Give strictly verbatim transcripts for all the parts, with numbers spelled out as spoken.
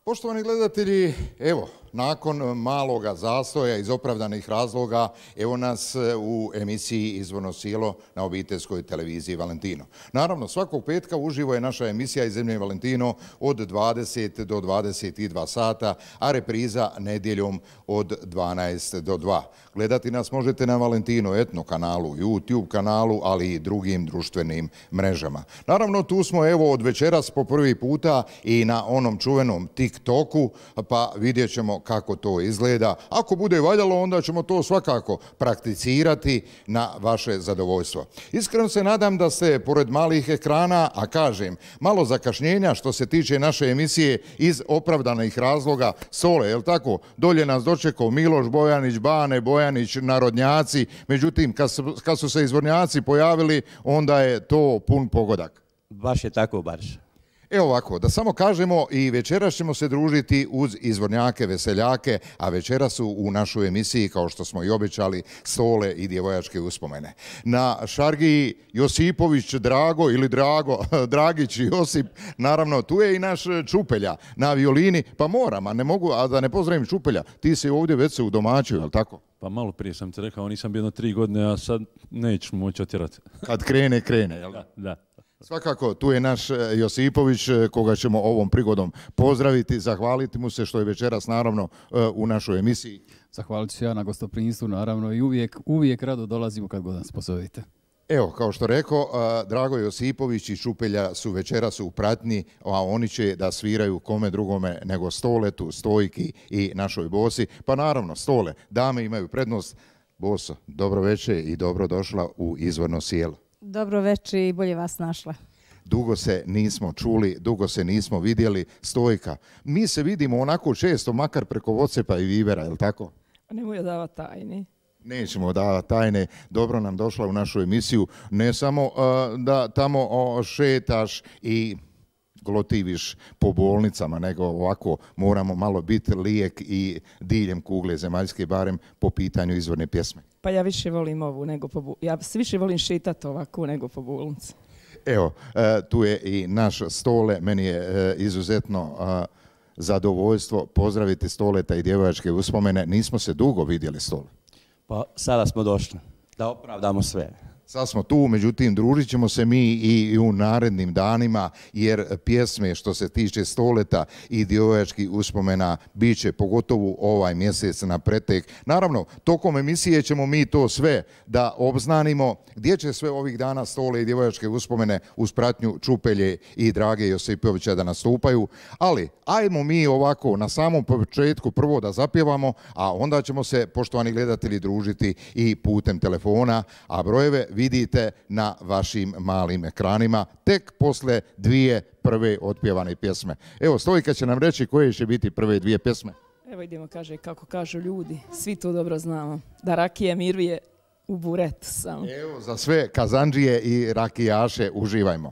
Poštovani gledatelji, evo, nakon maloga zastoja iz opravdanih razloga, evo nas u emisiji Izvorno sijelo na obiteljskoj televiziji Valentino. Naravno, svakog petka uživo je naša emisija iz zemlje Valentino od dvadeset do dvadeset dva sata, a repriza nedjeljom od dvanaest do dva. Gledati nas možete na Valentino Etno kanalu, YouTube kanalu, ali i drugim društvenim mrežama. Naravno, tu smo evo od večeras po prvi puta i na onom čuvenom TikToku, pa vidjet ćemo kako to izgleda. Ako bude valjalo, onda ćemo to svakako prakticirati na vaše zadovoljstvo. Iskreno se nadam da ste pored malih ekrana, a kažem, malo zakašnjenja što se tiče naše emisije iz opravdanih razloga Sole, jel tako? Dolje nas dočekao Miloš Bojanić, Bane Bojanić, narodnjaci, međutim, kad su, kad su se izvornjaci pojavili, onda je to pun pogodak. Baš je tako, baš. Evo ovako, da samo kažemo i večeras ćemo se družiti uz izvornjake, veseljake, a večeras su u našoj emisiji, kao što smo i obećali, Sole i djevojačke uspomene. Na šargiji Josipović Drago ili Drago, Dragić Josip, naravno tu je i naš Čupelja na violini, pa moram, a ne mogu, a da ne pozdravim Čupelja, ti si ovdje već se udomaćio, je li tako? Pa malo prije sam ti rekao, nisam bio jedno tri godine, a sad neću moći otjerati. Kad krene, krene, jel da? Da. Svakako, tu je naš Josipović, koga ćemo ovom prigodom pozdraviti, zahvaliti mu se što je večeras naravno u našoj emisiji. Zahvalit ću ja na gostoprinstvu, naravno, i uvijek, uvijek rado dolazimo kad god nas pozovite. Evo, kao što rekao, Drago Josipović i Čupelja su večeras u pratnji, a oni će da sviraju kome drugome nego Stoletu, Stojki i našoj Bosi. Pa naravno, Stole, dame imaju prednost. Boso, dobro večer i dobro došla u Izvorno sijelo. Dobro večer i bolje vas našla. Dugo se nismo čuli, dugo se nismo vidjeli. Stojka, mi se vidimo onako često, makar preko Whatsappa i Vibera, je li tako? Nemoj davati tajne. Nećemo davati tajne. Dobro nam došla u našu emisiju. Ne samo uh, da tamo uh, šetaš i glotiviš po bolnicama, nego ovako moramo malo biti lijek i diljem kugle zemaljske, barem po pitanju izvorne pjesme. Pa ja više volim ovu nego po bolnici. Ja više volim šetati ovako nego po bolnici. Evo, tu je i naš Stole. Meni je izuzetno zadovoljstvo pozdraviti Stoleta i djevojačke uspomene. Nismo se dugo vidjeli, Stole. Pa sada smo došli da opravdamo sve. Sad smo tu, međutim, družit ćemo se mi i u narednim danima, jer pjesme što se tiče Stoleta i djevojačkih uspomena bit će pogotovo ovaj mjesec na pretek. Naravno, tokom emisije ćemo mi to sve da obznanimo gdje će sve ovih dana Stole i djevojačke uspomene uz pratnju Čupelje i Drage Josipovića da nastupaju, ali ajmo mi ovako na samom početku prvo da zapjevamo, a onda ćemo se, poštovani gledatelji, družiti i putem telefona, a brojeve vidite na vašim malim ekranima tek posle dvije prve otpjevane pjesme. Evo, Stojka će nam reći koje će biti prve dvije pjesme. Evo idemo, kaže, kako kažu ljudi, svi to dobro znamo, da rakija miruje u buretu samo. Evo, za sve kazandžije i rakijaše uživajmo.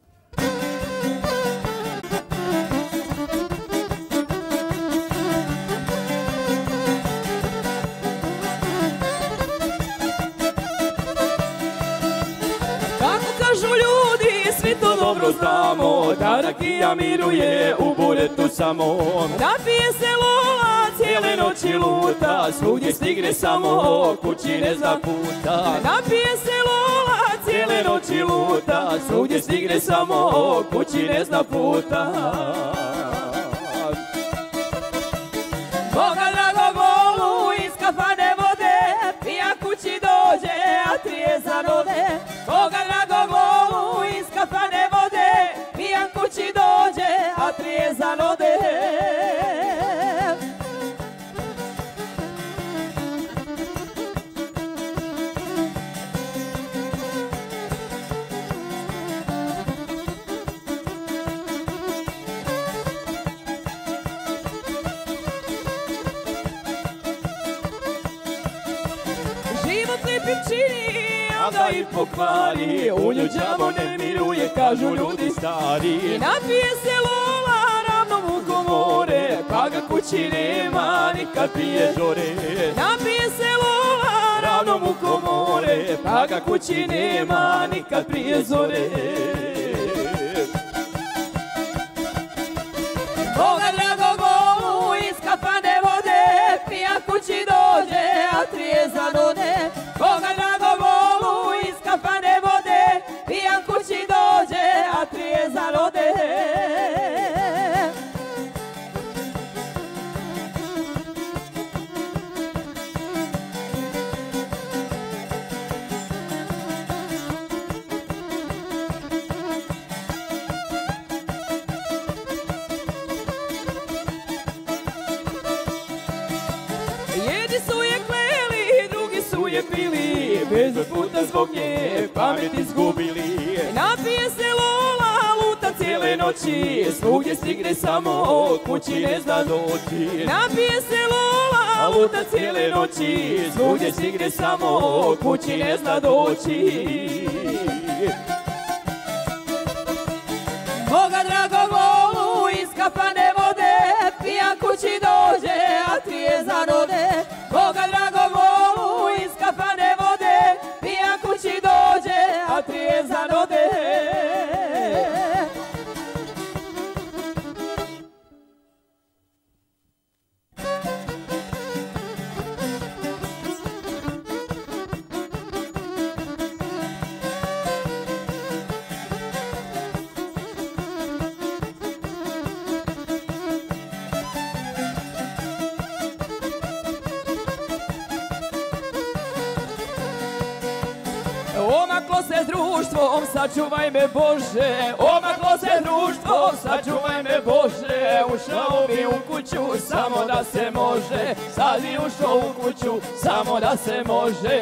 Dobro znamo da rakija miruje u buretu samo. Napije se lola, cijele noći luta, svugdje stigne samo, kući ne zna puta. Napije se lola, cijele noći luta, svugdje stigne samo, kući ne zna puta. Boga drago golu iz kafane vode, pija kući dođe, a trijezan ode. Boga drago golu iz kafane vode, pijan kući dođe, a trijezan ode. Život lijepim čini, a da i pokvari, u nju đavo ne miruje, kažu ljudi stari. I napije se lola ravnom u komore, pa ga kući nema, nikad prije zore. Napije se lola ravnom u komore, pa ga kući nema, nikad prije zore. Boga drago bezbroj puta zbog nje pamet izgubili. Napije se Lola, luta cijele noći, svugdje stigne samo kući ne zna doći. Napije se Lola, luta cijele noći, svugdje stigne samo kući ne zna doći. Boga dragog Lolu iz kafane vode, pijan kući dođe, a trije zanode. Boga dragog Lolu iz kafane vode, pijan kući dođe, a trije zanode. Omaklo se s društvom, sačuvaj me Bože, omaklo se s društvom, sačuvaj me Bože, ušao bi u kuću, samo da se može, sad bi ušao u kuću, samo da se može.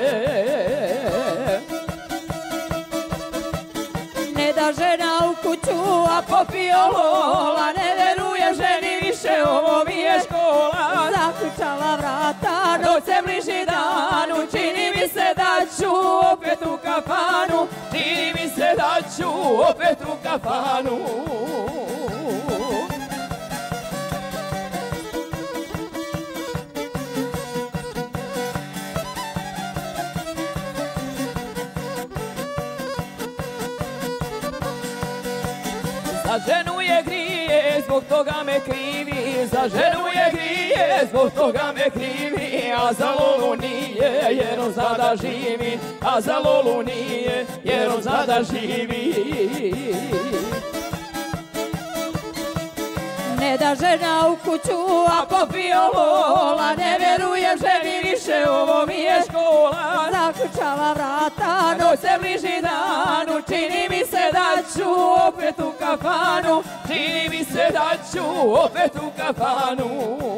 Ne da žena u kuću, a popio Lola, ne veruje ženi više, ovo mi je škola. Zaključala vrata, noć se bliži danu, čini mi se da ću opet u kafanu, čini mi se da ću opet u kafanu. Za ženu je grije, zbog toga me krivi, za ženu je grije, zbog toga me krivi, a za Lolu nije, jer on zada živi, a za Lolu nije, jer on zada živi. Ne da žena u kuću, a popio Lola, ne vjerujem ženi više, ovo mi je škola. Zaključala vrata, noć se bliži danu, čini mi se da ću opet u kafanu, čini mi se da ću opet u kafanu.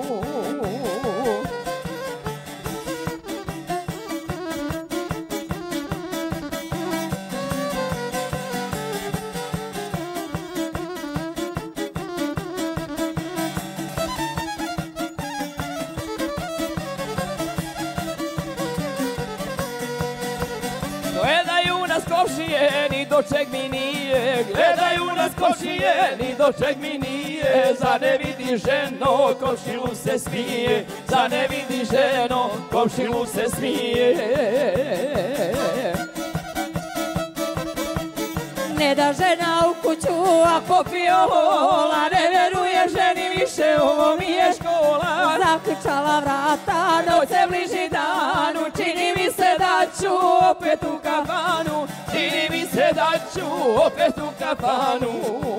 Gledaju nas komšije, ni do čeg mi nije, gledaju nas komšije, ni do čeg mi nije, za ne vidi ženo, komšilu se smije, za ne vidi ženo, komšilu se smije. Ne da žena u kuću, a popio Lola, ne vjeruje ženi više, ovo mi je škola. Zaključala vrata, noć se bliži danu, čini mi se da ću opet u kafanu, čini mi se da ću opet u kafanu.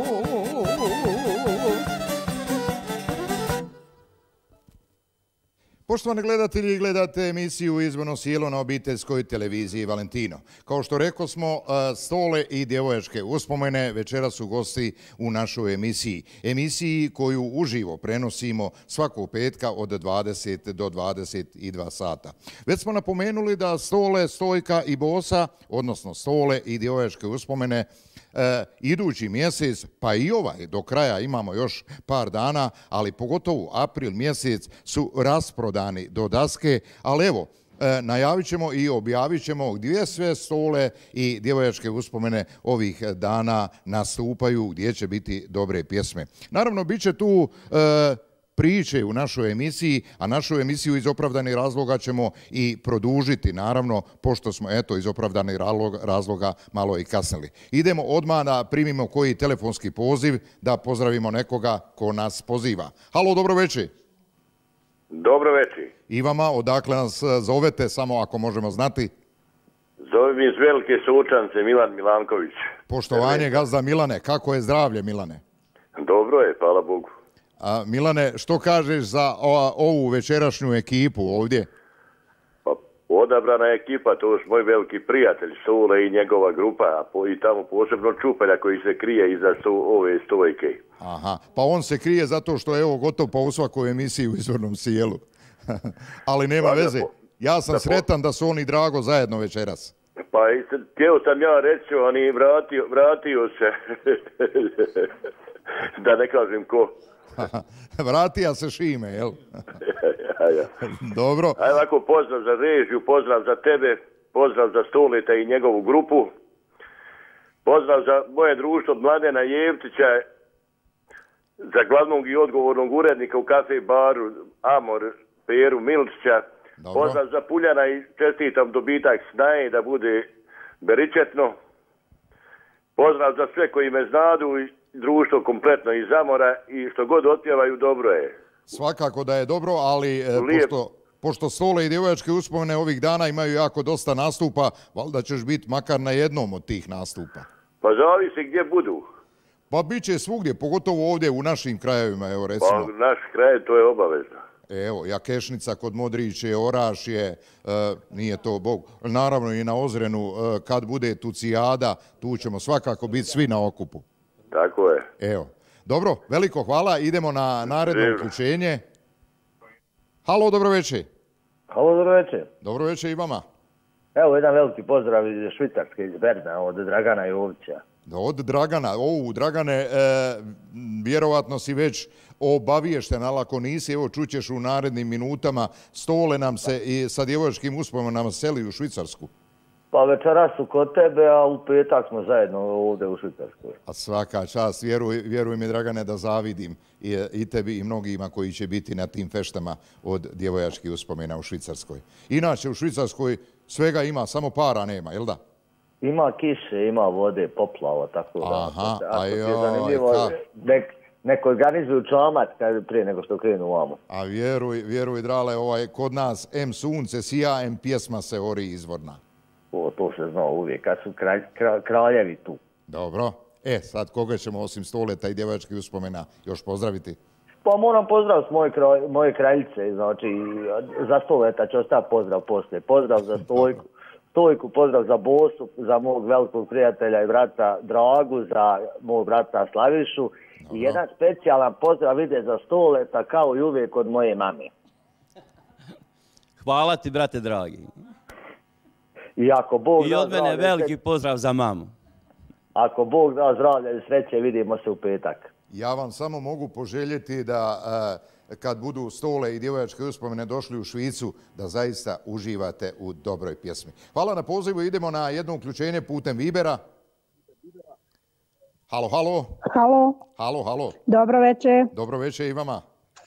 Poštovani gledatelji, gledate emisiju Izvorno sijelo na obiteljskoj televiziji Valentino. Kao što rekao smo, stole i djevojačke uspomene večeras su gosti u našoj emisiji. Emisiji koju uživo prenosimo svakog petka od dvadeset do dvadeset dva sata. Već smo napomenuli da stole, stojka i bosa, odnosno stole i djevojačke uspomene, E, idući mjesec, pa i ovaj, do kraja imamo još par dana, ali pogotovo april mjesec su rasprodani do daske, ali evo, e, najavit ćemo i objavit ćemo gdje sve stole i djevojačke uspomene ovih dana nastupaju, gdje će biti dobre pjesme. Naravno, bit će tu e, priče u našoj emisiji, a našu emisiju iz opravdanih razloga ćemo i produžiti, naravno, pošto smo, eto, iz opravdanih razloga malo i kasnili. Idemo odmah da primimo koji telefonski poziv, da pozdravimo nekoga ko nas poziva. Halo, dobro večer. Dobro večer. I vama, odakle nas zovete, samo ako možemo znati? Zovem iz Velike Sučance, Milan Milanković. Poštovanje, gazda Milane, kako je zdravlje, Milane? Dobro je, hvala Bogu. A, Milane, što kažeš za o, ovu večerašnju ekipu ovdje? Pa, odabrana ekipa, to je moj veliki prijatelj Sule i njegova grupa, a po, i tamo posebno Čupelja koji se krije iza sto, ove stojke. Aha, pa on se krije zato što je evo gotov pa u svakoj emisiji u Izvornom sijelu. Ali nema pa, veze. Po, Ja sam sretan da su oni Drago zajedno večeras. Pa htio sam ja reći, oni vratio, vratio se, da ne kažem ko. Vratija se Šime, jel? ja, ja. Dobro. Ajde ovako, pozdrav za režiju, pozdrav za tebe, pozdrav za Stoleta i njegovu grupu, pozdrav za moje društvo Mladena Jevtića, za glavnog i odgovornog urednika u kafe baru Amor Peru Milčića. Dobro. Pozdrav za Puljana i čestitam dobitak snaje da bude beričetno. Pozdrav za sve koji me znadu i društvo kompletno iz Zamora i što god otpjevaju dobro je. Svakako da je dobro, ali pošto, pošto Stole i djevojačke uspomene ovih dana imaju jako dosta nastupa, valjda ćeš biti makar na jednom od tih nastupa. Pa zavisi gdje budu. Pa bit će svugdje, pogotovo ovdje u našim krajevima, evo recimo. Pa naš kraj, to je obavezno. Evo, Jakešnica kod Modriće, Orašje, uh, nije to Bog. Naravno i na Ozrenu, uh, kad bude Tucijada, tu ćemo svakako biti svi na okupu. Tako je. Evo. Dobro, veliko hvala. Idemo na naredno uključenje. Halo, dobro večer. Halo, dobro večer. Dobro večer i vama. Evo, jedan veliki pozdrav iz Švicarske, iz Berna, od Dragana Jovića. Od Dragana, o, Dragane, e, vjerovatno si već obaviješten, ali ako nisi, evo čućeš u narednim minutama, Stole nam se i sa djevojačkim uspomenama seli u Švicarsku. Pa večeras su kod tebe, a u petak smo zajedno ovdje u Švicarskoj. A svaka čast, vjeruj, vjeruj mi Dragane da zavidim i, i tebi i mnogima koji će biti na tim feštama od djevojačkih uspomena u Švicarskoj. Inače u Švicarskoj svega ima, samo para nema, jel da? Ima kiše, ima vode, poplava, tako da. Aha, a joj, nek, nek organizuju čamac prije nego što krenu vamo. A vjeruj, vjeruj Drale, ovaj, kod nas em sunce sija, em pjesma se ori izvorna. O, to se zna uvijek, kad su kralj, kralj, kraljevi tu. Dobro. E, sad koga ćemo osim Stoleta i djevojačkih uspomena još pozdraviti? Pa moram pozdraviti moje, kralj, moje kraljice, znači za Stoleta ću ostaviti pozdrav poslije. Pozdrav za Stojku. Stojku, pozdrav za Bosu, za mog velikog prijatelja i brata Dragu, za mog brata Slavišu. Dobro. I jedan specijalan pozdrav ide za Stoleta kao i uvijek od moje mame. Hvala ti, brate dragi. I ako Bog I od mene veliki pozdrav za mamu. Ako Bog da zdravlja i sreće, vidimo se u petak. Ja vam samo mogu poželjeti da uh, kad budu Stole i djevojačke uspomene došli u Švicu, da zaista uživate u dobroj pjesmi. Hvala na pozivu, idemo na jedno uključenje putem Vibera. Halo, halo. Halo. Halo, halo. Dobro večer. Dobro večer i vama.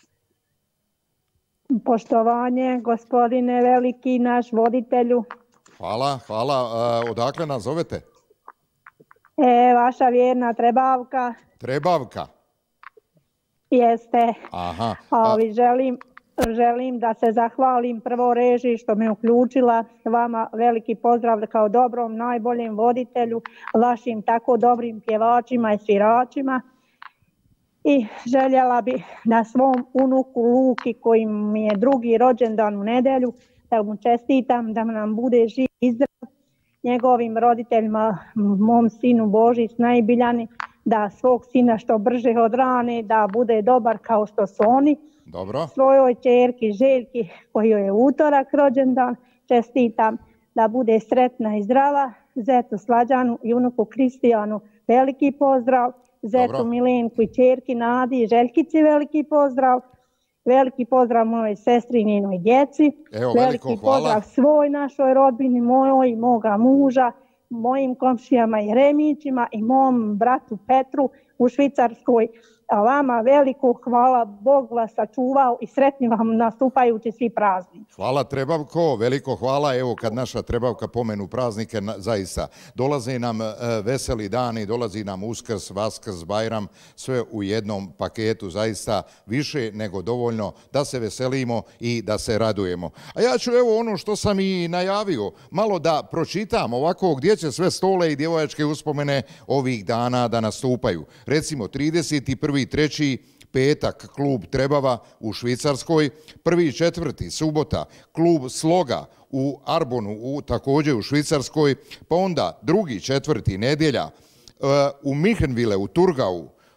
Poštovanje, gospodine veliki naš voditelju. Hvala, hvala. Uh, odakle nas zovete? E, vaša vjerna Trebavka. Trebavka? Jeste. Aha. Ovi, želim, želim da se zahvalim prvo režiji što me uključila. Vama veliki pozdrav kao dobrom, najboljem voditelju, vašim tako dobrim pjevačima i sviračima. I željela bi da svom unuku Luki, koji mi je drugi rođendan u nedjelju, da mu čestitam, da nam bude živ i zdrav, njegovim roditeljima, mom sinu Božić najbiljani, da svog sina što brže odrane, da bude dobar kao što su oni. Dobro. Svojoj ćerki Željki, kojoj je utorak rođendan, čestitam da bude sretna i zdrava, zetu Slađanu i unuku Kristijanu veliki pozdrav, zetu Dobro. Milenku i ćerki Nadi i Željkici veliki pozdrav, veliki pozdrav mojoj sestri i njenoj djeci, Evo, veliki hvala. pozdrav svoj našoj rodbini, mojoj i moga muža, mojim komšijama i Remićima i mom bratu Petru u Švicarskoj. A vama veliko hvala, Bog vas sačuvao i sretni vam nastupajući svi praznici. Hvala Trebavko, veliko hvala. Evo kad naša Trebavka pomenu praznike, zaista dolaze nam veseli dani, dolazi nam Uskrs, Vaskrs, Bajram, sve u jednom paketu, zaista više nego dovoljno da se veselimo i da se radujemo. A ja ću evo ono što sam i najavio, malo da pročitam ovako gdje će sve Stole i djevojačke uspomene ovih dana da nastupaju. Recimo trideset prvi treći petak klub Trebava u Švicarskoj, prvi četvrti subota klub Sloga u Arbonu u, također u Švicarskoj, pa onda drugi četvrti nedjelja u Michenville u Turgau,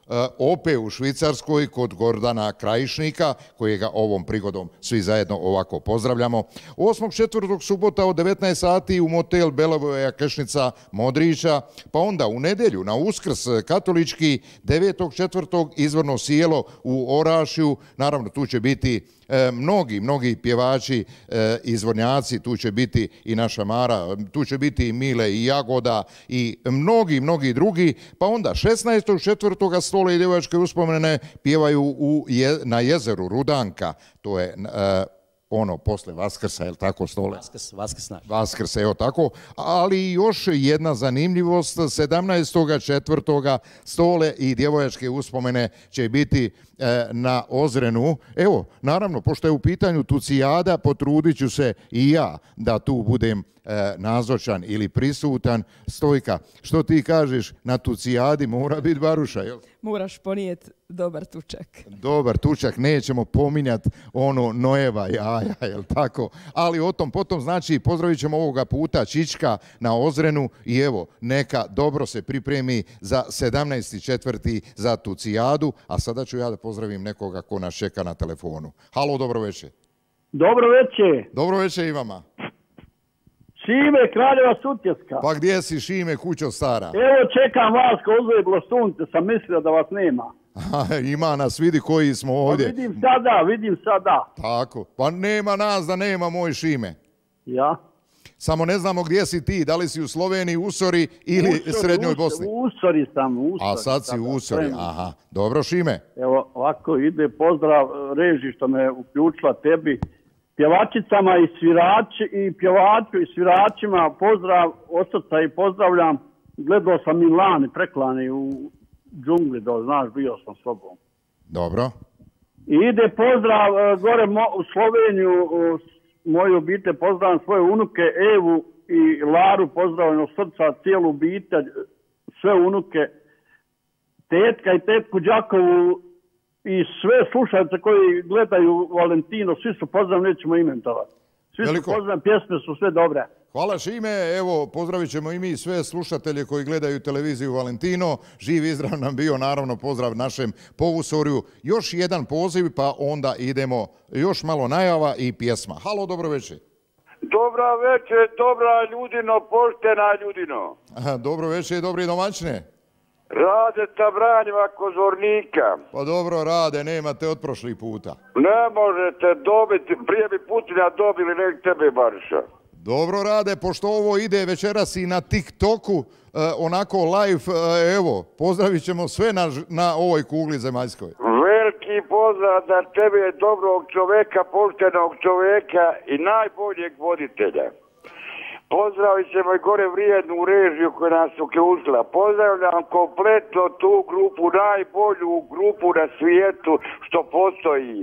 opet u Švicarskoj kod Gordana Krajišnika, kojega ovom prigodom svi zajedno ovako pozdravljamo. osmog četvrtog subota od devetnaest sati u motel Belevoja Kešnica Modrića, pa onda u nedjelju na Uskrs katolički devetog četvrtog izvorno sjelo u Orašju. Naravno, tu će biti E, mnogi, mnogi pjevači, e, izvornjaci, tu će biti i naša Mara, tu će biti i Mile i Jagoda i mnogi, mnogi drugi, pa onda šesnaestog četvrtog Stole i djevojačke uspomene pjevaju u, je, na jezeru Rudanka, to je e, ono posle Vaskrsa, je li tako, Stole? Vaskrs, Vaskrs naš. Vaskrs, evo tako. Ali još jedna zanimljivost, sedamnaestog četvrtog Stole i djevojačke uspomene će biti e, na Ozrenu. Evo, naravno, pošto je u pitanju Tucijada, potrudit ću se i ja da tu budem e, nazočan ili prisutan. Stojka, što ti kažeš, na Tucijadi mora biti baruša, jel? Moraš ponijeti dobar tučak. Dobar tučak, nećemo pominjati ono Nojeva jaja, jel tako? Ali o tom potom, znači, pozdravit ćemo ovoga puta Čička na Ozrenu i evo, neka dobro se pripremi za sedamnaesti četvrti za Tucijadu, a sada ću ja da pozdravim nekoga ko nas čeka na telefonu. Halo, dobro večer. Dobro večer. Dobro večer i vama. Šime, Kraljeva Sutjeska. Pa gdje si, Šime, kućo stara? Evo, čekam vas ko uzveglo sunce, sam mislio da vas nema. Ima nas, vidi koji smo ovdje. Pa vidim sada, vidim sada. Tako, pa nema nas da nema, moj Šime. Ja. Samo ne znamo gdje si ti, da li si u Sloveniji, Usori ili Usori, Srednjoj Usori, Bosni. Usori sam, Usori. A sad si u Usori, aha. Dobro, Šime. Evo, ovako ide pozdrav reži što me uključila tebi. Pjevačicama i svirači i pjevaču i sviračima pozdrav od srca i pozdravljam. Gledao sam Milani, preklani u džungli, da znaš, bio sam s sobom. Dobro. I ide pozdrav uh, gore mo, u Sloveniju, uh, moju obitelj, pozdravljam svoje unuke Evu i Laru, pozdravljam od srca cijelu obitelj, sve unuke, tetka i tetku Đakovu i sve slušalce koji gledaju Valentino, svi su pozdravljeni, nećemo imentovati. Svi Veliko. su pozdravljeni, pjesme su sve dobre. Hvala Šime, evo pozdravit ćemo i mi sve slušatelje koji gledaju televiziju Valentino. Živ i zdrav nam bio, naravno pozdrav našem povusorju. Još jedan poziv pa onda idemo još malo najava i pjesma. Halo, dobro večer. Dobra večer, dobra ljudino, poštena ljudino. Aha, dobro večer i dobri domaćine. Rade ta branjiva Kozornika. Pa dobro, Rade, nemate od prošlih puta. Ne možete dobiti, prije bi Putina dobili nek tebe Barša. Dobro, Rade, pošto ovo ide večeras i na TikToku, eh, onako live, eh, evo, pozdravit ćemo sve na, na ovoj kugli zemaljskoj. Veliki pozdrav za tebe, dobrog čoveka, poštenog čoveka i najboljeg voditelja. Pozdravit ćemo i gore vrijednu režiju koja nas uključila. Pozdravljam kompletno tu grupu, najbolju grupu na svijetu što postoji.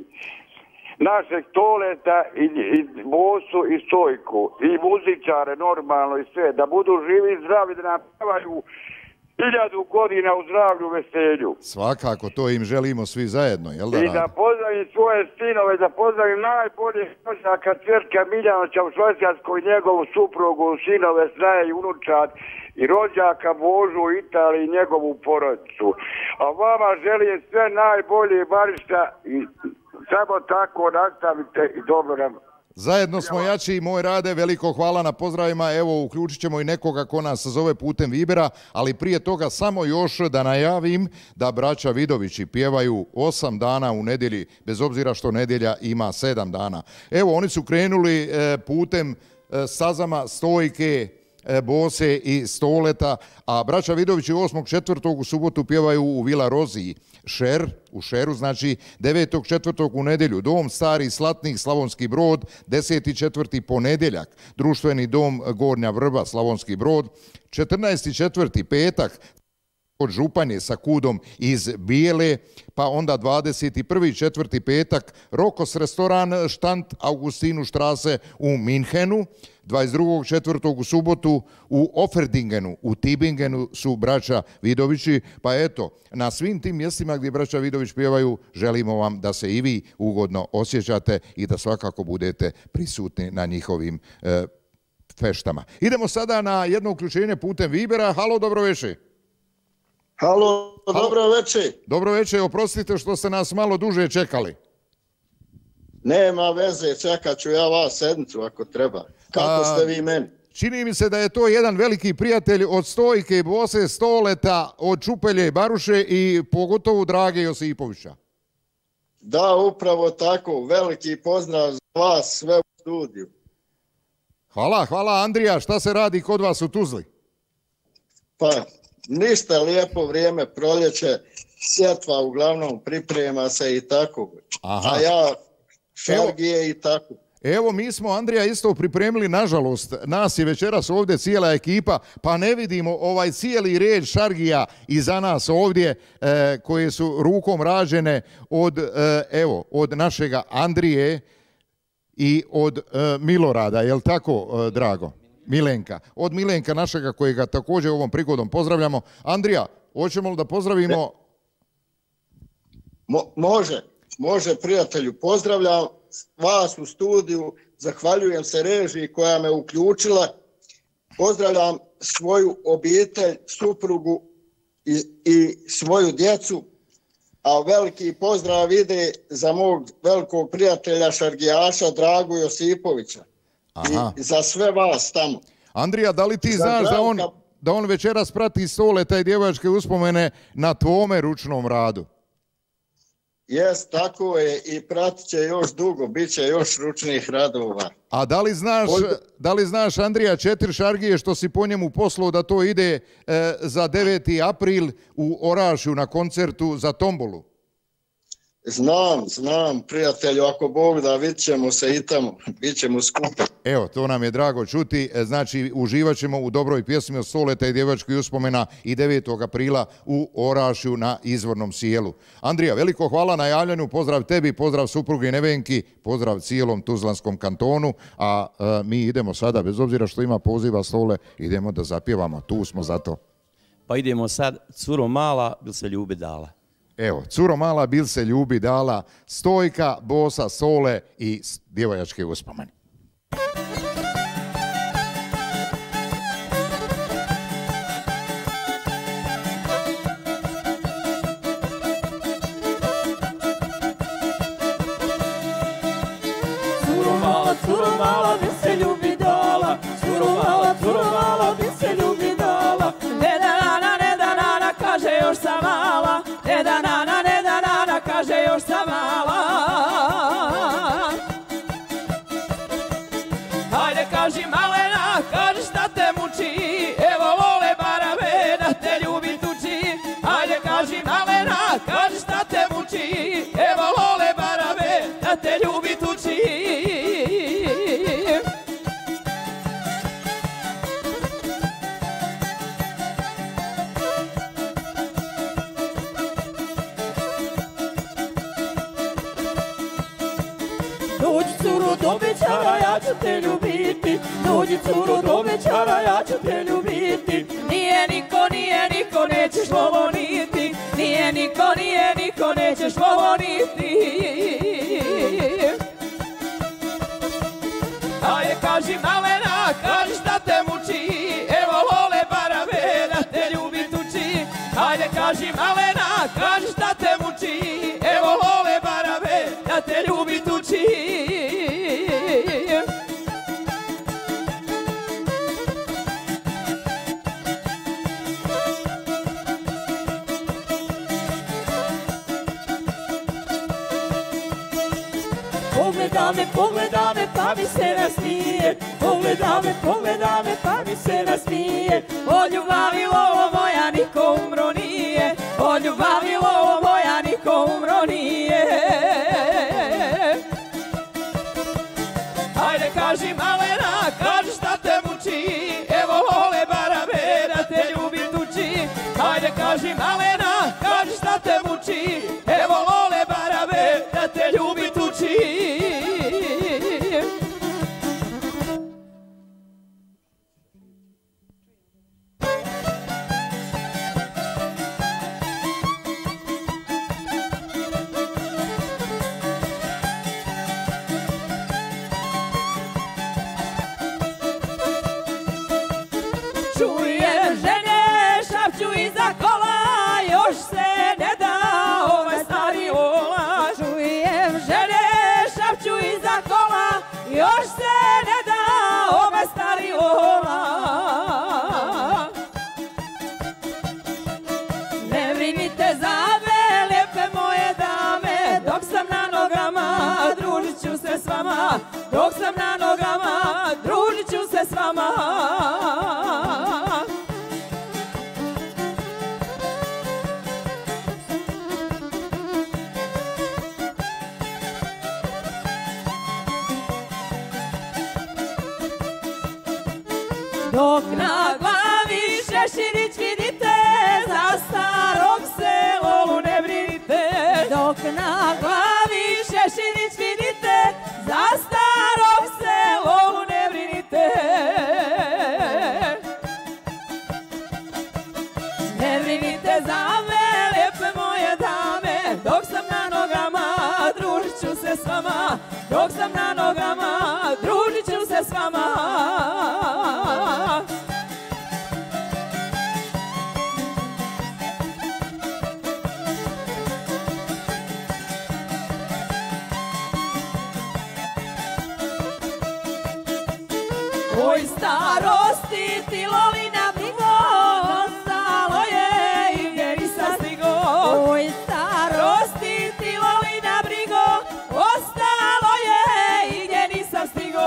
Našeg Toleta i, i Bosu i Stojku i muzičare normalno i sve. Da budu živi i zdravi, da nam pjevaju hiljadu godina u zdravlju veselju. Svakako, to im želimo svi zajedno, jel da? I da pozdravim svoje sinove, da pozdravim najbolje stručnjaka Cvrka Miljanovića u Švajcarskoj, njegovu suprugu, sinove, snaje i unučad i rođaka Božu u Italiji i njegovu porodicu. A vama želim sve najbolje, Bariša, i samo tako nastavite i dobro nam. Zajedno smo jači i moj Rade, veliko hvala na pozdravima. Evo, uključit ćemo i nekoga ko nas zove putem Vibera, ali prije toga samo još da najavim da braća Vidovići pjevaju osam dana u nedjelji, bez obzira što nedjelja ima sedam dana. Evo, oni su krenuli e, putem e, stazama Stojke, e, Bose i Stoleta, a braća Vidovići osmog četvrtog u subotu pjevaju u Vila Roziji. Šer, u Šeru, znači devetog četvrtog u nedjelju, dom Stari Slatnik, Slavonski Brod, deseti četvrti ponedjeljak, društveni dom Gornja Vrba, Slavonski Brod, četrnaesti četvrti petak, od Županje sa Kudom iz Bijele, pa onda dvadeset prvi četvrti petak Rokos restoran Štant Augustinu štrase u Minhenu, dvadeset drugog četvrtog u subotu u Offerdingenu, u Tibingenu su braća Vidovići, pa eto, na svim tim mjestima gdje braća Vidović pjevaju, želimo vam da se i vi ugodno osjećate i da svakako budete prisutni na njihovim e, feštama. Idemo sada na jedno uključenje putem Vibera. Halo, dobro večer. Halo, dobro večer. Dobro večer, oprostite što ste nas malo duže čekali. Nema veze, čekat ću ja vas sedmicu ako treba. Kako ste vi meni? Čini mi se da je to jedan veliki prijatelj od Stojke, Bose, Stoleta, od Čupelje i Baruše i pogotovo Drage Josipovića. Da, upravo tako. Veliki pozdrav za vas sve u studiju. Hvala, hvala Andrija. Šta se radi kod vas u Tuzli? Pa, ništa, lijepo vrijeme, proljeće, sjetva uglavnom priprema se i tako. Aha. A ja šargije i tako. Evo, mi smo, Andrija, isto pripremili, nažalost, nas je večeras ovdje cijela ekipa, pa ne vidimo ovaj cijeli red šargija iza nas ovdje, e, koje su rukom rađene od, e, evo, od našega Andrije i od e, Milorada, je li tako, e, Drago? Milenka. Od Milenka našega, kojega također ovom prigodom pozdravljamo. Andrija, hoćemo li da pozdravimo? Mo, može, može prijatelju, pozdravljam vas u studiju, zahvaljujem se režiji koja me uključila, pozdravljam svoju obitelj, suprugu i, i svoju djecu, a veliki pozdrav ide za mog velikog prijatelja šargijaša Dragu Josipovića. Aha. I za sve vas tamo. Andrija, da li ti znaš da on, da on večeras prati Stoleta i djevojačke uspomene na tvome ručnom radu? Jes, tako je, i pratit će još dugo, bit će još ručnih radova. A da li znaš, da li znaš Andrija, četiri šargije što si po njemu poslao da to ide e, za deveti april u Orašju na koncertu za tombolu? Znam, znam, prijatelju, ako Bog da, vidit ćemo se i tamo, bit ćemo skupa. Evo, to nam je drago čuti, znači uživat ćemo u dobroj pjesmi od Stoleta i djevojačkih uspomena i devetog aprila u Orašju na Izvornom sjelu. Andrija, veliko hvala na javljanju, pozdrav tebi, pozdrav suprugi Nevenki, pozdrav cijelom Tuzlanskom kantonu, a, a mi idemo sada, bez obzira što ima poziva Stole, idemo da zapjevamo, tu smo za to. Pa idemo sad, Curo mala, bil se ljubi dala. Evo, Curo mala, bil se ljubi dala, Stojka, Bosa, Sole i djevojačke uspomene. Curo mala, curo mala, bil se ljubi dala, Curo mala, curo mala, bil se ljubi dala. Ne da nana, ne da nana, kaže još sam mala, ne da nana, ne da nana, kaže još sam mala. Hajde kaži malena, kaži šta te muči, evo vole barave da te ljubi tuči. Hajde kaži malena, kaži šta te muči, evo vole barave da te ljubi tuči. Dođi curo do bećara, ja ću te ljubiti, dođi curo do bećara, ja ću te ljubiti. Nije niko, nije niko, nećeš voloniti, nije niko, nije niko, nećeš voloniti. Ajde kaži malena, kaži šta te muči, evo vole barave da te ljubi tuči. Ajde kaži malena, kaži šta te muči, evo vole barave da te ljubi tuči. Pogleda me, pogleda me, pa mi se nasmije, pogleda me, pogleda me, pa mi se nasmije. Od ljubavi lovo moja niko umro nije, od ljubavi lovo moja niko umro nije. Ajde kaži malena, kaži šta te muči, evo vole barave da te ljubi tuči. Ajde kaži malena, kaži šta te muči, evo vole barave da te ljubi tuči. Dok na glavi šeširić vidite, za starog selolu ne brinite. Dok na glavi šeširić vidite, za starog selolu ne brinite. Ne brinite za me, lijepe moje dame, dok sam na nogama, družit ću se s vama. Dok sam na nogama, družit ću se s vama. Oj starosti ti lolina brigo, ostalo je i gdje nisam stigo. Oj starosti ti lolina brigo, ostalo je i gdje nisam stigo.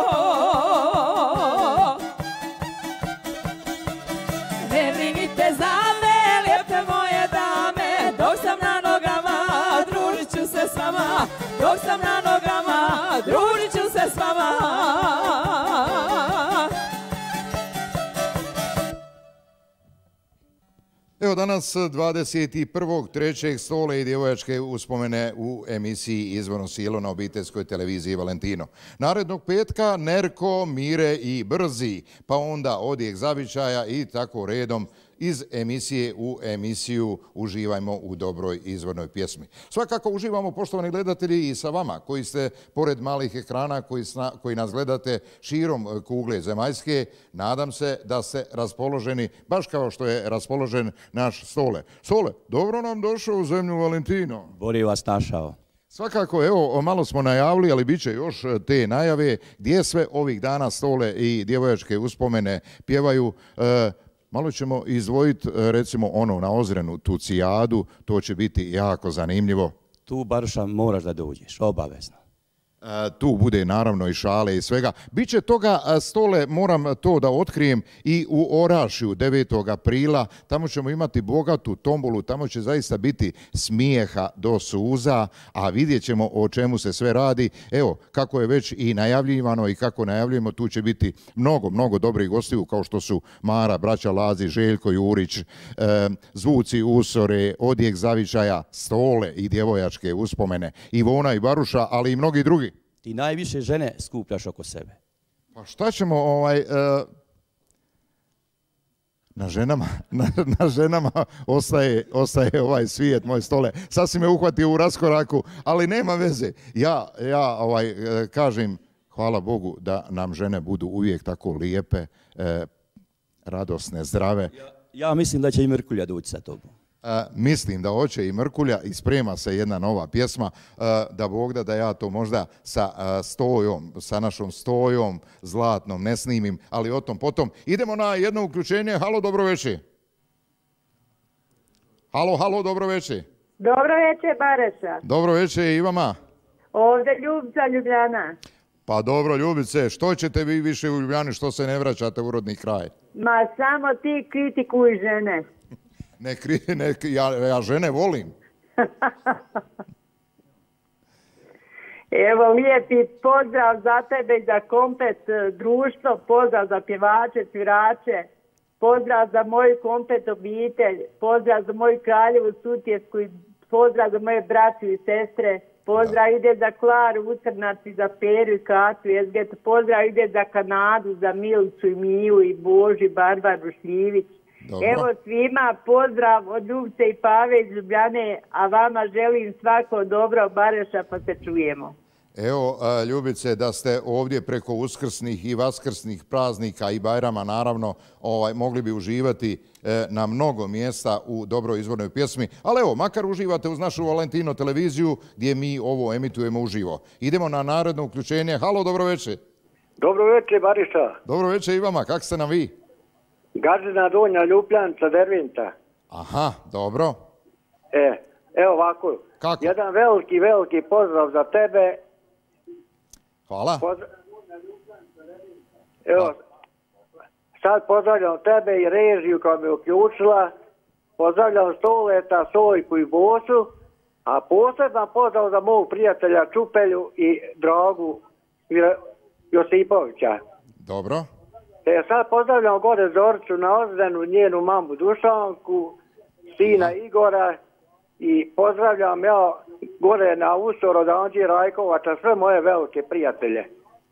Ne brinite za me, lijepe moje dame, dok sam na nogama, družit ću se s vama. Dok sam na nogama, družit ću se s vama. Evo danas dvadeset prvog trećeg stole i djevojačke uspomene u emisiji Izvorno silo na obiteljskoj televiziji Valentino. Narednog petka Nerko, Mire i Brzi, pa onda Odjek zavičaja i tako redom iz emisije u emisiju uživajmo u dobroj izvornoj pjesmi. Svakako uživamo, poštovani gledatelji, i sa vama koji ste pored malih ekrana, koji, sna, koji nas gledate širom kugle zemaljske. Nadam se da ste raspoloženi, baš kao što je raspoložen naš Stole. Stole, dobro nam došao u zemlju Valentino. Bolje vas našao. Svakako, evo, malo smo najavili, ali bit će još te najave gdje sve ovih dana Stole i djevojačke uspomene pjevaju. E, Malo ćemo izdvojiti, recimo, ono na Ozrenu, tu Cijadu, to će biti jako zanimljivo. Tu, Baruša, moraš da dođeš, obavezno. Tu bude naravno i šale i svega. Biće toga, Stole, moram to da otkrijem, i u Orašju devetog aprila. Tamo ćemo imati bogatu tombolu, tamo će zaista biti smijeha do suza, a vidjet ćemo o čemu se sve radi. Evo, kako je već i najavljivano i kako najavljujemo, tu će biti mnogo, mnogo dobrih gostiju, kao što su Mara, braća Lazi, Željko Jurić, e, Zvuci Usore, Odjek zavičaja, Stole i djevojačke uspomene, Ivona i Baruša, ali i mnogi drugi. Ti najviše žene skupljaš oko sebe. Pa šta ćemo, ovaj, e, na ženama, na, na ženama ostaje, ostaje ovaj svijet, moj Stole. Sad si me uhvatio u raskoraku, ali nema veze. Ja, ja ovaj, e, kažem, hvala Bogu da nam žene budu uvijek tako lijepe, e, radosne, zdrave. Ja, ja mislim da će i Mrkulja doći sa tobom. Uh, mislim da hoće i Mrkulja i sprema se jedna nova pjesma, uh, da Bog da da ja to možda sa uh, Stojom, sa našom Stojom zlatnom ne snimim, ali o tom potom. Idemo na jedno uključenje. Halo, dobro večer. Halo, halo, dobro večer. Dobro večer, Bareša. Dobro večer i vama. Ovdje Ljubica, Ljubljana. Pa dobro, Ljubice, što ćete vi više u Ljubljani, što se ne vraćate u rodni kraj? Ma samo ti kritikuj žene. Ne, ne, ja, ja žene volim. Evo, lijepi pozdrav za tebe i za komplet društvo, pozdrav za pjevače, svirače, pozdrav za moju komplet obitelj, pozdrav za moju kraljevu Sutjesku, pozdrav za moje braće i sestre, pozdrav da. ide za Klaru Utrnac i za Peru i Katu Ezget, pozdrav ide za Kanadu, za Milicu i Miju i Boži, Barbaru Šljivić. Dobro. Evo svima pozdrav od Ljubice i Pave iz Ljubljane, a vama želim svako dobro, Bareša, pa se čujemo. Evo, Ljubice, da ste ovdje preko uskrsnih i vaskrsnih praznika i Bajrama, naravno, ovaj, mogli bi uživati na mnogo mjesta u dobroj izvornoj pjesmi, ali evo, makar uživate uz našu Valentino televiziju gdje mi ovo emitujemo uživo. Idemo na naredno uključenje. Halo, dobro večer. Dobro večer, Bariša. Dobro večer i vama, kak ste nam vi? Gardina Donja, Ljubljanca, Dervinta. Aha, dobro. E, evo ovako. Kako? Jedan veliki, veliki pozdrav za tebe. Hvala. Pozdrav... Evo, sad pozdravljam tebe i režiju koja me uključila. Pozdravljam Stoleta, Sojku i Bosu. A poseban pozdrav za mog prijatelja Čupelju i Dragu Josipovića. Dobro. Te sad pozdravljam gore Zoricu na Ozdenu, njenu mamu Dušanku, sina Igora i pozdravljam ja gore na Usor od Anđi Rajkovača sve moje velike prijatelje.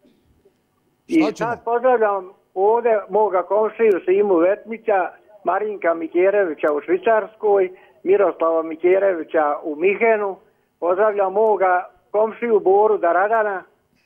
I sad pozdravljam ovdje moga komšiju Simu Vetmića, Marinka Mikjerevića u Švicarskoj, Miroslava Mikjerevića u Mihenu, pozdravljam moga komšiju Boru Daradana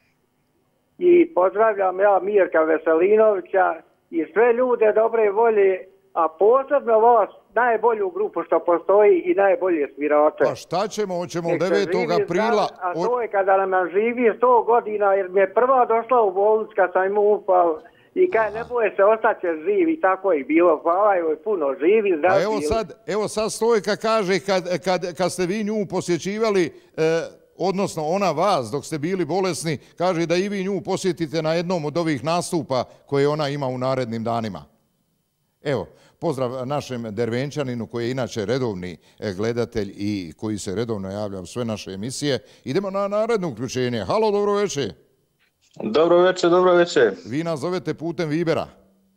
i pozdravljam ja Mirka Veselinovića i sve ljude dobre volje, a posebno vas, najbolju grupu što postoji i najbolje svirače. Pa šta ćemo, hoćemo devetog aprila... A to je kada nam živi sto godina, jer mi je prva došla u bolnicu kad sam im upao i kaj ne boje se, ostaće živi, tako je bilo, hvala joj puno, živi, zdravi. A evo sad, evo sad Stojka kaže, kad, kad, kad ste vi nju posjećivali, eh, odnosno ona vas dok ste bili bolesni, kaže da i vi nju posjetite na jednom od ovih nastupa koje ona ima u narednim danima. Evo, pozdrav našem Dervenčaninu koji je inače redovni gledatelj i koji se redovno javlja u sve naše emisije. Idemo na naredno uključenje. Halo, dobro večer. Dobro večer, dobro večer. Vi nas zovete putem Vibera.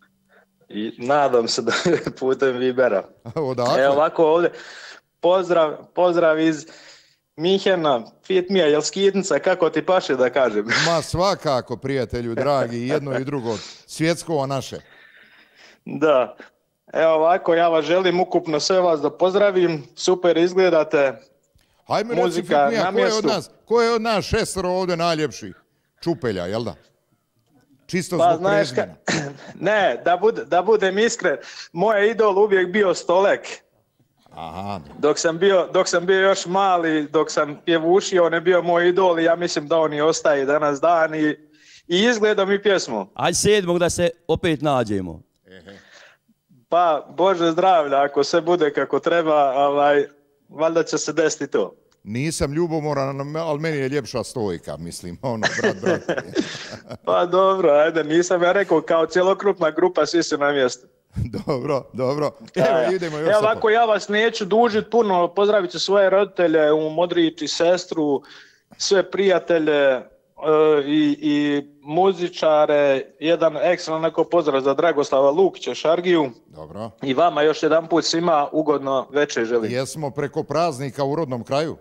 I nadam se da je putem Vibera. Odakle? Evo ovako ovdje, pozdrav, pozdrav iz Mihena, Fitmija, jel skitnica, kako ti paše da kažem? Ma svakako, prijatelju, dragi, jedno i drugo, svjetskova naše. Da, evo ovako, ja vas želim ukupno sve vas da pozdravim, super izgledate, hajme muzika reci, Fitmija, na ko je mjestu. od nas, ko je od nas šestero ovdje najljepši? Čupelja, jel da? Čisto Pa, zbog znaš prezimena. Ne, da, bude, da budem iskren, moj idol uvijek bio Stolek. Aha. Dok sam bio, dok sam bio još mali, dok sam pjevušio, on je bio moj idol i ja mislim da on i ostaje danas dan i, i izgleda mi pjesmu. Ajde sedmog da se opet nađemo. Pa, Bože zdravlja, ako sve bude kako treba, ovaj, valjda će se desiti to. Nisam ljubomoran, ali meni je ljepša Stojka, mislim, ono, brat, brat. Pa dobro, ajde, nisam ja rekao, kao cjelokrupna grupa, svi su na mjestu. Dobro, dobro. Evo, idemo još. Evo ovako, ja vas neću dužiti puno, pozdravit ću svoje roditelje u Modrići, sestru, sve prijatelje e, i, i muzičare, jedan ekstra onako pozdrav za Dragoslava Lukića, Šargiju. Dobro. I vama još jedan put svima ugodno večer želim. Jesmo preko praznika u rodnom kraju?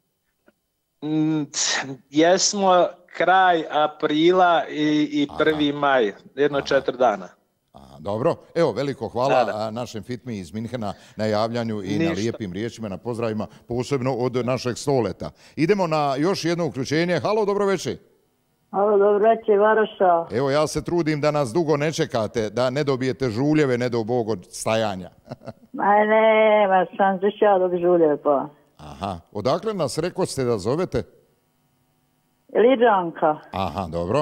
Mm, jesmo kraj aprila i, i prvi maj, jedno četiri dana. Dobro, evo veliko hvala Da, da. našem Fitmi iz Minhena na javljanju i na Ništa. lijepim riječima, na pozdravima, posebno od našeg Stoleta. Idemo na još jedno uključenje. Halo, dobro večer. Halo, dobro večer, Varoša. Evo, ja se trudim da nas dugo ne čekate, da ne dobijete žuljeve, ne do Bog od stajanja. Ma ne, ma sam se ja dobi žulje, pa. Aha, odakle nas reko ste da zovete? Liđanka. Aha, dobro.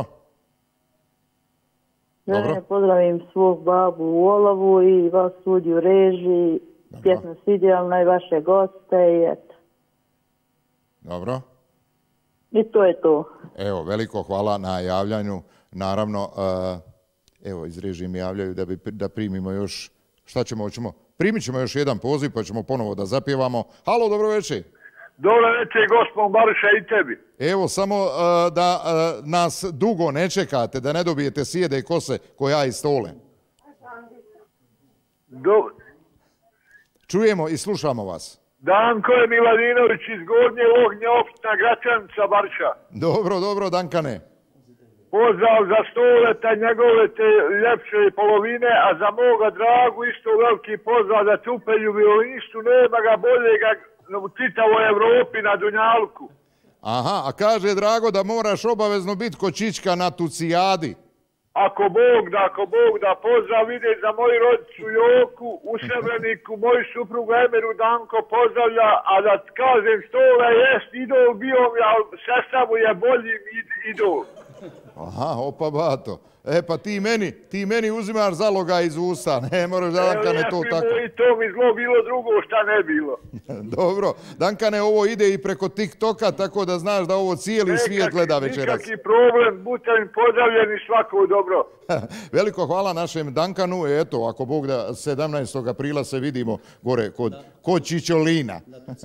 Dobro. Želim pozdravim svog babu u Olovu i vas sudi u režiji. Pjesma svidjelna i vaše goste i eto. Dobro. I to je to. Evo, veliko hvala na javljanju. Naravno, uh, evo, iz režije mi javljaju da, bi, da primimo još, šta ćemo, hoćemo, primit ćemo još jedan poziv pa ćemo ponovo da zapjevamo. Halo, dobro večer. Dobro večer, gospod Baruša i tebi. Evo, samo uh, da uh, nas dugo ne čekate, da ne dobijete sjede i kose ko ja iz Stole. Do... Čujemo i slušamo vas. Danko je Miladinović iz Gornje Ognja, opština Gračanica, Baruša. Dobro, dobro, Dankane. Pozdrav za Stoleta, njegove te ljepše polovine, a za moga dragu isto veliki pozdrav za Čupelju violinistu, nema ga boljega u čitavoj Evropi na Dunjalku. Aha, a kaže Drago da moraš obavezno biti kod Čička na Tucijadi. Ako Bog da, ako Bog da, pozdrav ide za moju rodicu Joku, u Srebreniku, moju suprugu Emeru Danko pozdravlja, a da kažem Stola jest idol bio mi, ali sestra mu je bolji idol. Aha, opa bato. E pa ti meni, ti meni uzimaš zaloga iz usta, ne moraš da Dankane to tako. I to mi zlo bilo drugo šta ne bilo. Dobro, Dankane, ovo ide i preko TikToka, tako da znaš da ovo cijeli svijet gleda večeras. Nikaki problem, budite mi pozdravljeni, svako dobro. Veliko hvala našem Dankanu, eto, ako Bog da sedamnaestog aprila se vidimo gore kod, kod Čičolina.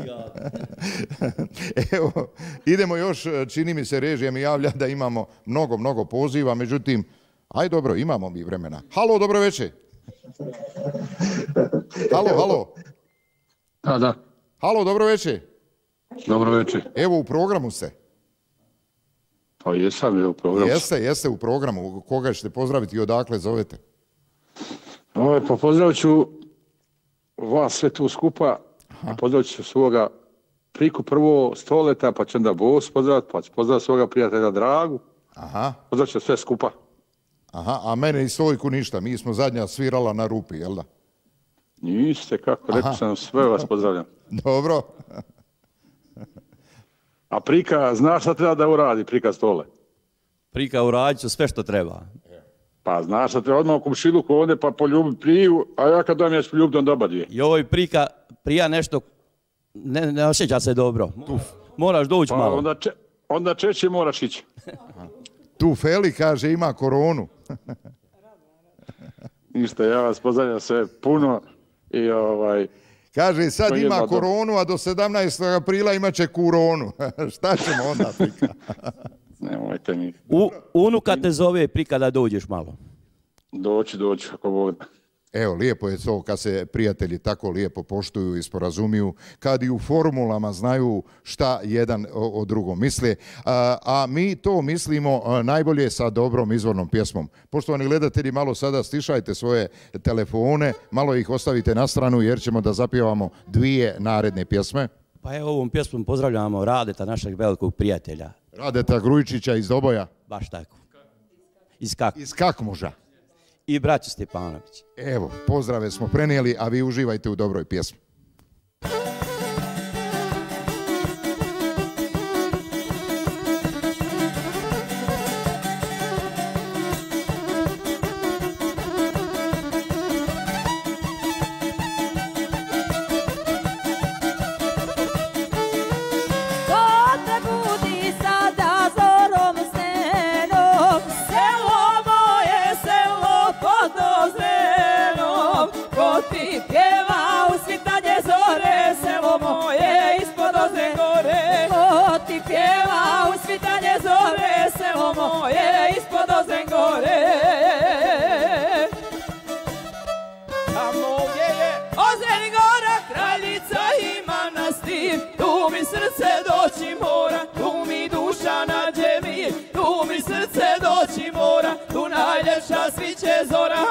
Evo, idemo još, čini mi se režija mi javlja da imamo mnogo, mnogo poziva, međutim, Aj dobro, imamo mi vremena. Halo, dobro večer. Halo, halo. Da, da. Halo, dobro večer. Dobro večer. Evo, u programu ste. Pa jesam je u programu. Jeste, jeste u programu. Koga ćete pozdraviti i odakle zovete? Ove, pa pozdravit ću vas sve tu skupa. A pozdravit ću svoga priku prvo Stoleta, pa ću onda Bos pozdraviti, pa ću pozdraviti svoga prijatelja Dragu. Aha. Pozdravit ću sve skupa. Aha, a mene i Stojku ništa. Mi smo zadnja svirala na Rupi, jel da? Niste, kako, rekao sam sve vas pozdravljam. Dobro. A Prika, znaš šta treba da uradi, Prika Stole? Prika, uradit ću sve što treba. Pa znaš šta treba odmah u komšiluku ovdje pa poljubi Priju, a ja kad dam ja ću poljubiti on doba dvije. I ovo je Prika, Prija nešto, ne, ne osjeća se dobro. Uf, moraš doći pa malo. Onda, če, onda češće moraš ići. Tu Feli kaže ima koronu. Ništa, ja vas pozdravljam sve puno i ovaj... Kaže, sad ima ima koronu, a do sedamnaestog aprila imat će kuronu. Šta ćemo onda, Prika? Nemojte mi. U, unuka te zove Prika da dođeš malo. Doći, doći, ako Bog da. Evo, lijepo je to kad se prijatelji tako lijepo poštuju i sporazumiju, kad i u formulama znaju šta jedan o, o drugom misle, a, a mi to mislimo a, najbolje sa dobrom izvornom pjesmom. Poštovani gledatelji, malo sada stišajte svoje telefone, malo ih ostavite na stranu jer ćemo da zapjevamo dvije naredne pjesme. Pa evo ovom pjesmom pozdravljamo Radeta, našeg velikog prijatelja. Radeta Grujičića iz Doboja. Baš tako. Iz Kak. Iz Kakmuža. I braću Stjepanović. Evo, pozdrave smo prenijeli, a vi uživajte u dobroj pjesmi. Moje ispod Ozren gore, tamo gdje je Ozren gora, kraljica i manastir, tu mi srce doći mora, tu mi duša nađe mir, tu mi srce doći mora, tu najljepša sviće zora.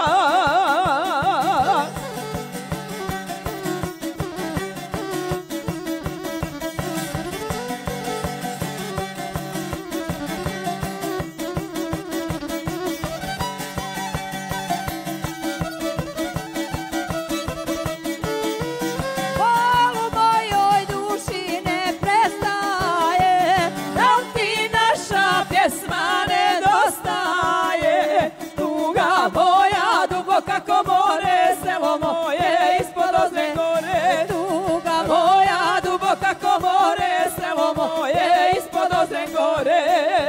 Kako more, selo moje ispod Ozren gore, tuga moja duboka ko more, selo moje ispod Ozren gore.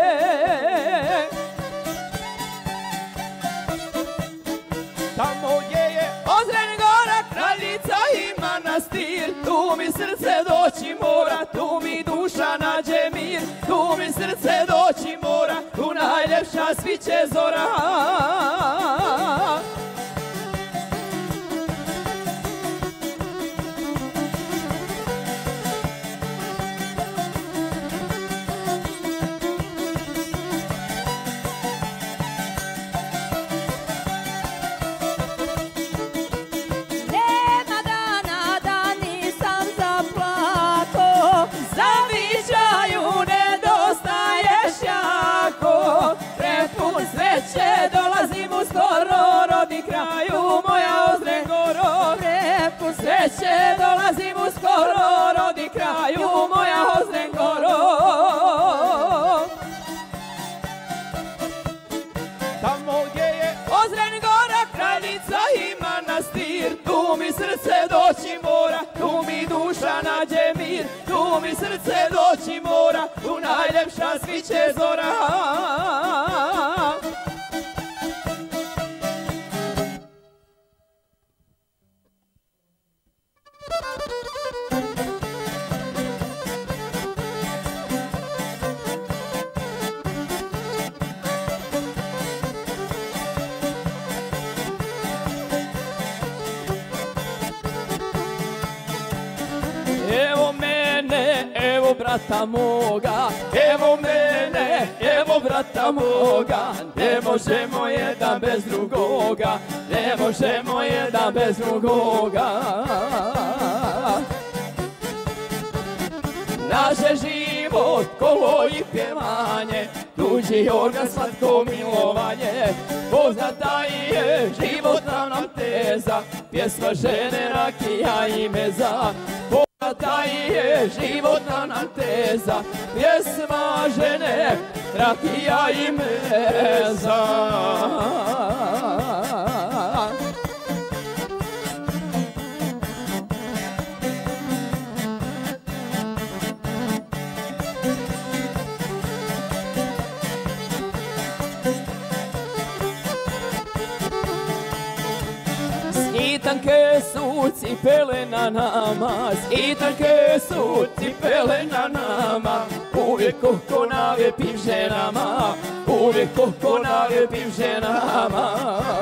Tamo gdje je Ozren gora, kraljica i manastir, tu mi srce doći mora, tu mi duša nađe mir, tu mi srce doći mora, tu najljepša sviće zora. Dolazim uskoro, rodni kraju moja Ozren goro, prepun sreće, dolazim uskoro, rodni kraju moja Ozren goro. Tamo gdje je Ozren gora, kraljica i manastir, tu mi srce doći mora, tu mi duša nađe mir, tu mi srce doći mora, tu najljepša sviće zora. Evo mene, evo brata moga, evo mene, evo brata moga, ne možemo jedan bez drugoga, ne možemo jedan bez drugoga. Naše život, kolo i pjevanje, tuđi organ, slatko milovanje, poznata je životna nam teza, pjesma žene, rakija i meza. Poznata je životna nam teza, pjesma žene, rakija i meza. Skitanke su cipele na nama, skitanke su cipele na nama, uvijek koko nalijepim ženama, uvijek koko nalijepim ženama.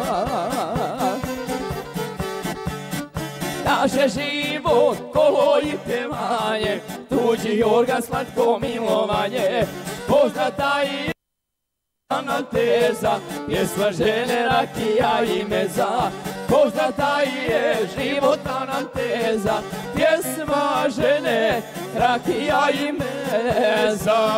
Naše život, kolo i pjevanje, tuđi organ, slatko milovanje, poznata je nam teza, pjesma žene, rakija i meza. Poznata je životna nam teza, pjesma žene, rakija i meza.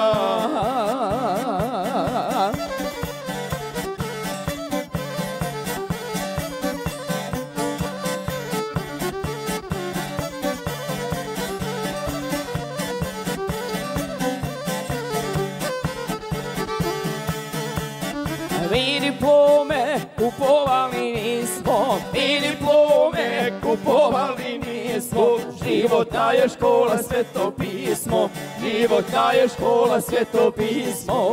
Mi diplome kupovali nismo, mi diplome kupovali nismo, životna je škola sveto pismo, životna je škola sveto pismo.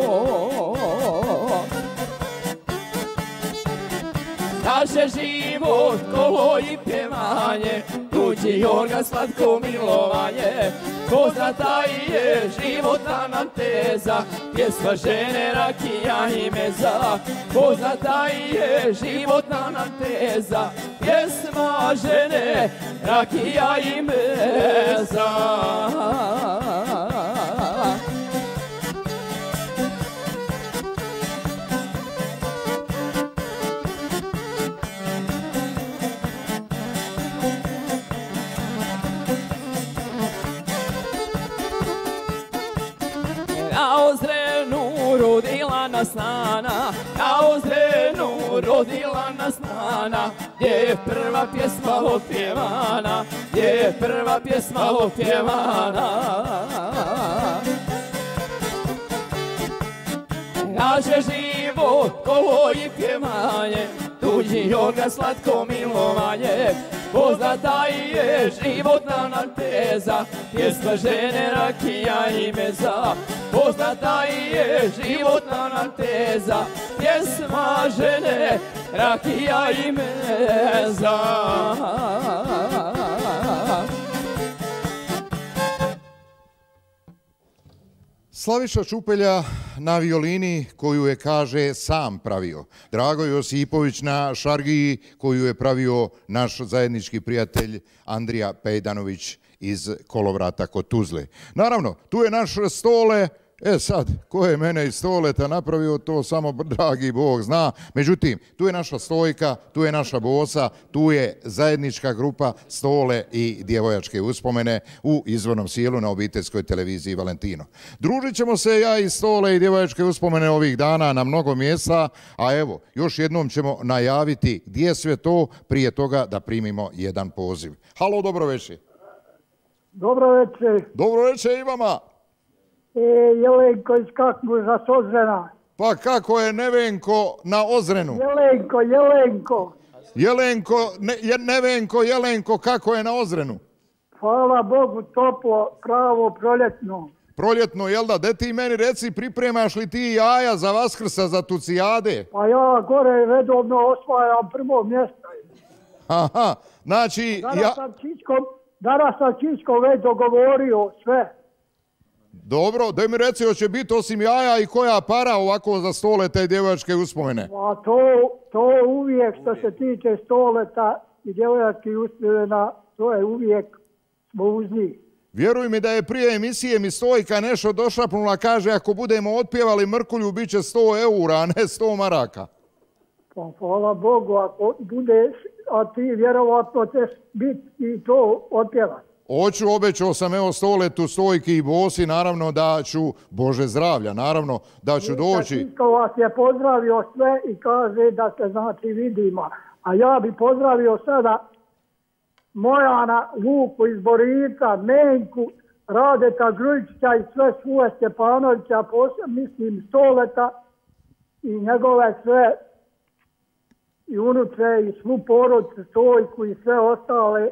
Naše život, kolo i pjevanje, tuđi organ, slatko milovanje, poznata je životna nam teza, pjesma žene, rakija i meza. Poznata je životna nam teza, pjesma žene, rakija i meza. Na Ozrenu rodila nas nana, na Ozrenu rodila nas nana, gdje je prva pjesma opjevana, gdje je prva pjesma opjevana. Naše život, kolo i pjevanje, tuđi organ, slatko milovanje, poznata je životna nam teza, pjesma žene, rakija i meza. Poznata je životna nam teza, pjesma žene, rakija i meza. Slaviša Čupelja na violini koju je, kaže, sam pravio. Drago Josipović na šargiji koju je pravio naš zajednički prijatelj Andrija Pejdanović iz Kolovrata kod Tuzle. Naravno, tu je naš Stole. E sad, ko je mene iz Stoleta napravio, to samo dragi Bog zna. Međutim, tu je naša Stojka, tu je naša Bosa, tu je zajednička grupa Stole i Djevojačke uspomene u Izvornom Sjelu na obiteljskoj televiziji Valentino. Družit ćemo se ja i Stole i Djevojačke uspomene ovih dana na mnogo mjesta, a evo, još jednom ćemo najaviti gdje sve to, prije toga da primimo jedan poziv. Halo, dobro večer. Dobro večer. Dobro večer i vama. E, Jelenko iz Kakmuža s Ozrena. Pa kako je Nevenko na Ozrenu? Jelenko, Jelenko. Jelenko, ne, Nevenko, Jelenko, kako je na Ozrenu? Hvala Bogu, toplo, pravo, proljetno. Proljetno, jel da? De ti meni reci, pripremaš li ti jaja za Vaskrsa, za tucijade? Pa ja gore redovno osvajam prvo mjesto. Aha, znači... Danas ja... sam Čičkom, danas sam Čičkom već dogovorio sve. Dobro, daj mi reci, hoće biti osim jaja i koja para ovako za Stoleta i Djevojačke uspomene? A to, to uvijek što se tiče Stoleta i Djevojačkih uspomena, to je uvijek smo uz njih. Vjeruj mi da je prije emisije mi Stojka nešto došapnula, kaže ako budemo otpjevali Mrkulju bit će sto eura, a ne sto maraka. Pa hvala Bogu, ako budeš, a ti vjerovatno ćeš biti i to otpjevati. Hoću, obećao sam evo Stoletu, Stojki i Bosi, naravno da ću, Bože zdravlja, naravno da ću doći. Tito vas je pozdravio sve i kaže da se znači vidimo. A ja bi pozdravio sada Mojana, Vuku iz Borica, Menku, Radeta Grujića i sve svoje Stjepanovića, mislim Stoleta i njegove sve i unuče i svu porodicu Stojku i sve ostale.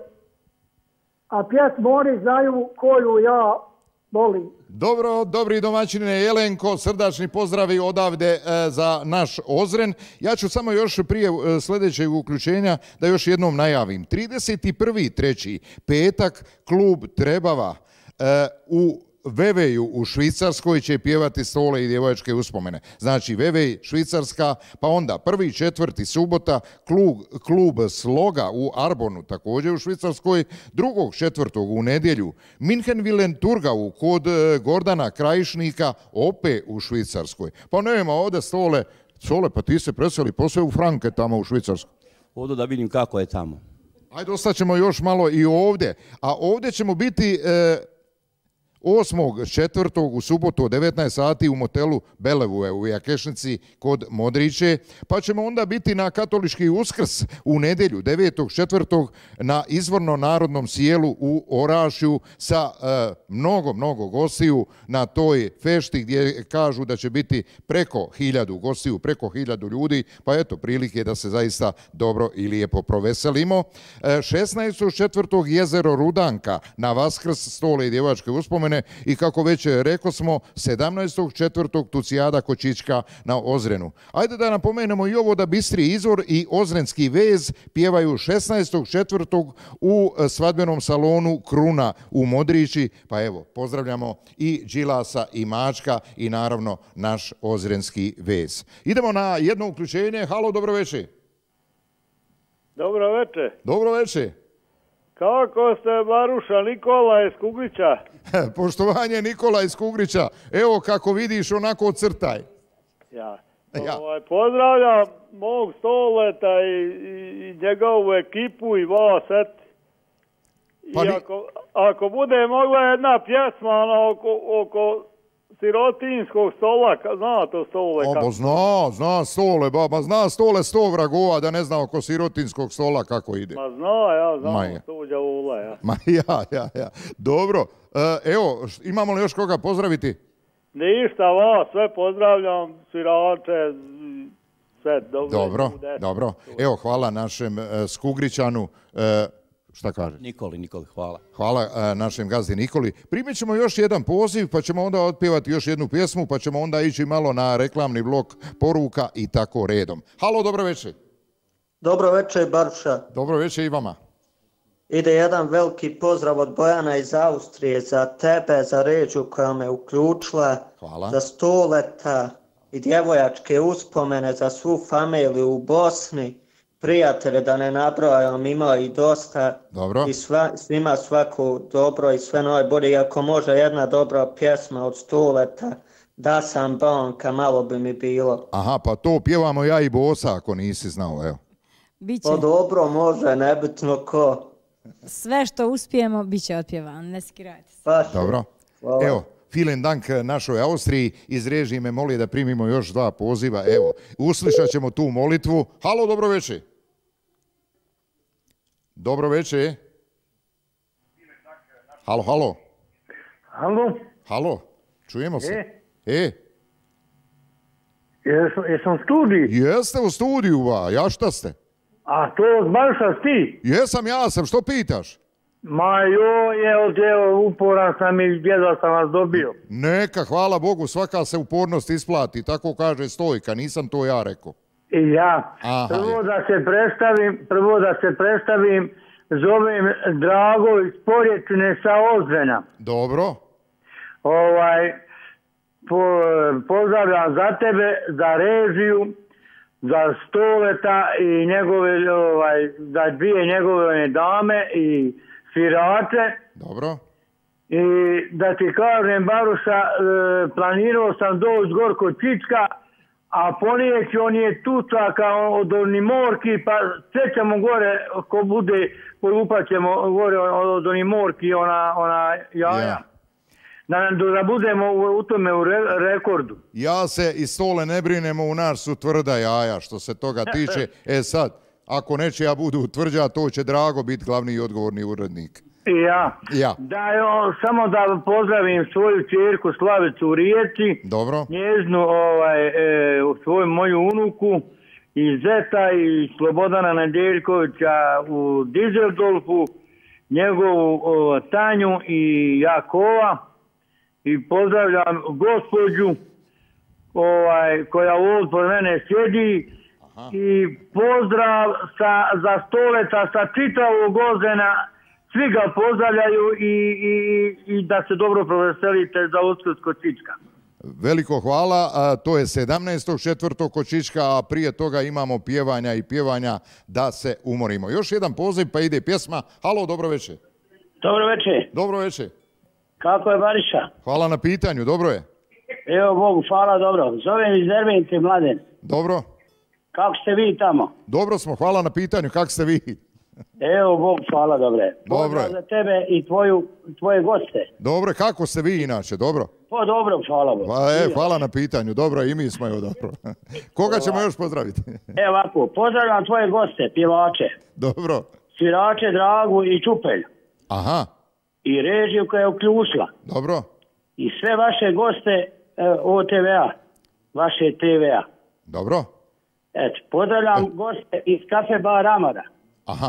A pjesmu oni znaju koju ja volim. Dobro, dobri domaćine Jelenko, srdačni pozdravi odavde e, za naš Ozren. Ja ću samo još prije e, sljedećeg uključenja da još jednom najavim. trideset prvi treći petak klub Trebava e, u Veveju u Švicarskoj će pjevati Stole i djevojačke uspomene. Znači Vevej, Švicarska, pa onda prvi četvrti subota klub, klub Sloga u Arbonu, također u Švicarskoj, drugog četvrtog u nedjelju Minhenvillen Turgau kod Gordana Krajišnika, opet u Švicarskoj. Pa nema ovdje Stole, Stole, pa ti se preseli posve u Franke tamo u Švicarskoj. Odo da vidim kako je tamo. Ajde, ostaćemo još malo i ovdje, a ovdje ćemo biti... E, osmog četvrtog u subotu od devetnaest sati u motelu Belevue u Jakešnici kod Modriće, pa ćemo onda biti na katolički Uskrs u nedjelju devetog četvrtog na izvorno narodnom sjelu u Orašju sa e, mnogo, mnogo gostiju na toj fešti gdje kažu da će biti preko hiljadu gostiju, preko hiljadu ljudi, pa eto prilike da se zaista dobro i lijepo proveselimo. E, šesnaestog četvrtog jezero Rudanka na Vaskrs, Stole i djevojačke uspomene. I kako već rekao smo, sedamnaestog četvrtog Tucijada Kočička na Ozrenu. Ajde da napomenemo i ovo da Bistri izvor i Ozrenski vez pjevaju šesnaestog četvrtog u svadbenom salonu Kruna u Modrići. Pa evo, pozdravljamo i Đilasa i Mačka i naravno naš Ozrenski vez. Idemo na jedno uključenje. Halo, dobro večer. Dobro večer. Dobro večer. Kako ste, Maruša, Nikola iz Kugrića? Poštovanje Nikola iz Kugrića. Evo kako vidiš, onako crtaj. Ja. ja. Ovaj, pozdravljam mog Stoleta i, i, i njegovu ekipu i vas, et. Pa I ni... ako, ako bude mogla jedna pjesma ona, oko, oko sirotinskog stola, zna to Stole? O, zna, zna Stole, baba, zna Stole sto vragova, da ne zna oko sirotinskog stola kako ide. Ma zna, ja znam, Stuđa Ula, ja. Ma ja, ja, ja. Dobro, e, evo, imamo li još koga pozdraviti? Ništa, vas, sve pozdravljam, svirače, sve dobro. Dobro, dobro. Evo, hvala našem e, Skugrićanu. E, Šta kaže? Nikoli, Nikoli, hvala. Hvala a, našem gazdi Nikoli. Primit ćemo još jedan poziv, pa ćemo onda otpjevati još jednu pjesmu, pa ćemo onda ići malo na reklamni blok poruka i tako redom. Halo, dobro večer. Dobro večer, Baruša. Dobro večer i vama. Ide jedan veliki pozdrav od Bojana iz Austrije za tebe, za Ređu koja me uključila, hvala. Za Stoleta i djevojačke uspomene, za svu familiju u Bosni. Prijatelje, da ne nabrojam, ima i dosta. Dobro. I sva, svima svako dobro i sve najbolje. I ako može jedna dobra pjesma od Stoleta, Da sam banka, malo bi mi bilo. Aha, pa to pjevamo ja i Bosa, ako nisi znao, evo. Biće. Pa dobro, može, nebitno ko. Sve što uspijemo, bit će otpjevano, ne skirajte se. Pa, dobro. Hvala. Evo, vielen dank našoj Austriji. Iz režije me moli da primimo još dva poziva. Evo, uslišat ćemo tu molitvu. Halo, dobro večer. Dobro večer. Halo, halo. Halo. Halo, čujemo se. E? E? Jesam, jesam u studiju? Jeste u studiju, ba. Ja šta ste? A to zbašaš ti? Jesam, ja sam. Što pitaš? Ma joj, evo te uporan sam i gdje sam vas dobio. Neka, hvala Bogu, svaka se upornost isplati. Tako kaže Stojka, nisam to ja rekao. I ja. Aha, prvo da se predstavim, prvo da se predstavim, zovem Drago iz Porječine sa Ozrena. Dobro. Ovaj, po, pozdravljam za tebe, za režiju, za Stoleta i njegove, ovaj, za dvije njegove dame i svirače. Dobro. I da ti kažem, Baruša, e, planirao sam doći gor kod Čička, a ponijeći on je tučaka od Onimorki, pa sjećamo gore, ko bude, polupat ćemo gore od Onimorki, ona, ona jaja. Ja. Da, da budemo u, u tome u re, rekordu. Ja se i Stole ne brinemo, u nas su tvrda jaja što se toga tiče. E sad, ako nečija budu tvrđa, to će Drago biti glavni i odgovorni urednik. Ja. Ja. Da, jo, samo da pozdravim svoju čerku Slavicu u Rijeci. Dobro. Njeznu, ovaj, e, svoju moju unuku i zeta i Slobodana Nedeljkovića u Dizeldorfu, njegovu o, Tanju i Jakova. I pozdravljam gospođu ovaj, koja ovdje pored mene sjedi. Aha. I pozdrav sa, za Stoleta sa čitavog Ozena. Svi ga pozdravljaju i, i, i da se dobro proveselite za Uskrs kod Čička. Veliko hvala, a, to je sedamnaestog četvrtog kod Čička, a prije toga imamo pjevanja i pjevanja da se umorimo. Još jedan poziv pa ide pjesma. Halo, dobro večer. Dobro večer. Dobro večer. Kako je Bariša? Hvala na pitanju, dobro je. Evo Bogu, hvala, dobro. Zovem iz Dervente, Mladen. Dobro. Kako ste vi tamo? Dobro smo, hvala na pitanju, kako ste vi? Evo Bogu, hvala, dobre. Dobro je. Za tebe i tvoju, tvoje goste. Dobro, kako ste vi inače, dobro? Pa dobro, hvala Bogu. Pa, e, hvala na pitanju, dobro, i mi smo, evo, dobro. Koga ćemo još pozdraviti? Evo ovako, pozdravljam tvoje goste, pjevače. Dobro. Svirače Dragu i Čupelj. Aha. I režiju koja je uključila. Dobro. I sve vaše goste e, O T V-a, vaše T V-a. Dobro. Eto, pozdravljam e. goste iz Kafe Bar Amara. Aha.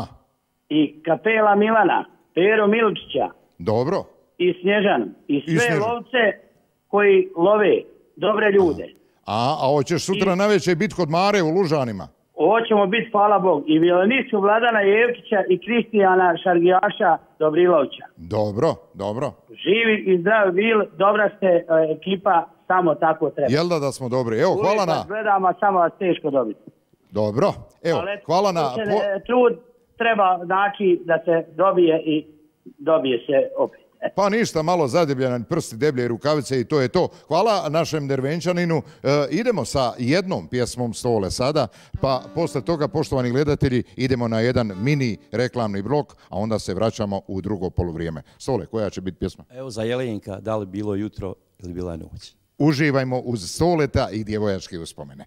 I Kapela Milana, Pero Milčića. Dobro. I Snježan. I sve I Snježan. lovce koji love dobre ljude. A, a hoćeš sutra I... navečer biti kod Mare u Lužanima? Hoćemo biti, hvala Bog, i violinistu Vladana Jevčića i Kristijana Šargijaša Dobrilovića. Dobro, dobro. Živi i zdravi bil, dobra ste uh, ekipa, samo tako treba. Jel da da smo dobri? Evo, hvala na... Uvijek gledam, a samo vas teško dobiti. Dobro, evo, Ali, hvala na... Po... Trud treba znači da se dobije i dobije se opet. Pa ništa, malo zadebljena, prsti deblje rukavice i to je to. Hvala našem Dervenčaninu. E, idemo sa jednom pjesmom Stole sada, pa posle toga, poštovani gledatelji, idemo na jedan mini reklamni blok, a onda se vraćamo u drugo poluvrijeme. Stole, koja će biti pjesma? Evo za Jelenka, da li bilo jutro ili bila noć. Uživajmo uz Stoleta i djevojačke uspomene.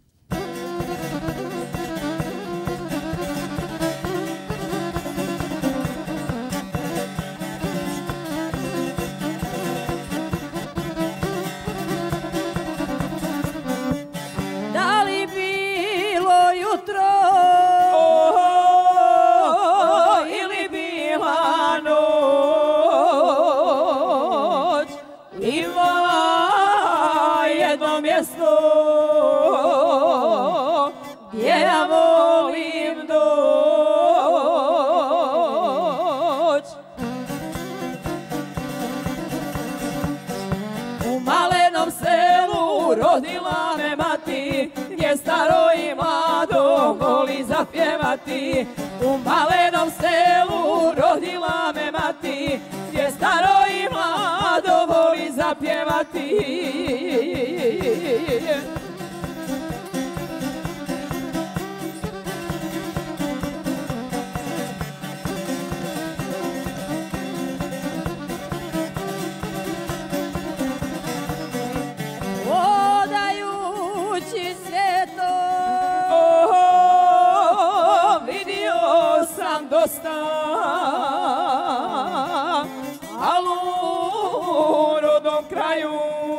Rodila me mati, gdje staro i mlado voli zapjevati. U malenom selu rodila me mati, gdje staro i mlado voli zapjevati. Dosta, al u rodnom kraju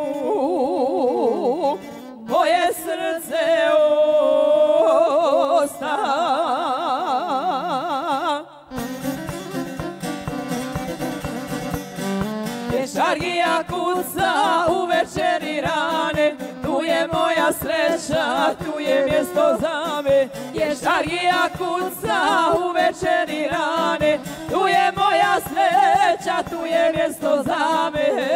moje srce osta. Šargija kuca u večeri rane, tu je moja sreća, tu je mjesto za me. Šargija kuca u večeri rane, tu je moja sreća, tu je mjesto za me.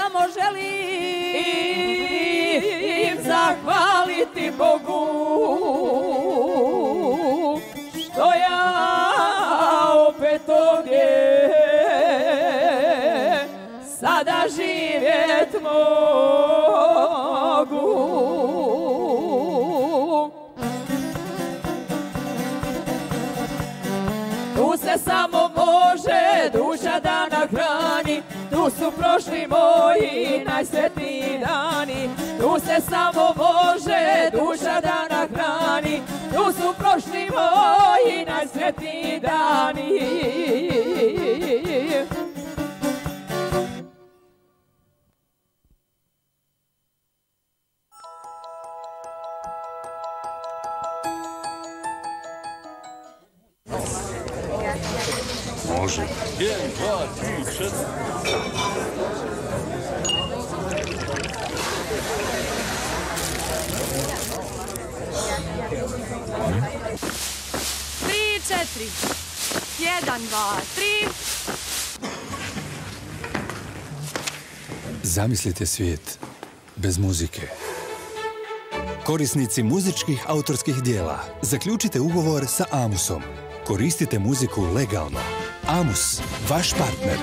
samo želim zahvaliti Bogu što ja opet ovdje sada živjet mogu. Tu se samo može duša da nahrani, tu su prošli moji najsvetniji dani. Tu se samo može duša da nahrani, tu su prošli moji najsvetniji dani. Može. Jedan, dva, tri, četiri. Tri, četiri. Jedan, dva, tri. Zamislite svijet bez muzike. Korisnici muzičkih autorskih dijela, zaključite ugovor sa Amusom. Koristite muziku legalno. Amus, vaš partner.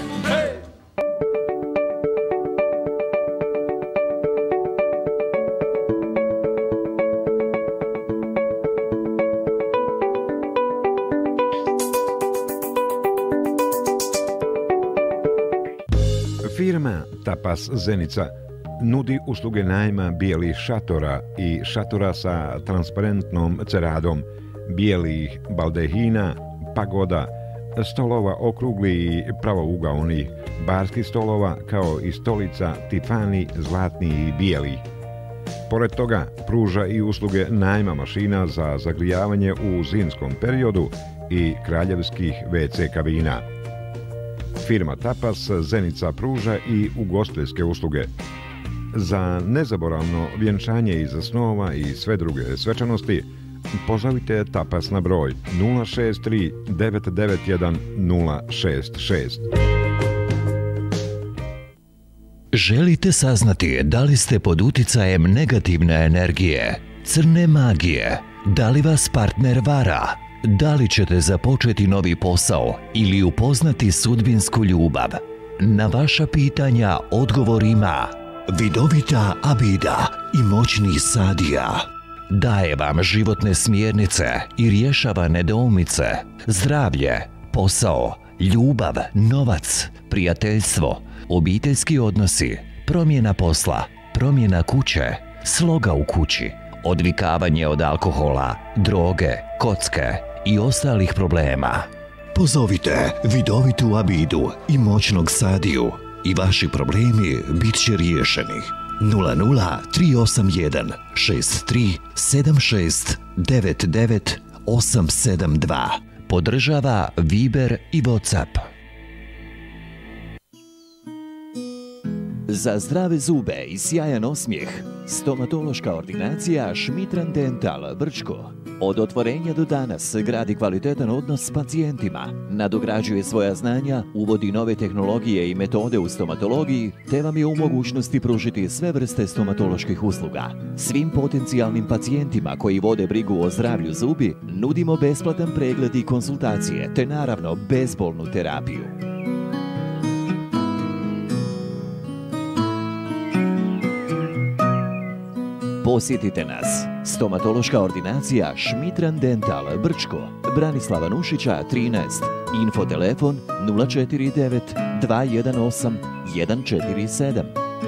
Firma Tapas Zenica nudi usluge najma bijelih šatora i šatora sa transparentnom ceradom, bijelih baldehina, pagoda, stolova okrugli i pravougaonih, barskih stolova kao i stolica tifani, zlatni i bijeli. Pored toga pruža i usluge najma mašina za zagrijavanje u zimskom periodu i kraljevskih ve ce kabina. Firma Tapas Zenica pruža i ugostiteljske usluge. Za nezaboravno vjenčanje iza snova i sve druge svečanosti pozovite Tapas na broj nula šest tri devet devet jedan nula šest šest. Želite saznati da li ste pod uticajem negativne energije, crne magije, da li vas partner vara, da li ćete započeti novi posao ili upoznati sudbinsku ljubav? Na vaša pitanja odgovor ima vidovita Abida i moćni Sadija. Daje vam životne smjernice i rješava nedoumice, zdravlje, posao, ljubav, novac, prijateljstvo, obiteljski odnosi, promjena posla, promjena kuće, sloga u kući, odvikavanje od alkohola, droge, kocke i ostalih problema. Pozovite vidovitu Abidu i moćnog Sadiju i vaši problemi bit će riješeni. nula nula tri osam jedan šest tri sedam šest devet devet osam sedam dva. Podržava Viber i WhatsApp. Za zdrave zube i sjajan osmijeh, stomatološka ordinacija Schmidtran Dental Brčko. Od otvorenja do danas gradi kvalitetan odnos s pacijentima, nadograđuje svoja znanja, uvodi nove tehnologije i metode u stomatologiji, te vam je u mogućnosti pružiti sve vrste stomatoloških usluga. Svim potencijalnim pacijentima koji vode brigu o zdravlju zubi, nudimo besplatan pregled i konsultacije, te naravno bezbolnu terapiju. Posjetite nas. Stomatološka ordinacija Schmidtran Dental Brčko, Branislava Nušića trinaest, infotelefon nula četiri devet dva jedan osam jedan četiri sedam.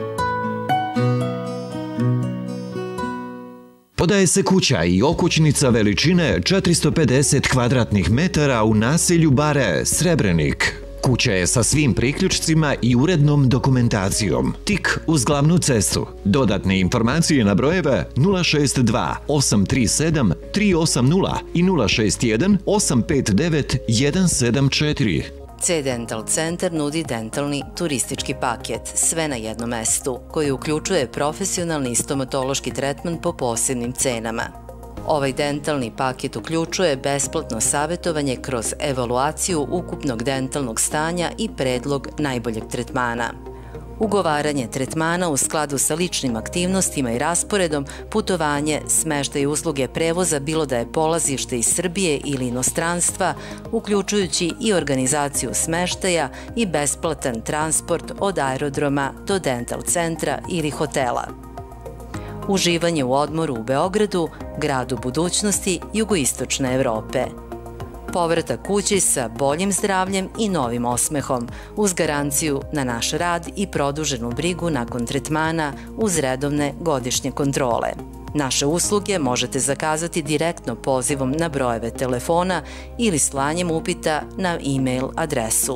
Podaje se kuća i okućnica veličine četiristo pedeset kvadratnih metara u naselju Bare, Srebrenik. Kuća je sa svim priključcima i urednom dokumentacijom, tik uz glavnu cestu. Dodatne informacije na brojeve nula šest dva osam tri sedam tri osam nula i nula šest jedan osam pet devet jedan sedam četiri. C-Dental Centar nudi dentalni turistički paket, sve na jednom mestu, koji uključuje profesionalni stomatološki tretman po posebnim cenama. Ovaj dentalni paket uključuje besplatno savjetovanje kroz evaluaciju ukupnog dentalnog stanja i predlog najboljeg tretmana. ugovaranje tretmana u skladu sa ličnim aktivnostima i rasporedom, putovanje, smeštaj i usluge prevoza bilo da je polazište iz Srbije ili inostranstva, uključujući i organizaciju smeštaja i besplatan transport od aerodroma do dental centra ili hotela. Uživanje u odmoru u Beogradu, gradu budućnosti jugoistočne Evrope. Povratak kući sa boljim zdravljem i novim osmehom, uz garanciju na naš rad i produženu brigu nakon tretmana uz redovne godišnje kontrole. Naše usluge možete zakazati direktno pozivom na brojeve telefona ili slanjem upita na e-mail adresu.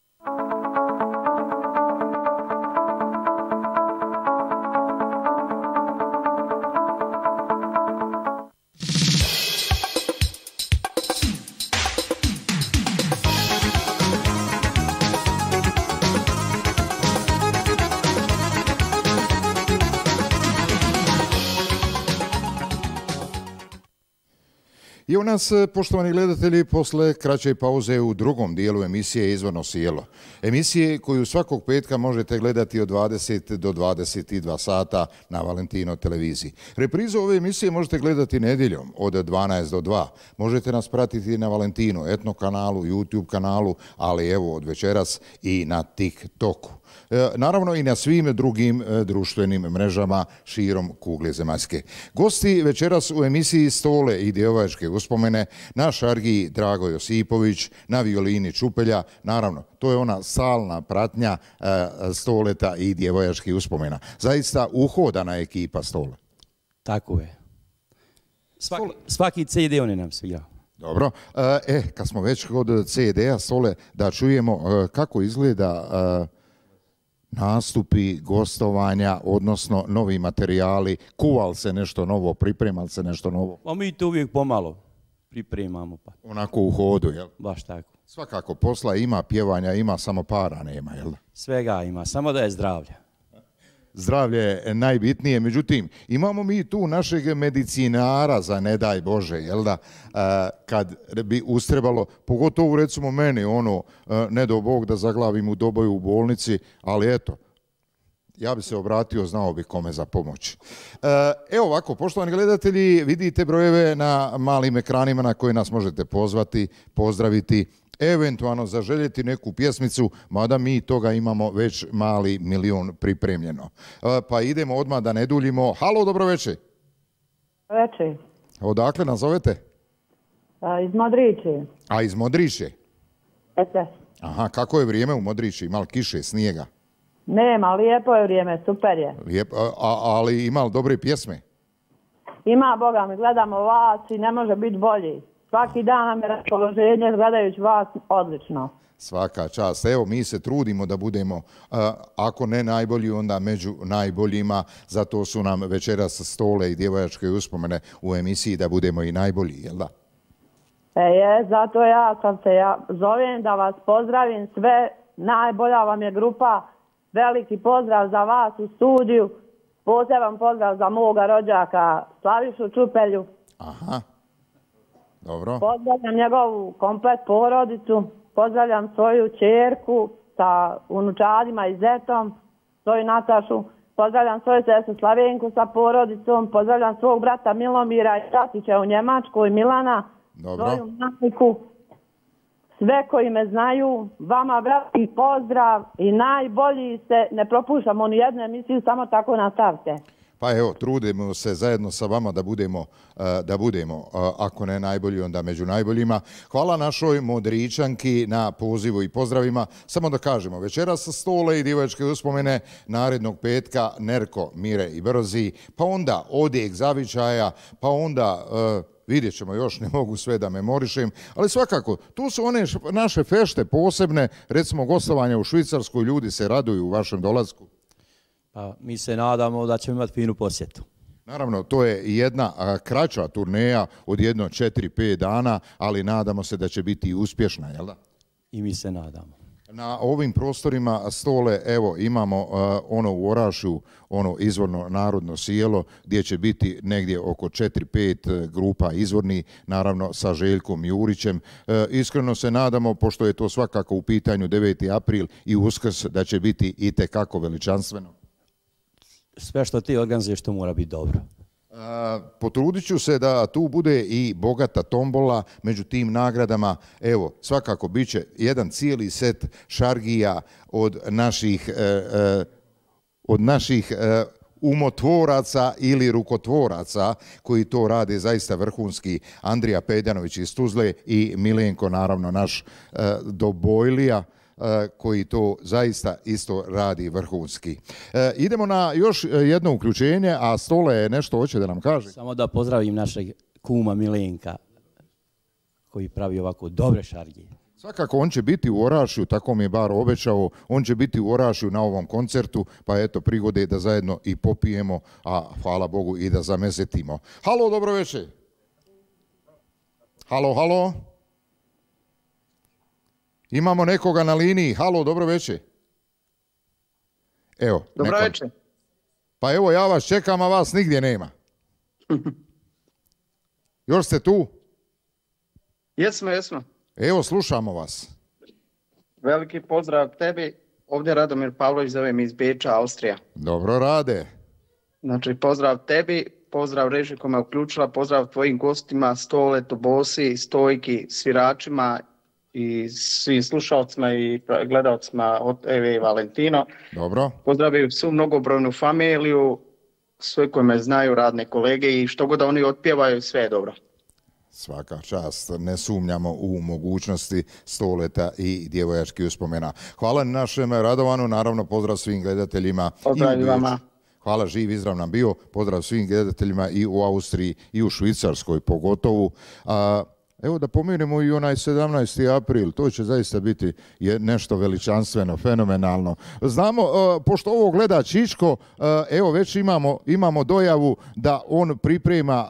I u nas, poštovani gledatelji, posle kraće pauze u drugom dijelu emisije Izvorno sjelo. Emisije koju svakog petka možete gledati od dvadeset do dvadeset dva sata na Valentino televiziji. Reprizu ove emisije možete gledati nedjeljom od dvanaest do dva. Možete nas pratiti na Valentino, Etno kanalu, YouTube kanalu, ali evo od večeras i na TikToku. Naravno i na svim drugim društvenim mrežama širom kugle zemaljske. Gosti večeras u emisiji Stole i djevojačke uspomene, na šargiji Drago Josipović, na violini Čupelja, naravno, to je ona stalna pratnja Stoleta i djevojačkih uspomena. Zaista uhodana ekipa Stole. Tako je. Svaki, svaki C D oni nam svija. Dobro. E, kad smo već kod C D-a Stole, da čujemo kako izgleda nastupi, gostovanja, odnosno novi materijali, kuval se nešto novo, pripremal se nešto novo? Pa mi to uvijek pomalo pripremamo. Pa. Onako u hodu, jel? Baš tako. Svakako, posla ima, pjevanja ima, samo para nema, jel? Svega ima, samo da je zdravlje. Zdravlje je najbitnije, međutim, imamo mi tu našeg medicinara za ne daj Bože, jel da, kad bi ustrebalo, pogotovo recimo meni, ono, ne do Bog da zaglavim u doboju u bolnici, ali eto, ja bi se obratio, znao bi kome za pomoć. Evo ovako, poštovani gledatelji, vidite brojeve na malim ekranima na koje nas možete pozvati, pozdraviti, eventualno zaželjeti neku pjesmicu, mada mi toga imamo već mali milion pripremljeno. Pa idemo odmah da ne duljimo. Halo, dobro večer. Večer. Odakle nazovete? A, iz Modriče. A iz Modriče? Ete. Aha, kako je vrijeme u Modriči? Ima li kiše, snijega? Nema, lijepo je vrijeme, super je. Lijepo, a, ali ima li dobre pjesme? Ima, Boga mi, gledamo vas i ne može biti bolji. Svaki dan nam je raspoloženje gledajući vas odlično. Svaka čast. Evo, mi se trudimo da budemo, ako ne najbolji, onda među najboljima. Zato su nam večeras Stole i djevojačke uspomene u emisiji da budemo i najbolji, jel da? E je, zato ja sam se ja zovem da vas pozdravim sve. Najbolja vam je grupa. Veliki pozdrav za vas u studiju. Poseban pozdrav za moga rođaka Slavišu Čupelju. Aha. Dobro. Pozdravljam njegovu komplet porodicu, pozdravljam svoju ćerku sa unučadima i zetom, svoju Natašu, pozdravljam svoju sestru Slavenku sa porodicom, pozdravljam svog brata Milomira i Tatića u Njemačkoj, Milana, Dobro. Svoju majku, sve koji me znaju, vama veliki pozdrav i najbolji ste, ne propuštamo ni jednu emisiju, samo tako nastavite. Pa evo, trudimo se zajedno sa vama da budemo, da budemo, ako ne najbolji, onda među najboljima. Hvala našoj Modričanki na pozivu i pozdravima. Samo da kažemo, večeras Stole i djevojačke uspomene, narednog petka Nerko, Mire i Brzi, pa onda Odijek zavičaja, pa onda... Vidjet ćemo još, ne mogu sve da memorišem, ali svakako, tu su one naše fešte posebne, recimo gostovanja u Švicarskoj, ljudi se raduju u vašem dolasku. Pa mi se nadamo da ćemo imati finu posjetu. Naravno, to je jedna a, kraća turneja od jedno četiri pet dana, ali nadamo se da će biti uspješna, jel da? I mi se nadamo. Na ovim prostorima Stole, evo, imamo uh, ono u Orašju, ono izvorno narodno sjelo, gdje će biti negdje oko četiri pet grupa izvorni, naravno sa Željkom Jurićem. Uh, iskreno se nadamo, pošto je to svakako u pitanju deveti april i Uskrs, da će biti i tekako veličanstveno. Sve što ti organizuješ, to mora biti dobro. Uh, potrudit ću se da tu bude i bogata tombola među tim nagradama. Evo, svakako bit će jedan cijeli set šargija od naših, uh, uh, od naših uh, umotvoraca ili rukotvoraca koji to rade zaista vrhunski. Andrija Pedjanović iz Tuzle i Milenko, naravno, naš uh, Dobojlija, koji to zaista isto radi vrhunski. E, idemo na još jedno uključenje, a Stole je nešto hoće da nam kaže. Samo da pozdravim našeg kuma Milenka, koji pravi ovako dobre šargije. Svakako on će biti u Orašju, tako mi je bar obećao, on će biti u Orašju na ovom koncertu, pa eto prigode da zajedno i popijemo, a hvala Bogu i da zamesetimo. Halo, dobro večer. Halo, halo. Imamo nekoga na liniji. Halo, dobro večer. Evo. Dobro neko... večer. Pa evo, ja vas čekam, a vas nigdje nema. Još ste tu? Jesmo, jesmo. Evo, slušamo vas. Veliki pozdrav tebi. Ovdje Radomir Pavlović, zovem iz Beča, Austrija. Dobro rade. Znači, pozdrav tebi, pozdrav režiji koja me uključila, pozdrav tvojim gostima, Stole, Tobosi, Stojki, sviračima i svim slušalcima i gledalcima od E V Valentino. Dobro. Pozdravim svu mnogobrojnu familiju, sve koje me znaju, radne kolege i što god da oni otpjevaju, sve je dobro. Svaka čast, ne sumnjamo u mogućnosti Stoleta i djevojačkih uspomena. Hvala našem Radovanu, naravno pozdrav svim gledateljima. Pozdrav vama. Hvala, živ izrav nam bio, pozdrav svim gledateljima i u Austriji i u Švicarskoj pogotovo. A, Evo da pomirimo i onaj sedamnaesti april, to će zaista biti nešto veličanstveno, fenomenalno. Znamo, pošto ovo gleda Čičko, evo već imamo, imamo dojavu da on priprema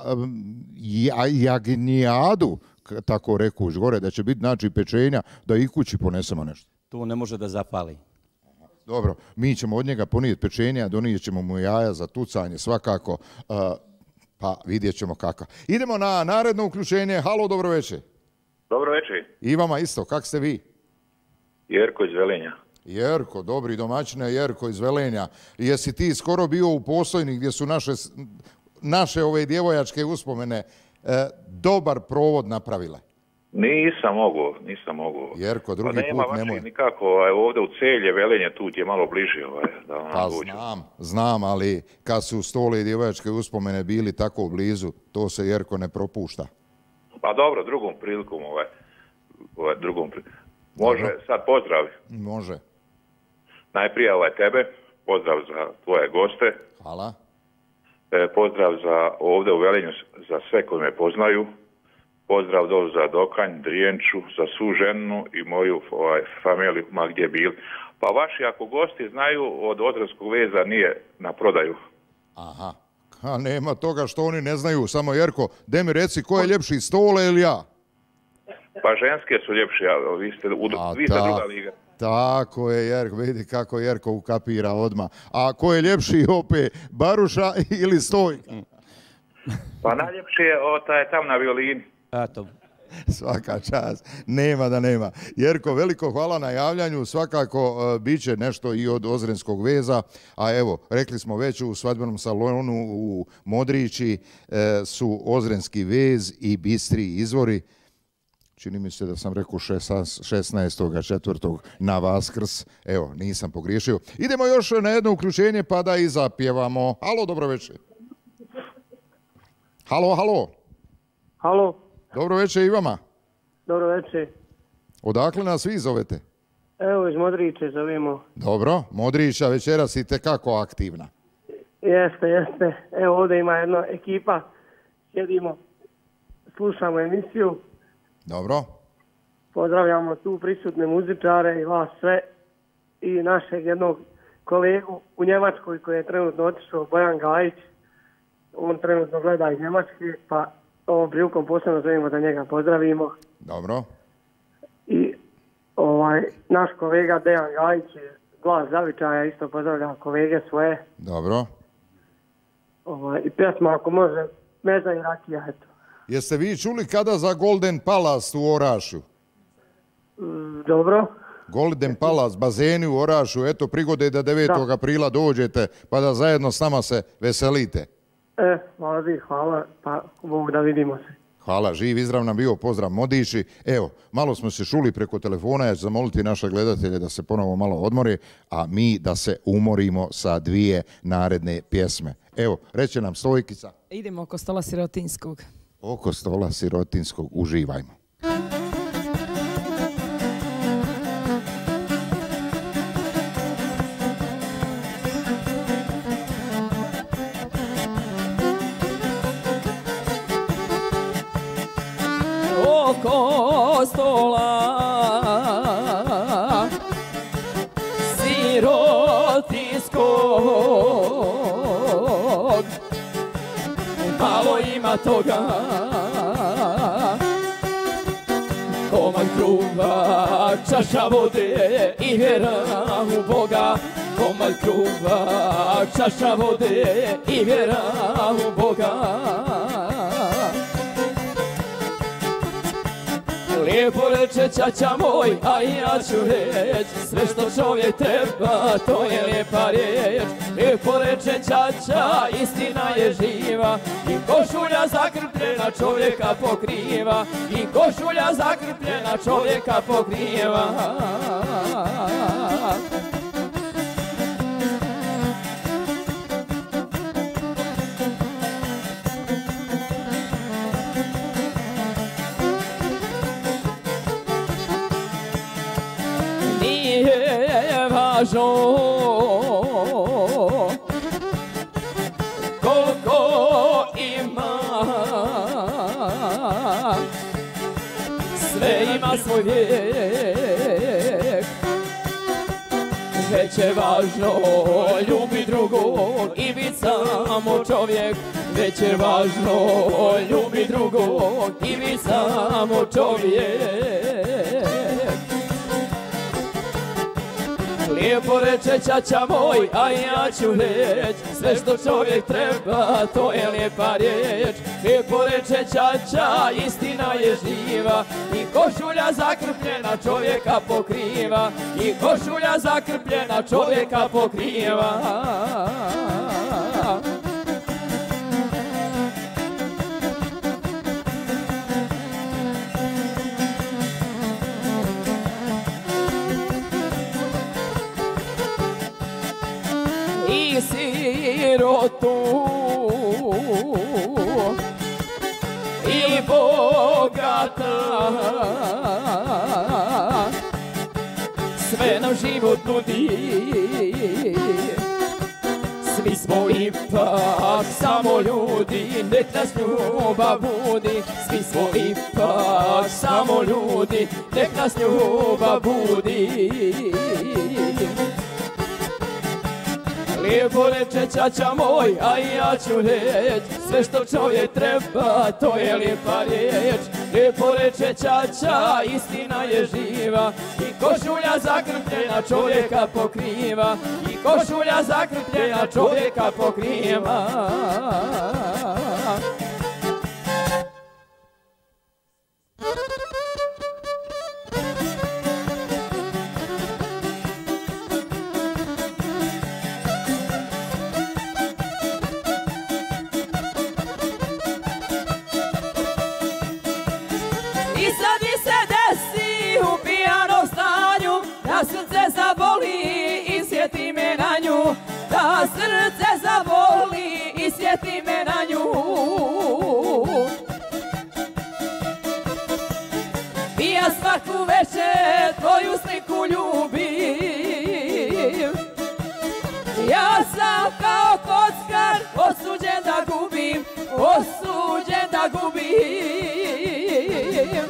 jagnjadu, tako rekuš gore, da će biti znači pečenja, da i kući ponesemo nešto. To ne može da zapali. Dobro, mi ćemo od njega ponijeti pečenja, donijet ćemo mu jaja za tucanje svakako. Pa vidjet ćemo kako. Idemo na naredno uključenje. Halo, dobro večer. Dobro večer. I vama isto, kak ste vi? Jerko iz Velenja. Jerko, dobri domaćine, Jerko iz Velenja. Jesi ti skoro bio u Postojni gdje su naše, naše ove djevojačke uspomene e, dobar provod napravile? Nisam mogu, nisam mogu. Jerko, drugi pa nema put nemoj. Nikako, ovaj, ovdje u Celje, Velenje, tu ti je malo bliže. Ovaj, da pa znam, znam, ali kad su Stole i djevojačke uspomene bili tako blizu, to se Jerko ne propušta. Pa dobro, drugom prilikom, ovaj, ovaj drugom prilikom. Može, dobro. Sad pozdrav. Može. Najprije ovaj tebe, pozdrav za tvoje goste. Hvala. E, pozdrav za ovdje u Velenju, za sve koji me poznaju. Pozdrav dolu za Dokanj, Drijenču, za svu ženu i moju ovaj, familiju, ma gdje bili. Pa vaši ako gosti znaju, od Ozrenskog veza nije na prodaju. Aha, a nema toga što oni ne znaju. Samo Jerko, de mi reci ko je ljepši, Stole ili ja? Pa ženske su ljepše, a vi ste, u, a vi ste ta, druga liga. Tako je, Jerko, vidi kako Jerko ukapira odmah. A ko je ljepši opet, Baruša ili Stojka? Pa najljepši je o, taj tam na violini. Eto. Svaka čast, nema da nema. Jerko, veliko hvala na javljanju, svakako uh, bit će nešto i od Ozrenskog veza, a evo, rekli smo već u svadbenom salonu u Modrići uh, su Ozrenski vez i Bistri izvori. Čini mi se da sam rekao šesnaestog četvrtog na Vaskrs, evo, nisam pogriješio. Idemo još na jedno uključenje pa da i zapjevamo. Halo, dobro večer. Halo, halo. Halo. Dobro večer i vama. Dobro večer. Odakle nas vi zovete? Evo iz Modriće zovemo. Dobro, Modrića večeras i tekako aktivna. Jeste, jeste. Evo ovdje ima jedna ekipa. Sjedimo, slušamo emisiju. Dobro. Pozdravljamo tu prisutne muzičare i vas sve. I našeg jednog kolegu u Njemačkoj koji je trenutno otišao, Bojan Gajić. On trenutno gleda iz Njemačke, pa ovom prilikom posebno želimo da njega pozdravimo. Dobro. I ovaj, ovaj, naš kolega Dejan Gajić, glas zavičaja, isto pozdravljam kolege svoje. Dobro. Ovaj, i pjesma ako može, meza i rakija, eto. Jeste vi čuli kada za Golden Palace u Orašju? Mm, dobro. Golden Palace, bazeni u Orašju, eto prigode da devetog aprila dođete pa da zajedno s nama se veselite. E, hvala vi, hvala, pa Bog da vidimo se. Hvala, živ, izrav nam bio, pozdrav Modiši. Evo, malo smo se šuli preko telefona, ja ću zamoliti naše gledatelje da se ponovo malo odmori, a mi da se umorimo sa dvije naredne pjesme. Evo, reće nam Stojkica. Idemo oko stola Sirotinskog. Oko stola Sirotinskog, uživajmo. Oko stola Sirotinskog malo ima toga, komad kruva, čaša vode i vjera u Boga. Komad kruva, čaša vode i vjera u Boga. Lijepo reče ćaća moj, a ja ću reć, sve što čovjek treba, to je lijepa riječ. Lijepo reče ćaća, istina je živa, i košulja zakrpljena čovjeka pokriva, i košulja zakrpljena čovjeka pokriva. Važno koliko ima, sve ima svoj vijek, već je važno ljubi drugog i bit samo čovjek, već je važno ljubi drugog i bit samo čovjek. Lijepo reče ćaća moj, a ja ću reć, sve što čovjek treba, to je lijepa riječ. Lijepo reče ćaća, istina je živa, i košulja zakrpljena čovjeka pokriva, i košulja zakrpljena čovjeka pokriva. I sirotu i bogata, sve nam život nudi, svi smo ipak samo ljudi, nek nas ljubav budi. Svi smo ipak samo ljudi, nek nas ljubav budi. Lijepo reče ćaća moj, a ja ću reć, sve što čovjek treba, to je lijepa riječ. Lijepo reče ćaća, istina je živa, i košulja zakrpljena čovjeka pokriva, i košulja zakrpljena čovjeka pokriva. Da srce zavoli i sjeti me na nju. I ja svaku večer tvoju sliku ljubim. Ja sam kao kockar osuđen da gubim, osuđen da gubim.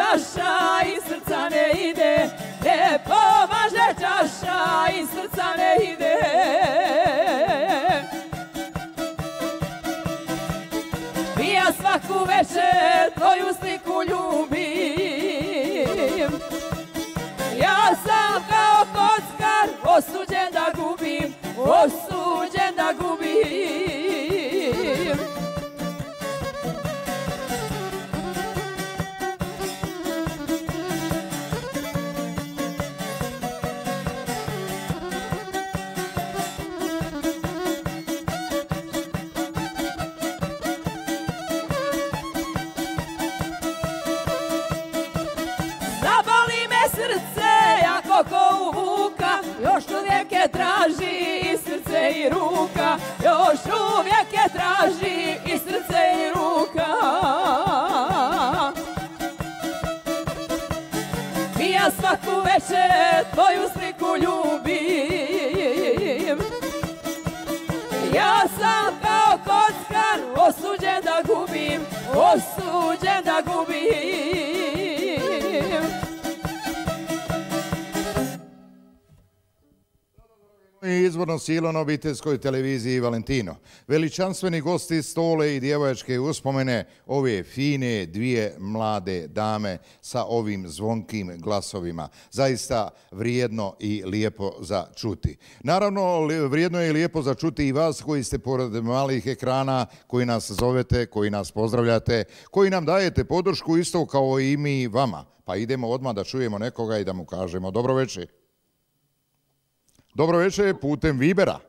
čaša i srca ne ide, ne pomaže čaša i srca ne ide. Ja svaku večer tvoju sliku ljubim, ja sam kao kockar osuđen da gubim, osuđen da gubim. Ko u vuka, još uvijek je traži i srce i ruka, još uvijek je traži i srce i ruka. I ja svaku večer tvoju sliku ljubim, ja sam kao kockar osuđen da gubim, osuđen da gubim. Izvorno silo na obiteljskoj televiziji Valentino. Veličanstveni gosti stole i djevojačke uspomene ove fine dvije mlade dame sa ovim zvonkim glasovima. Zaista vrijedno i lijepo za čuti. Naravno, vrijedno je i lijepo za čuti i vas koji ste pored malih ekrana, koji nas zovete, koji nas pozdravljate, koji nam dajete podršku isto kao i mi vama. Pa idemo odmah da čujemo nekoga i da mu kažemo dobro večer. Dobro večer putem Vibera.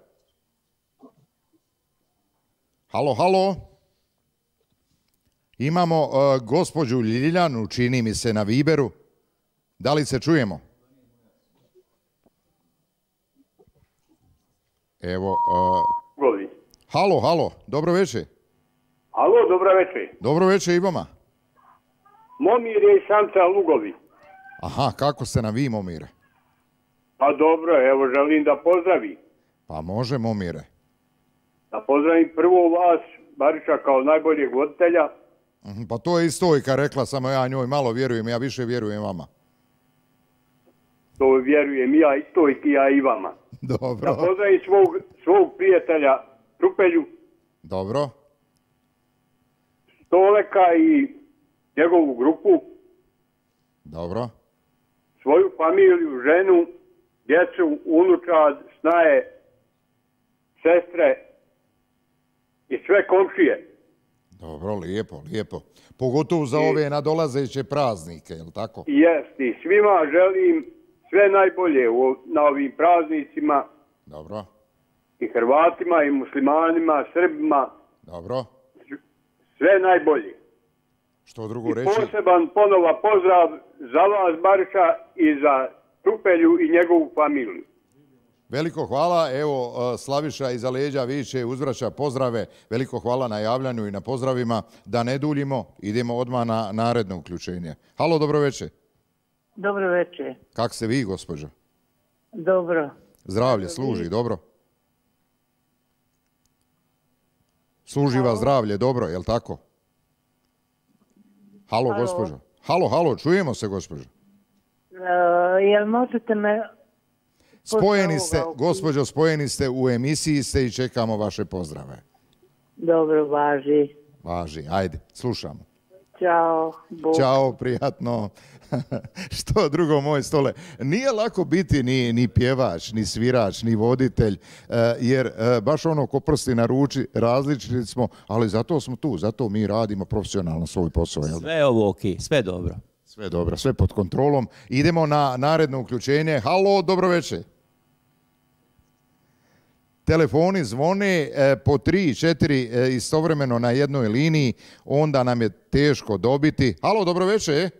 Halo, halo. Imamo uh, gospođu Ljiljanu, čini mi se, na Viberu. Da li se čujemo? Evo. Uh... Halo, halo. Dobro večer. Halo, dobro večer. Dobro večer i vama. Momir je iz Šamca Lugovi. Aha, kako ste na vi, Momire? Pa dobro, evo želim da pozdravim. Pa može, Momire. Da pozdravim prvo vas, Bariša, kao najboljeg voditelja. Pa to je i Stojka rekla, samo ja njoj malo vjerujem, ja više vjerujem vama. To vjerujem ja i Stojki, ja i vama. Dobro. Da pozdravim svog, svog prijatelja Trupelju. Dobro. Stoleka i njegovu grupu. Dobro. Svoju familiju, ženu, djecu, unučad, snaje, sestre i sve komšije. Dobro, lijepo, lijepo. Pogotovo za I, ove nadolazeće praznike, je li tako? Jest, i svima želim sve najbolje u, na ovim praznicima. Dobro. I Hrvatima, i muslimanima, Srbima. Dobro. Sve najbolje. Što drugo I reći? poseban ponova pozdrav za vas, Bariša, i za Trupelju i njegovu familiju. Veliko hvala. Evo, Slaviša iza leđa viče, uzvraća pozdrave. Veliko hvala na javljanju i na pozdravima. Da ne duljimo, idemo odmah na naredno uključenje. Halo, dobro večer. Dobro večer. Kak ste vi, gospođo? Dobro. Zdravlje služi, dobro? Služi vas zdravlje, dobro, je li tako? Halo, halo, gospođo. Halo, halo, čujemo se, gospođo. Uh, jel možete me... Spojeni ste, gospođo, spojeni ste, u emisiji ste i čekamo vaše pozdrave. Dobro, važi. Važi, ajde, slušamo. Ćao. Bog. Ćao, prijatno. Što drugo, moj stole. Nije lako biti ni, ni pjevač, ni svirač, ni voditelj, jer baš ono ko prsti na ruči, različiti smo, ali zato smo tu, zato mi radimo profesionalno svoj posao. Jel? Sve ovo ok, sve dobro. Sve dobro, sve pod kontrolom. Idemo na naredno uključenje. Halo, dobro večer. Telefoni zvone e, po tri, četiri e, istovremeno na jednoj liniji, onda nam je teško dobiti. Halo, dobro večer.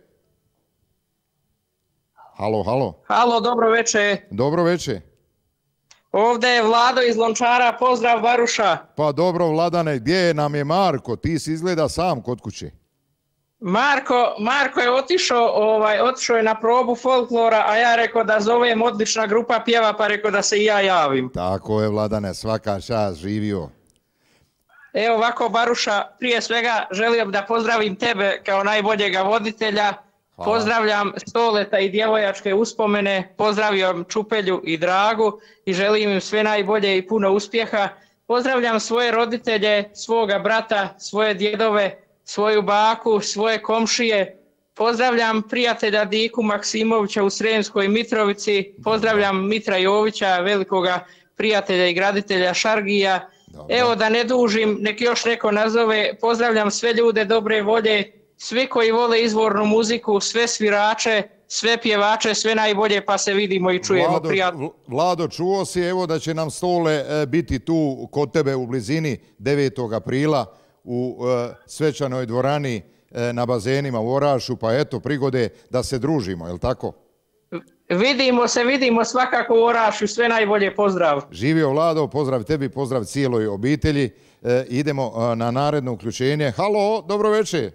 Halo, halo. Halo, dobro večer. Dobro večer. Ovdje je Vlado iz Lončara, pozdrav Baruša. Pa dobro, Vladane, gdje nam je Marko? Ti si izgleda sam kod kuće. Marko, Marko je otišao, ovaj, otišao je na probu folklora, a ja rekao da zovem odlična grupa pjeva, pa rekao da se i ja javim. Tako je, Vladane, svaka čast, živio. Evo ovako, Baruša, prije svega želio da pozdravim tebe kao najboljega voditelja. Pozdravljam Stoleta i djevojačke uspomene, pozdravljam Čupelju i Dragu i želim im sve najbolje i puno uspjeha. Pozdravljam svoje roditelje, svoga brata, svoje djedove, svoju baku, svoje komšije. Pozdravljam prijatelja Diku Maksimovića u Sremskoj Mitrovici. Pozdravljam Mitra Jovića, velikoga prijatelja i graditelja Šargija. Dobro. Evo da ne dužim, nek još neko nazove. Pozdravljam sve ljude dobre volje, svi koji vole izvornu muziku, sve svirače, sve pjevače, sve najbolje, pa se vidimo i čujemo. Vlado, prijatno. Vlado, čuo si evo da će nam Stole e, biti tu kod tebe u blizini devetog aprila u e, svečanoj dvorani e, na bazenima u Orašu, pa eto prigode da se družimo, je li tako? Vidimo se, vidimo svakako u Orašu, sve najbolje, pozdrav. Živio Vlado, pozdrav tebi, pozdrav cijeloj obitelji. E, idemo e, na naredno uključenje. Halo, dobro večer.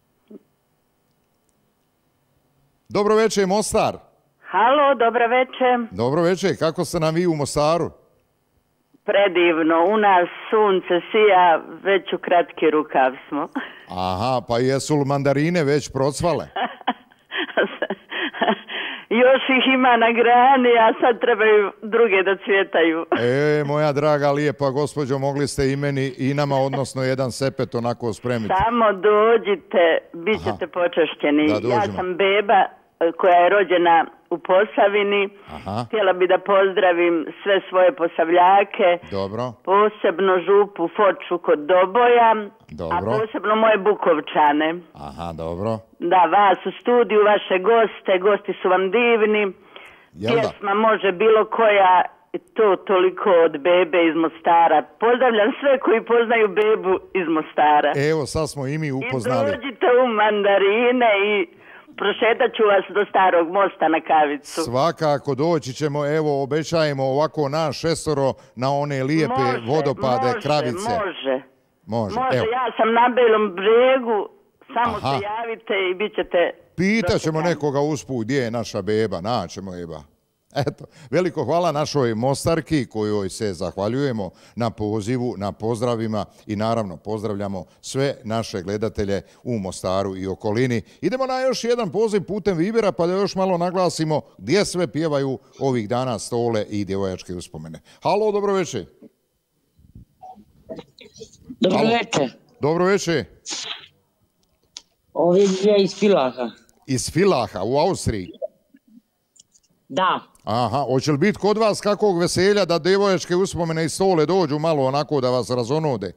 Dobro večer, Mostar. Halo, dobro večer. Dobro večer, kako ste nam vi u Mostaru? Predivno, u nas sunce sija, već u kratki rukav smo. Aha, pa jesu li mandarine već procvale? Još ih ima na grani, a sad trebaju druge da cvjetaju. E, moja draga lijepa gospođo, mogli ste i meni i nama, odnosno jedan sepet onako spremiti. Samo dođite, bit ćete počašćeni. Ja sam beba koja je rođena u Posavini. Aha. Htjela bi da pozdravim sve svoje posavljake. Dobro. Posebno župu Foču kod Doboja. Dobro. A posebno moje Bukovčane. Aha, dobro. Da, vas u studiju, vaše goste, gosti su vam divni. Jel da? Pjesma može bilo koja, to toliko od bebe iz Mostara. Pozdravljam sve koji poznaju bebu iz Mostara. Evo, sad smo i mi upoznali. I dođite u mandarine i prošetat ću vas do Starog mosta na kavicu. Svakako doći ćemo, evo, obećajemo ovako nas šestoro na one lijepe može, vodopade, može, Kravice. Može, može. Može, evo. Ja sam na Belom bregu, samo Aha. se javite i bit ćete... Pitat ćemo nekoga usput gdje je naša beba, naćemo jeba. Eto, veliko hvala našoj Mostarki kojoj se zahvaljujemo na pozivu, na pozdravima i naravno pozdravljamo sve naše gledatelje u Mostaru i okolini. Idemo na još jedan poziv putem Vibera pa da još malo naglasimo gdje sve pjevaju ovih dana Stole i djevojačke uspomene. Halo, dobro večer. Dobro večer. Dobro večer. Ovdje je iz Filaha. Iz Filaha u Austriji? Da. Aha, hoće li biti kod vas kakvog veselja da djevojačke uspomene i Stole dođu malo onako da vas razonode?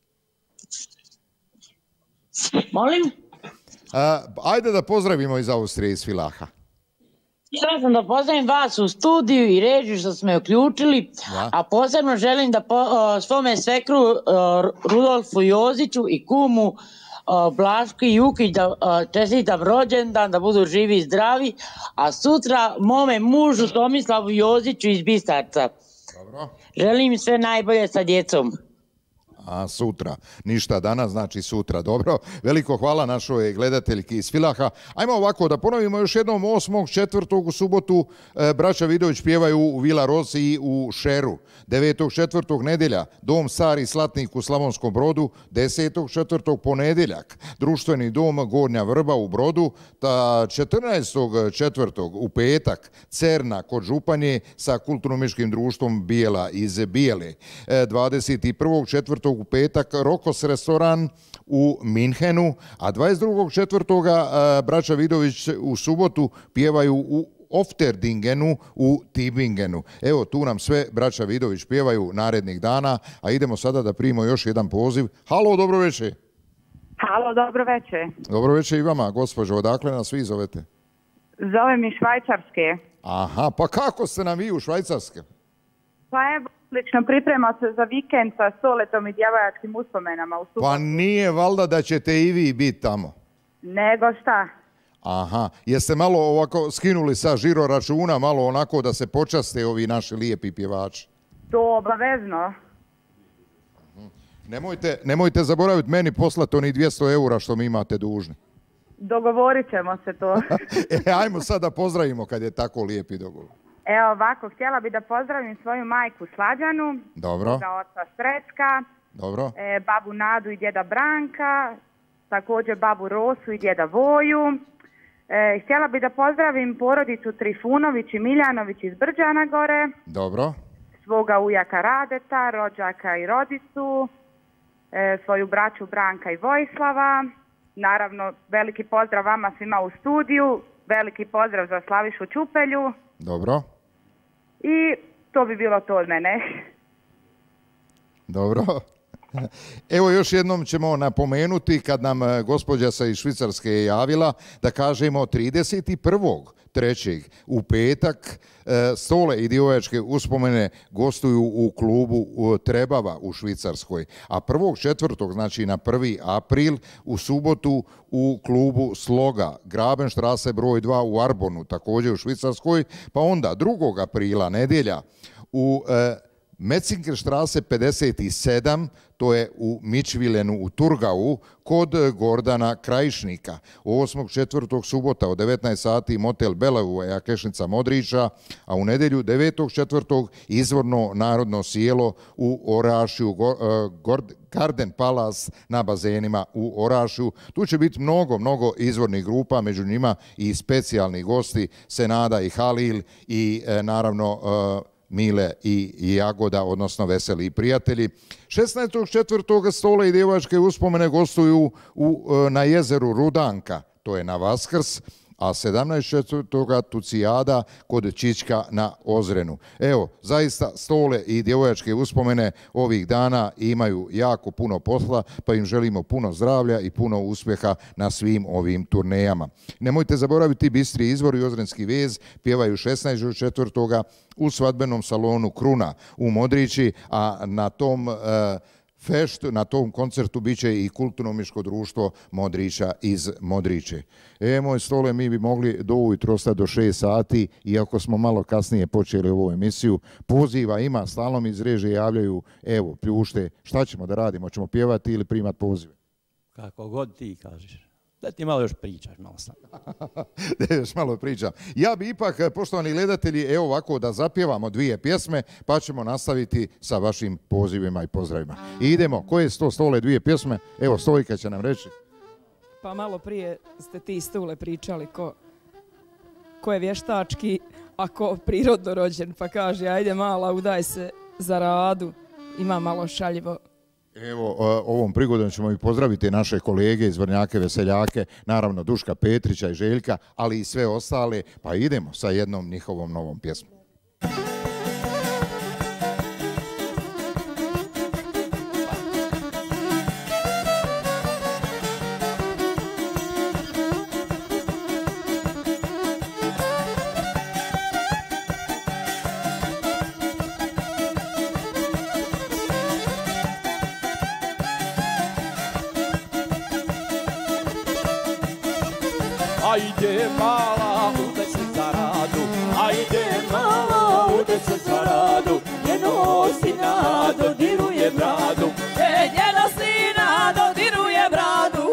Molim? A, ajde da pozdravimo iz Austrije, iz Filaha. Htjela sam da pozdravim vas u studiju i režiju što smo me uključili, ja. A posebno želim da po, o, svome svekru o, Rudolfu Joziću i kumu Blaško i Jukić da čestitam rođendan, da budu živi i zdravi, a sutra mome mužu Tomislavu Joziću iz Bistarca. Dobro. Želim sve najbolje sa djecom. A sutra, ništa danas, znači sutra, dobro. Veliko hvala našoj gledateljki iz Filaha. Ajmo ovako, da ponovimo još jednom osmog četvrtog u subotu e, braća Vidović pjevaju u Vila Rosi u Šeru. devetog četvrtog nedjelja, Dom Stari Slatnik u Slavonskom Brodu. desetog četvrtog ponedjeljak, Društveni dom Gornja Vrba u Brodu. Ta četrnaestog četvrtog u petak, Cerna kod Županje sa kulturno-umjetničkim društvom Bijela iz Bijele. E, dvadeset prvog četvrtog u petak Rokos restoran u Minhenu, a dvadeset drugog četvrtog braća Vidović u subotu pjevaju u Ofterdingenu u Tibingenu. Evo, tu nam sve braća Vidović pjevaju narednih dana, a idemo sada da primimo još jedan poziv. Halo, dobro večer. Halo, dobro večer. Dobro večer i vama, gospođo, odakle nas vi zovete? Zove mi Švajcarske. Aha, pa kako ste nam vi u Švajcarske? Pa evo, slično priprema se za vikend sa Stoletom i djevojačkim uspomenama u subotu. Pa nije valjda da ćete i vi biti tamo? Nego šta? Aha, jeste malo ovako skinuli sa žiro računa, malo onako da se počaste ovi naši lijepi pjevači? To obavezno. Nemojte, nemojte zaboraviti meni poslati oni dvjesto eura što mi imate dužni. Dogovorit ćemo se to. E, ajmo sad da pozdravimo kad je tako lijepi dogovor. Evo ovako, htjela bi da pozdravim svoju majku Slađanu, dobro, svoga oca Srećka, dobro, e, babu Nadu i djeda Branka, također babu Rosu i djeda Voju, E, htjela bi da pozdravim porodicu Trifunović i Miljanović iz Brđana gore, Dobro. svoga ujaka Radeta, rođaka i rodicu, e, svoju braću Branka i Vojislava, naravno veliki pozdrav vama svima u studiju, veliki pozdrav za Slavišu Čupelju Dobro. i to bi bilo to od mene. Dobro. Evo još jednom ćemo napomenuti kad nam e, gospođa sa iz Švicarske je javila da kažemo trideset prvog trećeg u petak e, Stole i djevojačke uspomene gostuju u klubu u Trebava u Švicarskoj, a prvog četvrtog znači na prvi april u subotu u klubu Sloga, Grabenštrase broj dva u Arbonu, također u Švicarskoj, pa onda drugog aprila nedjelja u e, Metzingerstraße pedeset sedam, to je u Mičvilenu u Turgau, kod Gordana Krajišnika. osmog četvrtog subota od devetnaest sati Motel Belevuja, Kešnica Modrića, a u nedjelju devetog četvrtog izvorno narodno sjelo u Orašju, Garden Palace na bazenima u Orašju. Tu će biti mnogo, mnogo izvornih grupa, među njima i specijalni gosti Senada i Halil i naravno Mile i Jagoda, odnosno Veseli prijatelji. šesnaestog četvrtog Stole i djevojačke uspomene gostuju u, na jezeru Rudanka, to je na Vaskrs, a sedamnaest četvrtog Tucijada kod Čička na Ozrenu. Evo, zaista Stole i djevojačke uspomene ovih dana imaju jako puno posla, pa im želimo puno zdravlja i puno uspjeha na svim ovim turnejama. Nemojte zaboraviti Bistri izvor i Ozrenski vez pjevaju šesnaestog četvrtog u svadbenom salonu Kruna u Modrići, a na tom e, feštu, na tom koncertu bit će i kulturno-miško društvo Modrića iz Modriće. E, moj Stole, mi bi mogli do ujutro ostati do šest sati, iako smo malo kasnije počeli ovu emisiju. Poziva ima, stalno mi iz režije javljaju, evo, pljušte, šta ćemo da radimo, ćemo pjevati ili primati pozive? Kako god ti kažeš. Da ti malo još pričaš, malo sam. Da još malo pričam. Ja bi ipak, poštovani gledatelji, evo ovako da zapjevamo dvije pjesme, pa ćemo nastaviti sa vašim pozivima i pozdravima. I idemo, koje su to, Stole, dvije pjesme? Evo, Stojka će nam reći. Pa malo prije ste ti, Stule, pričali ko, ko je vještački, a ko prirodno rođen, pa kaže, ajde mala, udaj se za radu, ima malo šaljivo. Evo, ovom prigodom ćemo i pozdraviti naše kolege iz Vrnjake Veseljake, naravno Duška Petrića i Željka, ali i sve ostale, pa idemo sa jednom njihovom novom pjesmom. Ajde mala, udaj se za radu, ajde mala, udaj se za radu, njeno sina dodiruje bradu, e, njeno sina dodiruje bradu.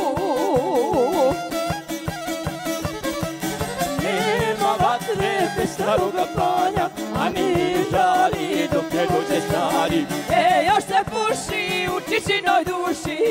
Nema vatre bez staroga planja, a mi žali dok ne dođe stari, e, još se puši u čičinoj duši.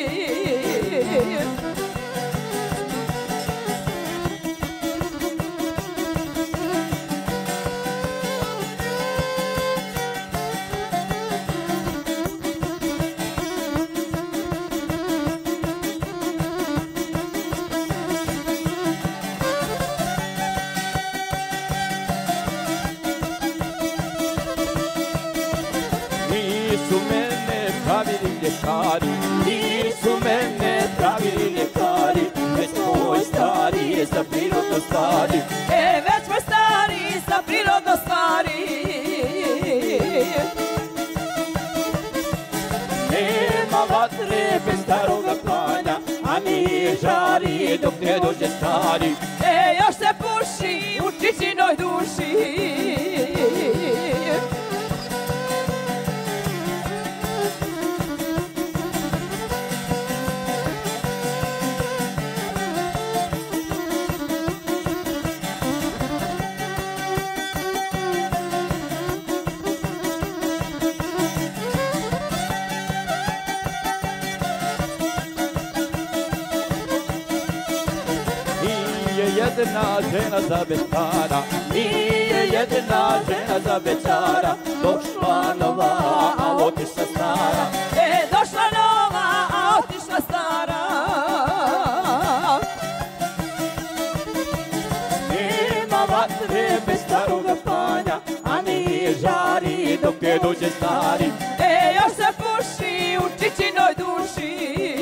Ljekari, nisu mene pravili ljekari, već moj stari je za prirodno stari, e, već moj stari je za prirodno stari. Nema vatre bez staroga planja, a nije žari dok ne dođe stari, e, još se puši u čičinoj duši. nije jedna žena za bećara, nije jedna žena za bećara, došla nova, a otišla stara. E, došla nova, a otišla stara. Nema vatre bez staroga panja, a nije žari dok ne dođe stari. E, još se puši u čičinoj duši.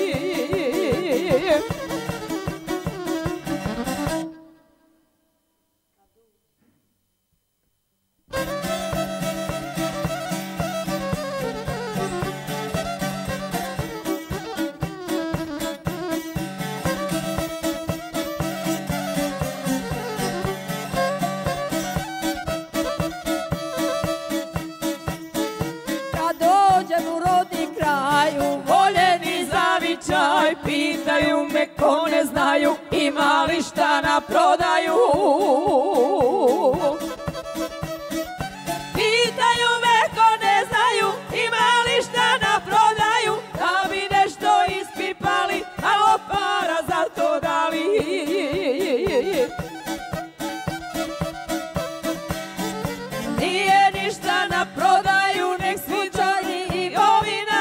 Pitaju me ko ne znaju, ima li šta na prodaju. Pitaju me ko ne znaju, ima li šta na prodaju, da bi nešto ispipali, malo para za to dali. Nije ništa na prodaju, nek sviđani i ovina.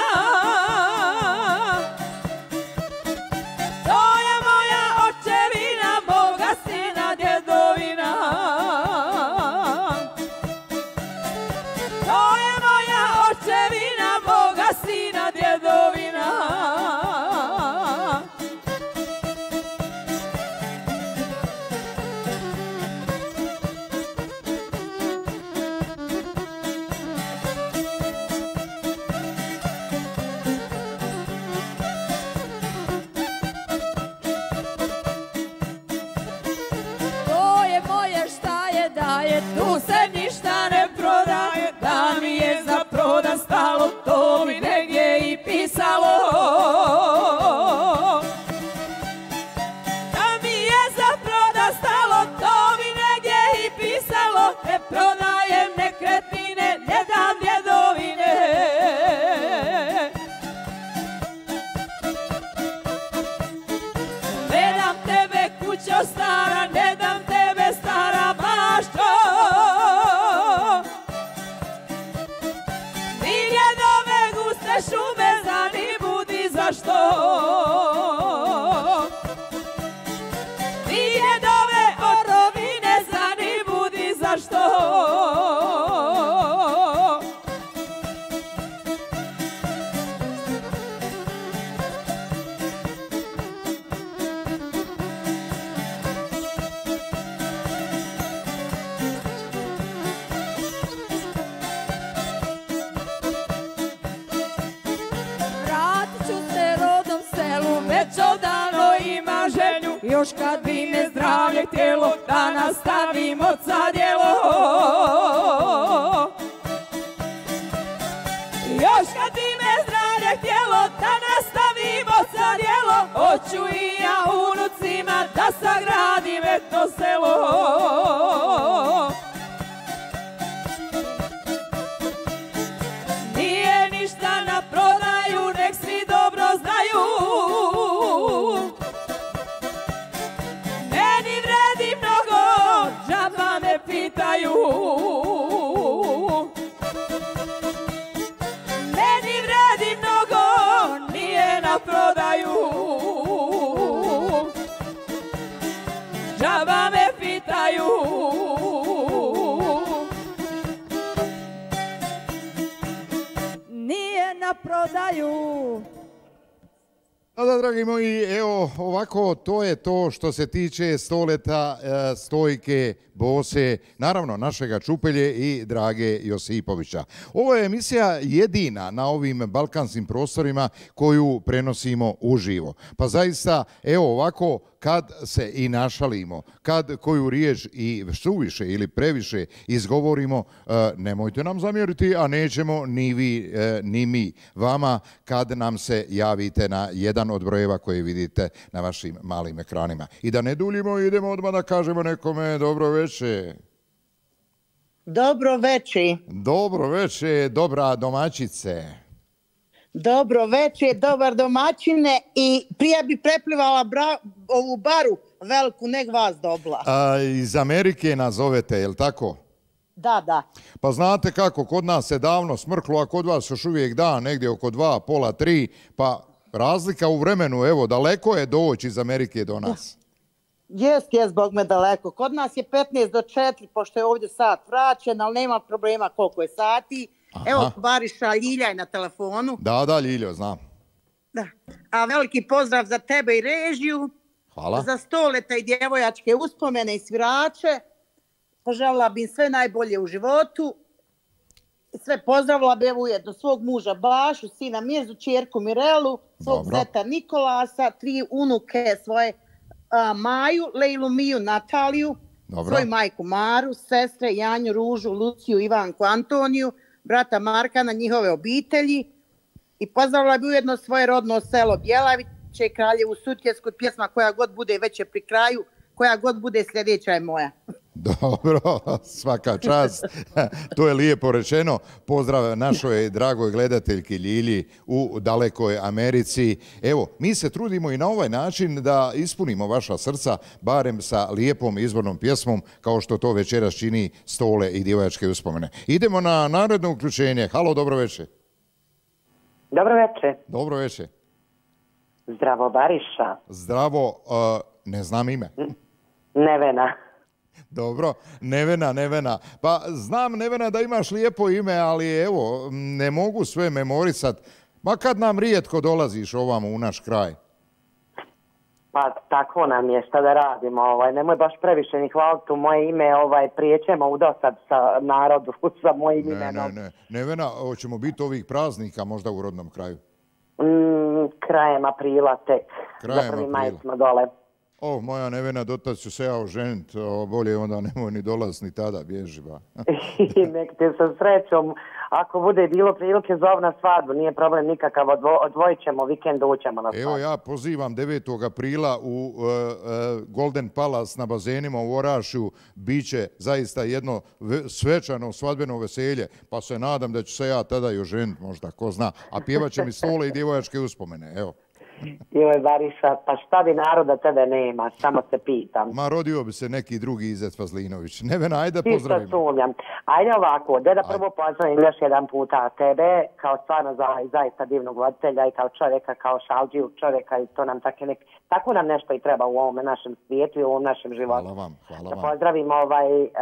Tu se ništa ne prodaje, da mi je za prodan stalo, to mi negdje i pisalo. Da mi je za prodan stalo, to mi negdje i pisalo. Ne prodajem nekretnine, ne dam djedovine. Ne dam tebe kućo stara, ne dam tebe stara bašto. Ni djedove guste šume za ni budi zašto. Ni djedove orovine za ni budi zašto. Još kad bi me zdravlje htjelo da nastavim od sadjelo. Još kad bi me zdravlje htjelo da nastavim od sadjelo. Hoću i ja unucima da sagradim etno selo. Nije ništa na prodaju, nek svi dobro znaju. Džaba me pitaju, meni vredi mnogo, nije na prodaju. Džaba me pitaju. Nije na prodaju. Da, da, dragi moji, evo ovako, to je to što se tiče Stoleta, Stojke, Bose, naravno našega Čupelje i Drage Josipovića. Ovo je emisija jedina na ovim balkanskim prostorima koju prenosimo uživo. Pa zaista, evo ovako, kad se i našalimo, kad koju riječ i suviše ili previše izgovorimo, nemojte nam zamjeriti, a nećemo ni vi, ni mi vama kad nam se javite na jedan od brojeva koje vidite na vašim malim ekranima. I da ne duljimo, idemo odmah da kažemo nekome dobro veče. Dobro veče. Dobro veče, dobra domaćice. Dobro večer, dobar domaćine i prije bi preplivala bra, ovu baru veliku nek vas dobla. A, iz Amerike nas zovete, je li tako? Da, da. Pa znate kako, kod nas se davno smrklo, a kod vas još uvijek dan, negdje oko dva, pola, tri, pa razlika u vremenu, evo, daleko je doći iz Amerike do nas. Jest, jest, Bog me daleko. Kod nas je petnaest do četiri, pošto je ovdje sat vraćen, ali nema problema koliko je sati. Aha. Evo, Bariša, Ljilja je na telefonu. Da, da, Ljiljo, znam. Da. A veliki pozdrav za tebe i režiju. Hvala. Za Stoleta i djevojačke uspomene i svirače. Poželjela bi im sve najbolje u životu. Sve pozdravila bi ujedno svog muža Bašu, sina Mirzu, čerku Mirelu, svog Dobro. zeta Nikolasa, tri unuke svoje a, Maju, Lejlu, Miju, Nataliju, Dobro. svoju majku Maru, sestre Janju, Ružu, Luciju, Ivanku, Antoniju, brata Markana, njihove obitelji i pozdravila bi ujedno svoje rodno selo Bjelaviće, Kraljevu Sutjesku, pjesma koja god bude već je pri kraju, koja god bude sljedeća je moja. Dobro, svaka čast. To je lijepo rečeno. Pozdrav našoj dragoj gledateljki Ljilji u dalekoj Americi. Evo, mi se trudimo i na ovaj način da ispunimo vaša srca, barem sa lijepom izvornom pjesmom, kao što to večeras čini Stole i djevojačke uspomene. Idemo na naredno uključenje. Halo, dobro večer. Dobro večer. Dobro večer. Zdravo, Bariša. Zdravo, uh, ne znam ime. Nevena. Dobro, Nevena, Nevena. Pa znam, Nevena, da imaš lijepo ime, ali evo, ne mogu sve memorisat. Ma kad nam rijetko dolaziš ovamo u naš kraj? Pa tako nam je, šta da radimo. Ovaj, nemoj baš previše ni hvaliti u moje ime, ovaj, prijećemo u dosad sa narodu, sa mojim ne, imenom. Ne, ne, Nevena, hoćemo biti ovih praznika možda u rodnom kraju? Mm, krajem aprila tek. Krajem za prvi aprila. maj smo dole. O, moja Nevena, dotad ću se ja oženit, o, bolje onda nemoj ni dolaz ni tada, bježi ba. Nek te sa srećom, ako bude bilo prilike zov na svadbu, nije problem nikakav, odvo, odvojit ćemo, vikend ućemo na svadbu. Evo ja pozivam devetog aprila u uh, uh, Golden Palace na bazenima u Orašju, bit će zaista jedno svečano svadbeno veselje, pa se nadam da ću se ja tada i oženit možda, ko zna, a pjevat će mi Stole i djevojačke uspomene, evo. Joj, Bariša, pa šta bi naroda tebe nema, samo se pitam. Ma rodio bi se neki drugi Izet Fazlinović. Nevena, ajde pozdravim. Isto sumnjam. Ajde ovako, da da prvo pozdravim još jedan puta tebe, kao stvarno za, zaista divnog voditelja i kao čovjeka, kao šalđiju čovjeka i to nam tako, nek, tako nam nešto i treba u ovom našem svijetu i u ovom našem životu. Hvala vam, hvala da vam. pozdravim ovaj uh,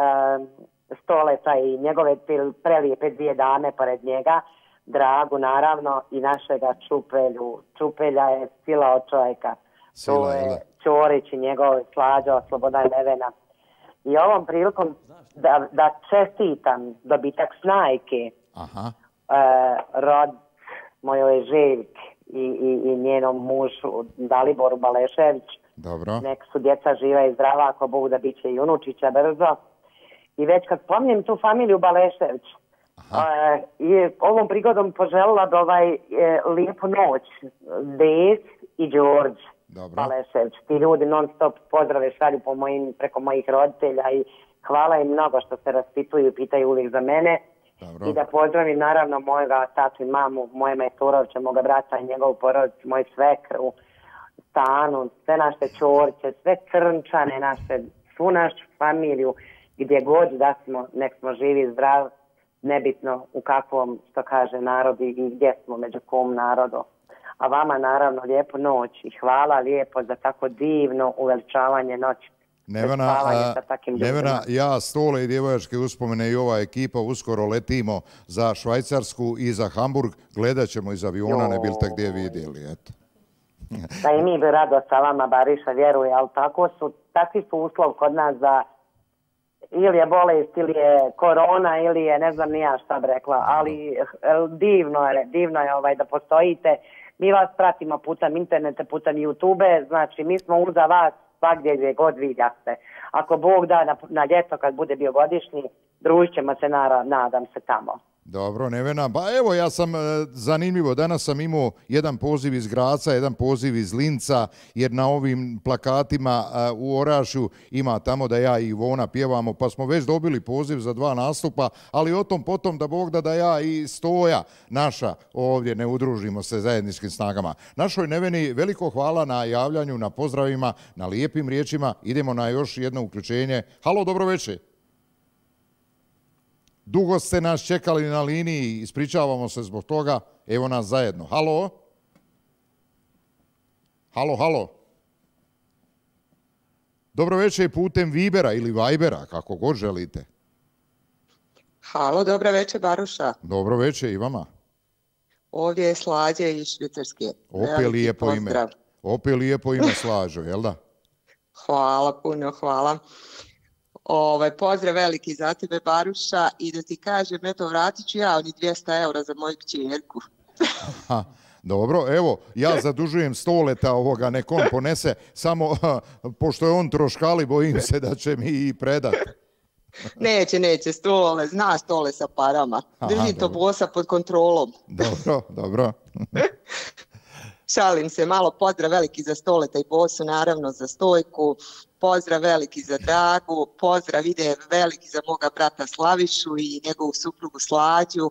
Stoleta i njegove prelijepe dvije dame pored njega, Dragu naravno i našega Čupelju. Čupelja je sila od čovjeka. Sila, to je Ćorić i njegov Slađo, Slobodan Nevena. I ovom prilikom da, da čestitam dobitak snajke Aha. Uh, rod mojoj Željki i, i, i njenom mužu Daliboru Balešević. Dobro. Nek su djeca živa i zdrava, ako Bog da bit će i unučića brzo. I već kad spominjem tu familiju Balešević, Uh, i ovom prigodom poželjela da ovaj e, lijepu noć Des i Đorđe Balešević. Ti ljudi non stop pozdrave šalju po mojim, preko mojih roditelja i hvala im mnogo što se raspituju i pitaju uvijek za mene. Dobro. I da pozdravim naravno mojega tatu i mamu, moje Majturovića, moga brata i njegovu porodicu, moju svekru, Stanu, sve naše Ćorće, sve Crnčane naše, svu našu familiju, gdje god da smo, nek smo živi i zdravi. Nebitno u kakvom, što kaže, narodi i gdje smo, među kom narodu. A vama naravno lijepu noć i hvala lijepo za tako divno uveličavanje noći. Nevena, a, Nevena, ja, Stole i djevojačke uspomene i ova ekipa uskoro letimo za Švajcarsku i za Hamburg. Gledat ćemo iz aviona, jo. Ne bil te gdje vidjeli, eto. Da i mi bi rado sa vama, Bariša, vjeruje, ali tako su, takvi su uslov kod nas za ili je bolest, ili je korona, ili je ne znam ni ja šta bi rekla, ali divno je, divno je ovaj da postojite. Mi vas pratimo putem interneta, putem YouTube, znači mi smo uza vas svagdje gdje god vidjaste. Ako Bog da na, na ljeto kad bude bio godišnji, družit ćemo se, nara, nadam se tamo. Dobro, Nevena. Pa evo, ja sam, zanimljivo, danas sam imao jedan poziv iz Graca, jedan poziv iz Linca, jer na ovim plakatima u Orašju ima tamo da ja i Ivona pjevamo, pa smo već dobili poziv za dva nastupa, ali o tom potom da Bog da da ja i Stoja naša ovdje ne udružimo se zajedničkim snagama. Našoj Neveni veliko hvala na javljanju, na pozdravima, na lijepim riječima. Idemo na još jedno uključenje. Halo, dobro večer. Dugo ste nas čekali na liniji, ispričavamo se zbog toga, evo nas zajedno. Halo? Halo, halo? Dobro večer putem Vibera ili Vibera, kako god želite. Halo, dobro večer Baruša. Dobro večer i vama. Ovdje je Slađe iz Švicarske. Opet lijepo ime. Opet lijepo ime Slađo, jel da? Hvala puno, hvala. Ovaj, pozdrav veliki za tebe, Baruša, i da ti kažem, eto, vratit ću ja oni dvjesto eura za moju kćerku. Aha, dobro, evo, ja zadužujem Stoleta ovoga, nek on ponese, samo pošto je on troškali, bojim se da će mi i predati. Neće, neće, Stole, zna Stole sa parama. Drži to bosa pod kontrolom. Dobro, dobro. Šalim se, malo pozdrav veliki za Stoleta i bosu, naravno za Stojku, pozdrav veliki za Dragu, pozdrav ide veliki za moga brata Slavišu i njegovu suprugu Slađu.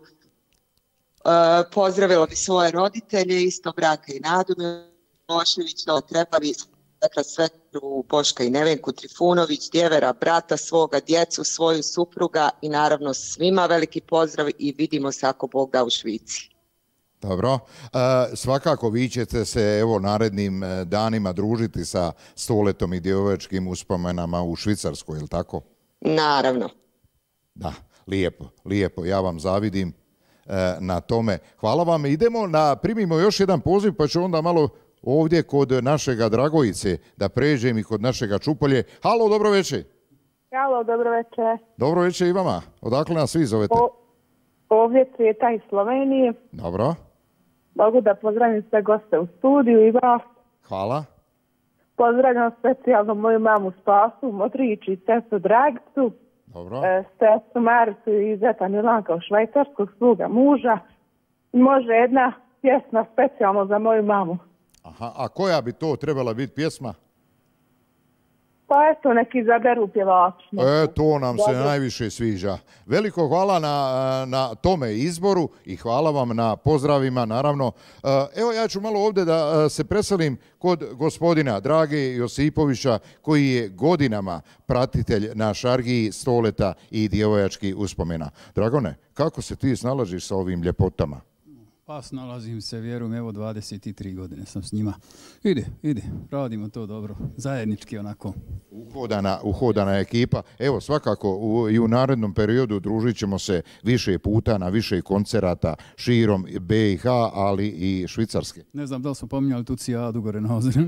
E, pozdravila bi svoje roditelje, isto braka i Nadu Milošević, to treba bi dakle svekru Boška i Nevenku Trifunović, djevera, brata svoga, djecu, svoju supruga i naravno svima veliki pozdrav i vidimo se ako Bog da u Švici. Dobro, e, svakako vi ćete se evo narednim danima družiti sa Stoletom i djevojačkim uspomenama u Švicarskoj, je li tako? Naravno. Da, lijepo, lijepo, ja vam zavidim e, na tome. Hvala vam, idemo na, primimo još jedan poziv pa ću onda malo ovdje kod našega Dragojice da pređem i kod našega Čupolje. Halo, dobro večer. Halo, dobro večer. Dobro večer i vama, odakle nas svi zovete? O, ovdje Cvjeta iz Slovenije. Dobro. Mogu da pozdravim sve goste u studiju i vas. Hvala. Pozdravljam specijalno moju mamu Spasu, Motrić i sestu Dragicu. Dobro. E, sestu Maricu i zeta Milanka u Švajcarskog, sluga muža. I može jedna pjesma specijalno za moju mamu. Aha, a koja bi to trebala biti pjesma? Pa eto, neki izaberu pjevači. E, to nam se najviše sviđa. Veliko hvala na, na tome izboru i hvala vam na pozdravima, naravno. Evo, ja ću malo ovdje da se preselim kod gospodina Drage Josipovića, koji je godinama pratitelj na Šargiji, Stoleta i djevojačkih uspomena. Dragone, kako se ti snalaziš sa ovim ljepotama? Pa snalazim se, vjerujem, evo dvadeset tri godine sam s njima. Ide, ide, radimo to dobro, zajednički onako. Uhodana, uhodana ekipa. Evo, svakako u, i u narednom periodu družit ćemo se više puta na više koncerata širom B i H, ali i Švicarske. Ne znam da li smo pominjali tu Cijadu gore na ozru.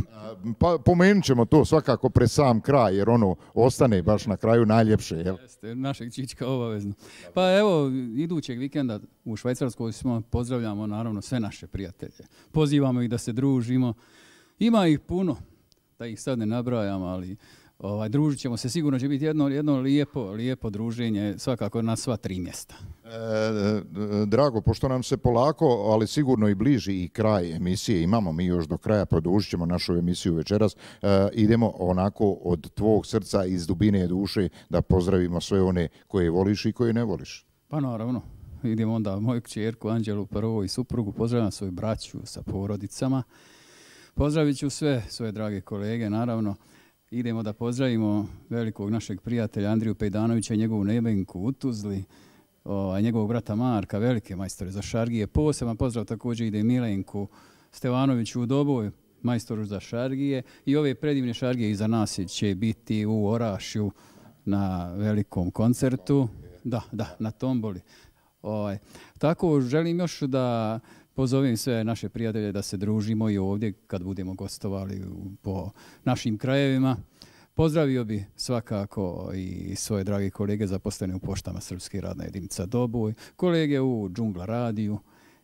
Pa pomenut ćemo to svakako pred sam kraj, jer ono ostane baš na kraju najljepše. Jel? Jeste, našeg Čička obavezno. Pa evo, idućeg vikenda u Švajcarskoj smo, pozdravljamo naravno sve naše prijatelje. Pozivamo ih da se družimo. Ima ih puno, da ih sad ne nabrajam, ali ovaj, družit ćemo se. Sigurno će biti jedno, jedno lijepo, lijepo druženje, svakako na sva tri mjesta. E, drago, pošto nam se polako, ali sigurno i bliži i kraj emisije, imamo mi još do kraja, produžit ćemo našu emisiju večeras, e, idemo onako od tvog srca, iz dubine duše, da pozdravimo sve one koje voliš i koje ne voliš. Pa naravno. Idemo onda moju kćerku Anđelu prvo i suprugu, pozdravljam svoju braću sa porodicama. Pozdravit ću sve svoje drage kolege, naravno. Idemo da pozdravimo velikog našeg prijatelja Andriju Pejdanovića i njegovu Nevenku u Tuzli, o, njegovog brata Marka, velike majstore za Šargije. Poseban pozdrav također ide Milenku Stevanoviću u Doboj, majstoru za Šargije. I ove predivne Šargije iza nas će biti u Orašju na velikom koncertu. Da, da, na tomboli. Ovaj, tako želim još da pozovem sve naše prijatelje da se družimo i ovdje kad budemo gostovali po našim krajevima. Pozdravio bi svakako i svoje drage kolege zaposlene u poštama Srpske radne jedinica Doboj, kolege u Džungla radiju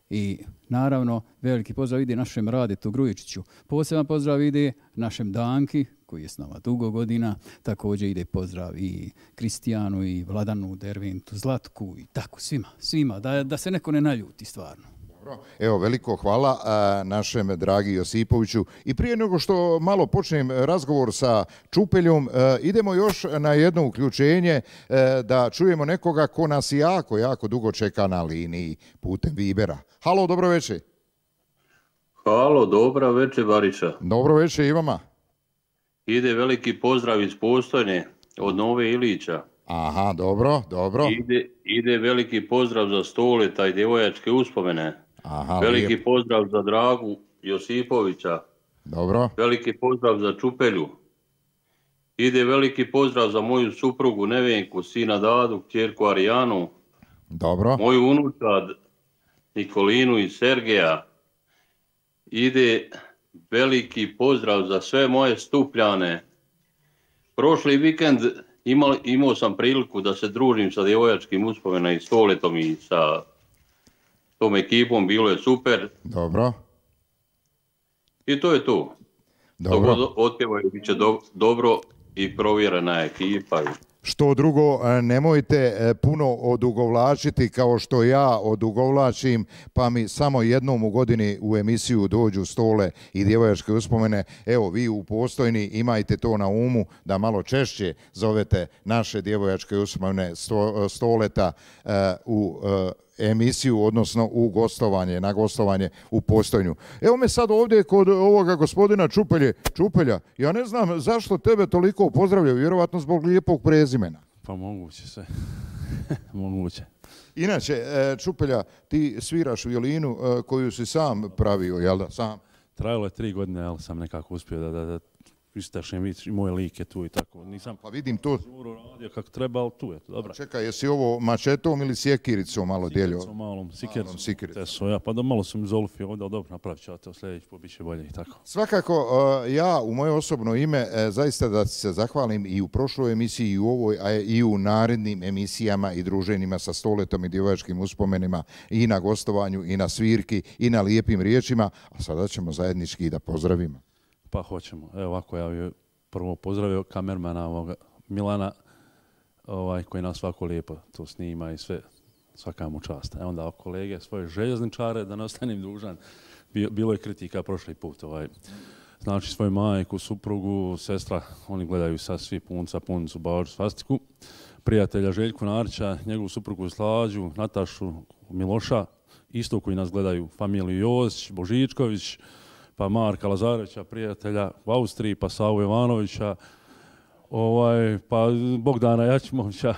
I naravno, veliki pozdrav ide našem Radetu Grujičiću. Poseban pozdrav ide našem Danki, koji je s nama dugo godina. Također ide pozdrav i Kristijanu, i Vladanu, Derventu, Zlatku, i tako svima, svima, da, da se neko ne naljuti stvarno. Evo, veliko hvala a, našem dragi Josipoviću. I prije nego što malo počnem razgovor sa Čupeljom, a, idemo još na jedno uključenje a, da čujemo nekoga ko nas jako, jako dugo čeka na liniji putem Vibera. Halo, dobro večer. Halo, dobra večer, Bariša. Dobro večer i vama. Ide veliki pozdrav iz Postojne od Nove Ilića. Aha, dobro, dobro. Ide, ide veliki pozdrav za Stoleta i djevojačke uspomene. Aha, veliki lijep. pozdrav za Dragu Josipovića. Dobro. Veliki pozdrav za Čupelju. Ide veliki pozdrav za moju suprugu Nevenku, sina Dadu, kćerku Arijanu. Dobro. Moju unučad Nikolinu i Sergeja. Ide veliki pozdrav za sve moje Stupljane. Prošli vikend imao, imao sam priliku da se družim sa djevojačkim uspomenama i Stoletom i sa tom ekipom, bilo je super. Dobro. I to je to. Dobro. Dobro otpjevaju, bit će do, dobro i provjerena ekipa. Što drugo, nemojte puno odugovlačiti kao što ja odugovlačim, pa mi samo jednom u godini u emisiju dođu Stole i djevojačke uspomene. Evo, vi u Postojni imajte to na umu da malo češće zovete naše djevojačke uspomene sto, Stoleta uh, u uh, emisiju, odnosno u gostovanje, na gostovanje u Postojnju. Evo me sad ovdje kod ovoga gospodina Čupelje. Čupelja, ja ne znam zašto tebe toliko pozdravljaju, vjerovatno zbog lijepog prezimena. Pa moguće se. Moguće. Inače, Čupelja, ti sviraš violinu koju si sam pravio, jel da, sam? Trajalo je tri godine, ali sam nekako uspio da, da, da istašnem i moje like tu i tako. Nisam pa vidim to. Radio kako treba, ali tu je to, dobro. Čekaj, jesi ovo mačetom ili sjekiricom malo dijelio? Sjekiricom, malom, sjekiricom. Ja, pa da malo sam Zolfi ovdje, ali dobro, napravit ću to sljedeći, pa bit će bolje i tako. Svakako, ja u moje osobno ime zaista da se zahvalim i u prošloj emisiji i u ovoj, a i u narednim emisijama i druženjima sa Stoletom i djevojačkim uspomenima i na gostovanju i na svirki i na lijepim riječima, a sada ćemo zajednički da pozdravimo. Pa hoćemo. Evo ovako, ja bih prvo pozdravio kamermana ovoga Milana, ovaj, koji nas svako lijepo to snima i sve, svaka mu čast. E onda kolege, svoje željezničare, da ne ostanem dužan, bilo je kritika prošli put. Ovaj. Znači svoju majku, suprugu, sestra, oni gledaju sad svi punca, puncu, bađu, svastiku. Prijatelja Željku Narića, njegovu suprugu Slađu, Natašu Miloša, isto koji nas gledaju, familiju Jozić, Božičković, pa Marka Lazarevića, prijatelja u Austriji, pa Savu Jovanovića, ovaj, pa Bogdana Jačimovića,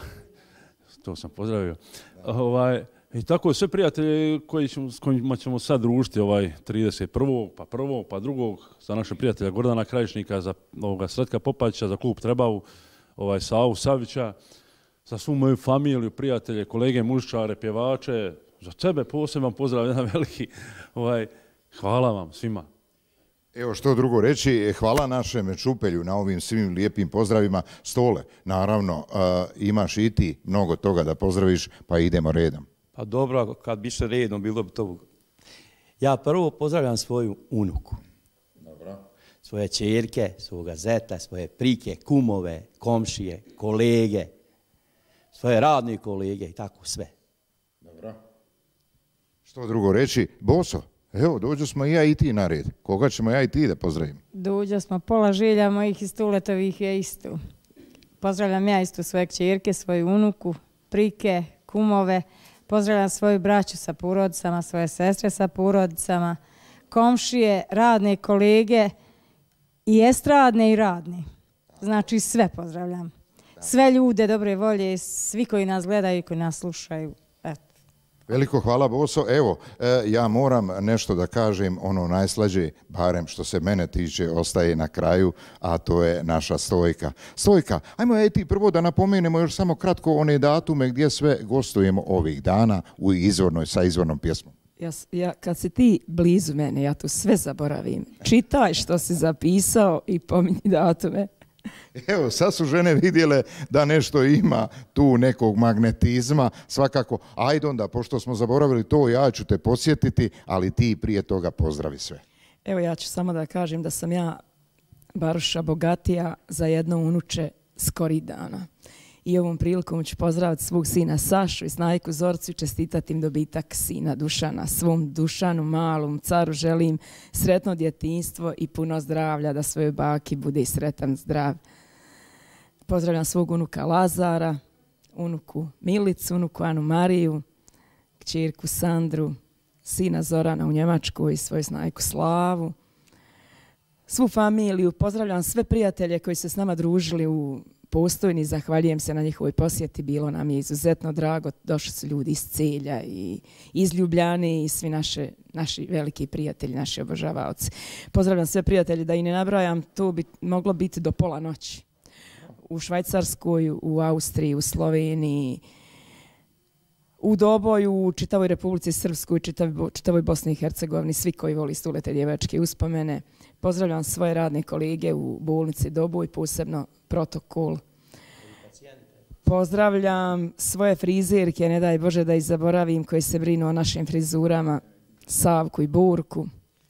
to sam pozdravio. Ovaj, I tako sve prijatelje koji ćemo, s kojima ćemo sad družiti ovaj trideset prvog pa prvog pa drugog za naše prijatelja Gordana Krajišnika, za ovoga Sretka Popačića, za klub Trebavu, ovaj, Savu Savića, za svu moju familiju, prijatelje, kolege, muzičare, pjevače, za tebe poseban pozdrav, jedan veliki, ovaj, hvala vam svima. Evo što drugo reći, hvala našem Čupelju na ovim svim lijepim pozdravima. Stole, naravno, uh, imaš i ti mnogo toga da pozdraviš, pa idemo redom. Pa dobro, kad bi se redom, bilo bi to... Ja prvo pozdravljam svoju unuku. Dobro. Svoje čerke, svoga zeta, svoje prike, kumove, komšije, kolege, svoje radne kolege i tako sve. Dobro. Što drugo reći, Boso? Evo, dođu smo i ja i ti na red. Koga ćemo ja i ti da pozdravim? Dođu smo, pola želja mojih iz Stuletovih je isto. Pozdravljam ja isto svoje kćerke, svoju unuku, prike, kumove. Pozdravljam svoju braću sa porodicama, svoje sestre sa porodicama, komšije, radne kolege i estradne i radne. Znači sve pozdravljam. Sve ljude dobre volje, svi koji nas gledaju i koji nas slušaju. Veliko hvala, Boso. Evo, ja moram nešto da kažem, ono najslađe, barem što se mene tiče, ostaje na kraju, a to je naša Stojka. Stojka, ajmo ja i ti prvo da napomenemo još samo kratko one datume gdje sve gostujemo ovih dana u izvornoj, sa izvornom pjesmom. Ja, ja, kad si ti blizu mene, ja tu sve zaboravim. Čitaj što si zapisao i pominji datume. Evo, sad su žene vidjele da nešto ima tu nekog magnetizma, svakako. Ajde onda, pošto smo zaboravili to, ja ću te posjetiti, ali ti prije toga pozdravi sve. Evo, ja ću samo da kažem da sam ja, Baruša, bogatija za jedno unuče skori dana. I ovom prilikom ću pozdraviti svog sina Sašu i snajku Zorcu i čestitati im dobitak sina Dušana. Svom Dušanu, malom caru, želim sretno djetinjstvo i puno zdravlja, da svojoj baki bude i sretan zdrav. Pozdravljam svog unuka Lazara, unuku Milicu, unuku Anu Mariju, kćerku Sandru, sina Zorana u Njemačkoj i svoju snajku Slavu. Svu familiju, pozdravljam sve prijatelje koji se s nama družili u Postojni, zahvaljujem se na njihovoj posjeti, bilo nam je izuzetno drago, došli su ljudi iz Celja i iz Ljubljane i svi naše, naši veliki prijatelji, naši obožavaoci. Pozdravljam sve prijatelje, da i ne nabrajam, to bi moglo biti do pola noći. U Švajcarskoj, u Austriji, u Sloveniji, u Doboju, u čitavoj Republici Srpskoj, čitavoj, čitavoj Bosni i Hercegovini, svi koji voli stulete djevačke uspomene. Pozdravljam svoje radne kolege u bolnici Doboj, posebno protokol. Pozdravljam svoje frizerke, ne daj Bože da ih zaboravim, koji se brinu o našim frizurama, Savku i Burku.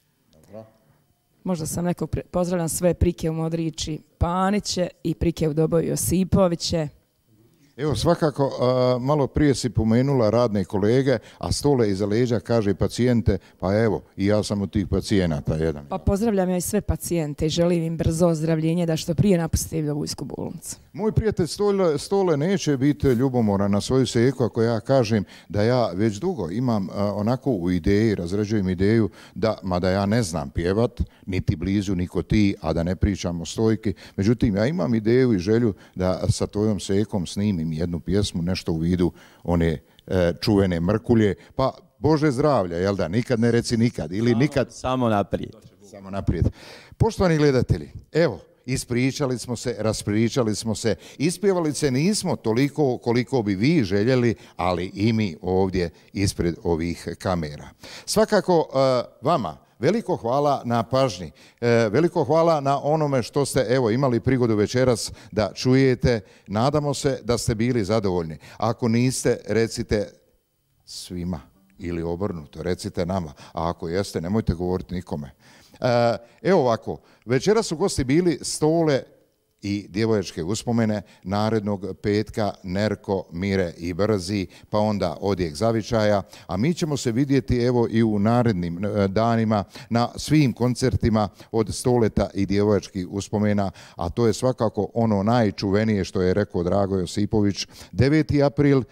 Možda sam nekog, pre... pozdravljam sve prike u Modrići Paniće i prike u Doboju Josipoviće. Evo, svakako, uh, malo prije si pomenula radne kolege, a Stole iza leđa kaže pacijente, pa evo, i ja sam od tih pacijenata jedan. Pa pozdravljam ja i sve pacijente i želim im brzo ozdravljenje da što prije napuste Vojsku bolnicu. Moj prijatelj Stole, Stole neće biti ljubomoran na svoju seku ako ja kažem da ja već dugo imam uh, onako u ideji, razređujem ideju da, mada ja ne znam pjevat, niti blizu, niko ti, a da ne pričam o stojki, međutim ja imam ideju i želju da sa tvojom sekom snimim jednu pjesmu, nešto u vidu one e, čuvene Mrkulje, pa Bože zdravlja, jel da, nikad ne reci nikad, ili samo, nikad... Samo naprijed. Samo naprijed. Poštovani gledatelji, evo, ispričali smo se, raspričali smo se, ispjevali se nismo toliko koliko bi vi željeli, ali i mi ovdje ispred ovih kamera. Svakako e, vama veliko hvala na pažnji, e, veliko hvala na onome što ste evo imali prigodu večeras da čujete. Nadamo se da ste bili zadovoljni. Ako niste, recite svima ili obrnuto, recite nama. A ako jeste, nemojte govoriti nikome. E, evo ovako, večeras su gosti bili Stole i djevojačke uspomene, narednog petka Nerko, Mire i Brzi, pa onda Odjek zavičaja, a mi ćemo se vidjeti evo i u narednim danima na svim koncertima od Stoleta i djevojačkih uspomena, a to je svakako ono najčuvenije što je rekao Drago Josipović, deveti april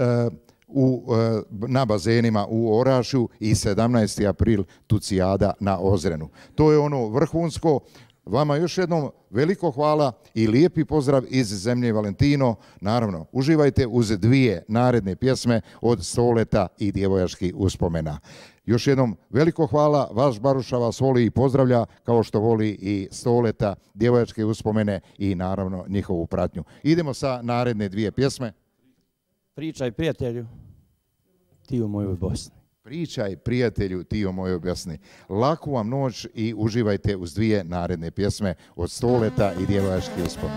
u, na bazenima u Orašju i sedamnaesti april Tucijada na Ozrenu. To je ono vrhunsko. Vama još jednom veliko hvala i lijepi pozdrav iz zemlje Valentino. Naravno, uživajte uz dvije naredne pjesme od Stoleta i djevojačkih uspomena. Još jednom veliko hvala, vaš Baruša vas voli i pozdravlja kao što voli i Stoleta, djevojačke uspomene i naravno njihovu pratnju. Idemo sa naredne dvije pjesme. Pričaj prijatelju, ti u mojoj Bosni. Pričaj prijatelju, ti o mojoj Bosni. Laku vam noć i uživajte uz dvije naredne pjesme od Stoleta i djevojačkih uspomena.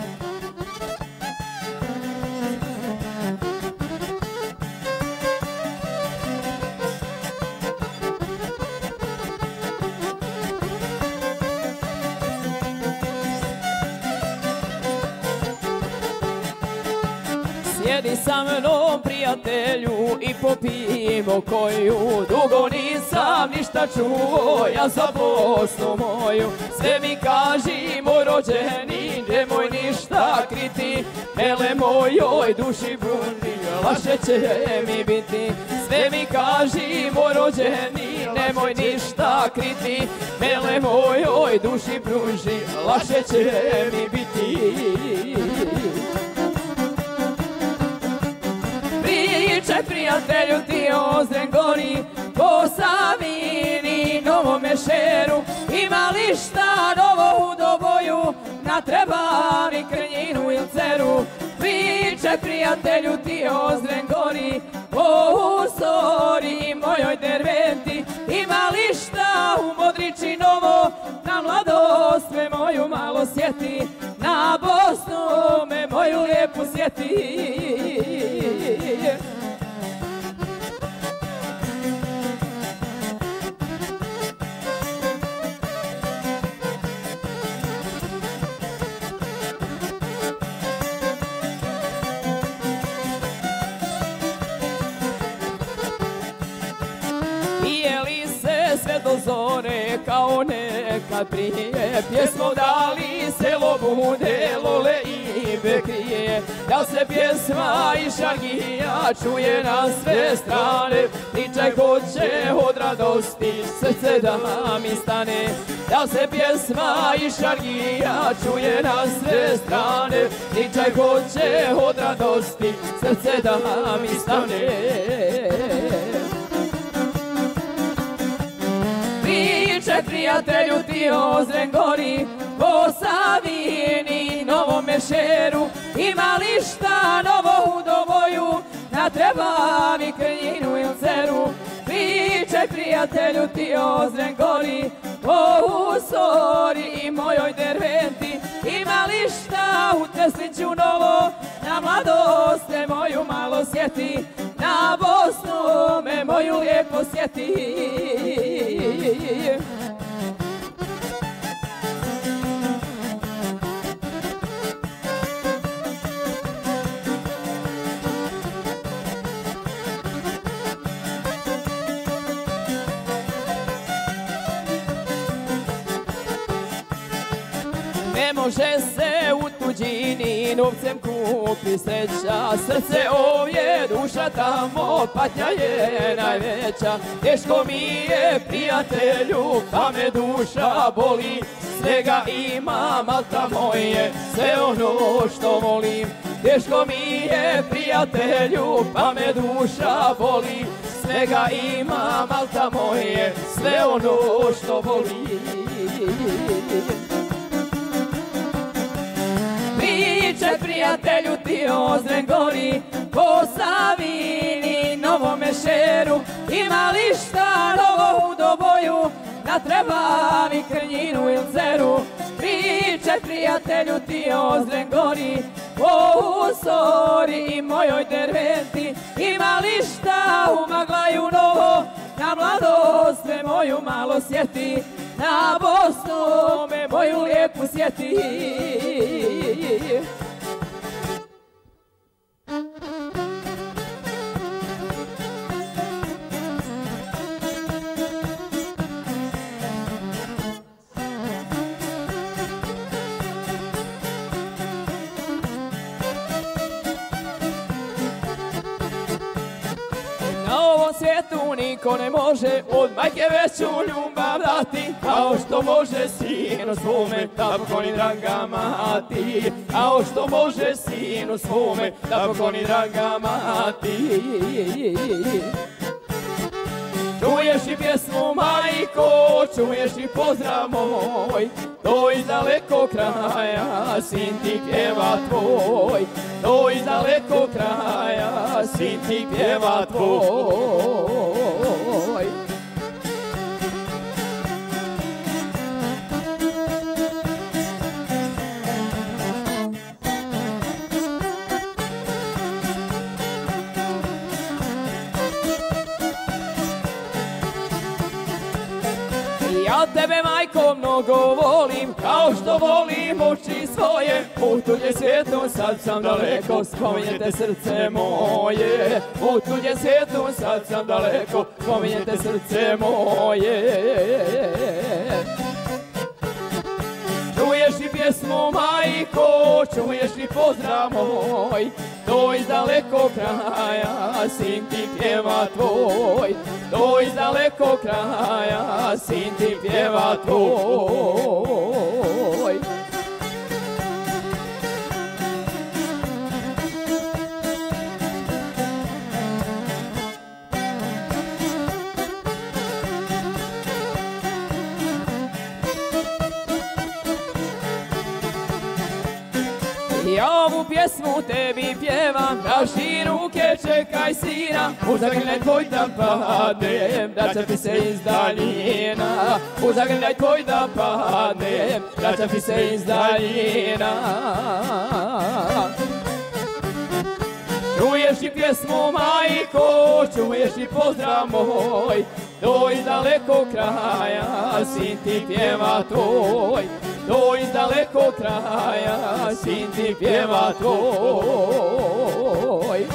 Sjedi sa mnom prijatelju i popijemo koju, dugo nisam ništa čuo ja za Bosnu moju. Sve mi kaži moj rođeni, nemoj ništa kriti, mele mojoj duši pruži, laše će mi biti. Sve mi kaži moj rođeni, nemoj ništa kriti, mele mojoj duši pruži, laše će mi biti. Pričaj prijatelju ti o Zrengori, po Savini, Novom Mešeru, ima li šta novo u Doboju, na Trebani, Krnjinu ili Ceru. Pričaj prijatelju ti o Zrengori, o Usori, mojoj Derventi, ima li šta u Modrići novo, na mladost me moju malo sjeti, na Bosnu lijepu sjeti. Pijeli se sve do zore kao nekad prije, pjesmom dali selo bude lole i bekrije. Da se pjesma i šargija čuje na sve strane, pričaj hoće od radosti, srce da mi stane. Da se pjesma i šargija čuje na sve strane, pričaj hoće od radosti, srce da mi stane. Priče prijatelju ti o Zrengori, po Savini, Novom Mešeru, ima li šta novo u Doboju, na Trebavi, Krnjinu ili Ceru. Priče prijatelju ti o Zrengori, po Usori i mojoj Derventi, ima li šta u Tesliću novo, na mladost me moju malo sjeti, na Bosnu me moju lijepo sjeti. Ne može se u tuđini novcem kupi sreća, srce ovdje, duša tamo, patnja je najveća. Teško mi je prijatelju, pa me duša boli, svega imam, al tamo je sve ono što volim. Teško mi je prijatelju, pa me duša boli, svega imam, al tamo je sve ono što volim. Priče prijatelju ti o Zrengori, po Savini, Novom Mešeru, ima li šta novo u Doboju, na Trebavi, Krnjinu ili Ceru. Priče prijatelju ti o Zrengori, po Usori i mojoj Derventi, ima li šta u Maglaju novo, na mladost me moju malo sjeti, na Bosnu me moju lijepu sjeti. Na ovom svijetu niko ne može od majke veću ljubav dati, kao što može sinu svome da pokloni draga mati, kao što može sinu svome da pokloni draga mati. Čuješ i pjesmu majko, čuješ i pozdrav moj, to iz dalekog kraja sin ti pjeva tvoj, to iz dalekog kraja sin ti pjeva tvoj. Ja tebe, majko, mnogo volim, kao što volim oči svoje. U tuđe svijetu sad sam daleko, spominjete srce moje. U tuđe svijetu sad sam daleko, spominjete srce moje. Čuješ i pjesmu, majko, čuješ i pozdrav moj, to iz dalekog kraja sin ti pjeva tvoj, to iz dalekog kraja sin ti pjeva tvoj. Ja ovu pjesmu tebi pjevam, daži ruke, čekaj sina, u zagrljaj tvoj da padem, vraća ti se iz daljina, u zagrljaj tvoj da padem, vraća ti se iz daljina. pjesmu, majko, čuješ i pozdrav moj, do iz dalekog kraja, sin ti pjeva tvoj, do iz dalekog kraja, sin ti pjeva tvoj.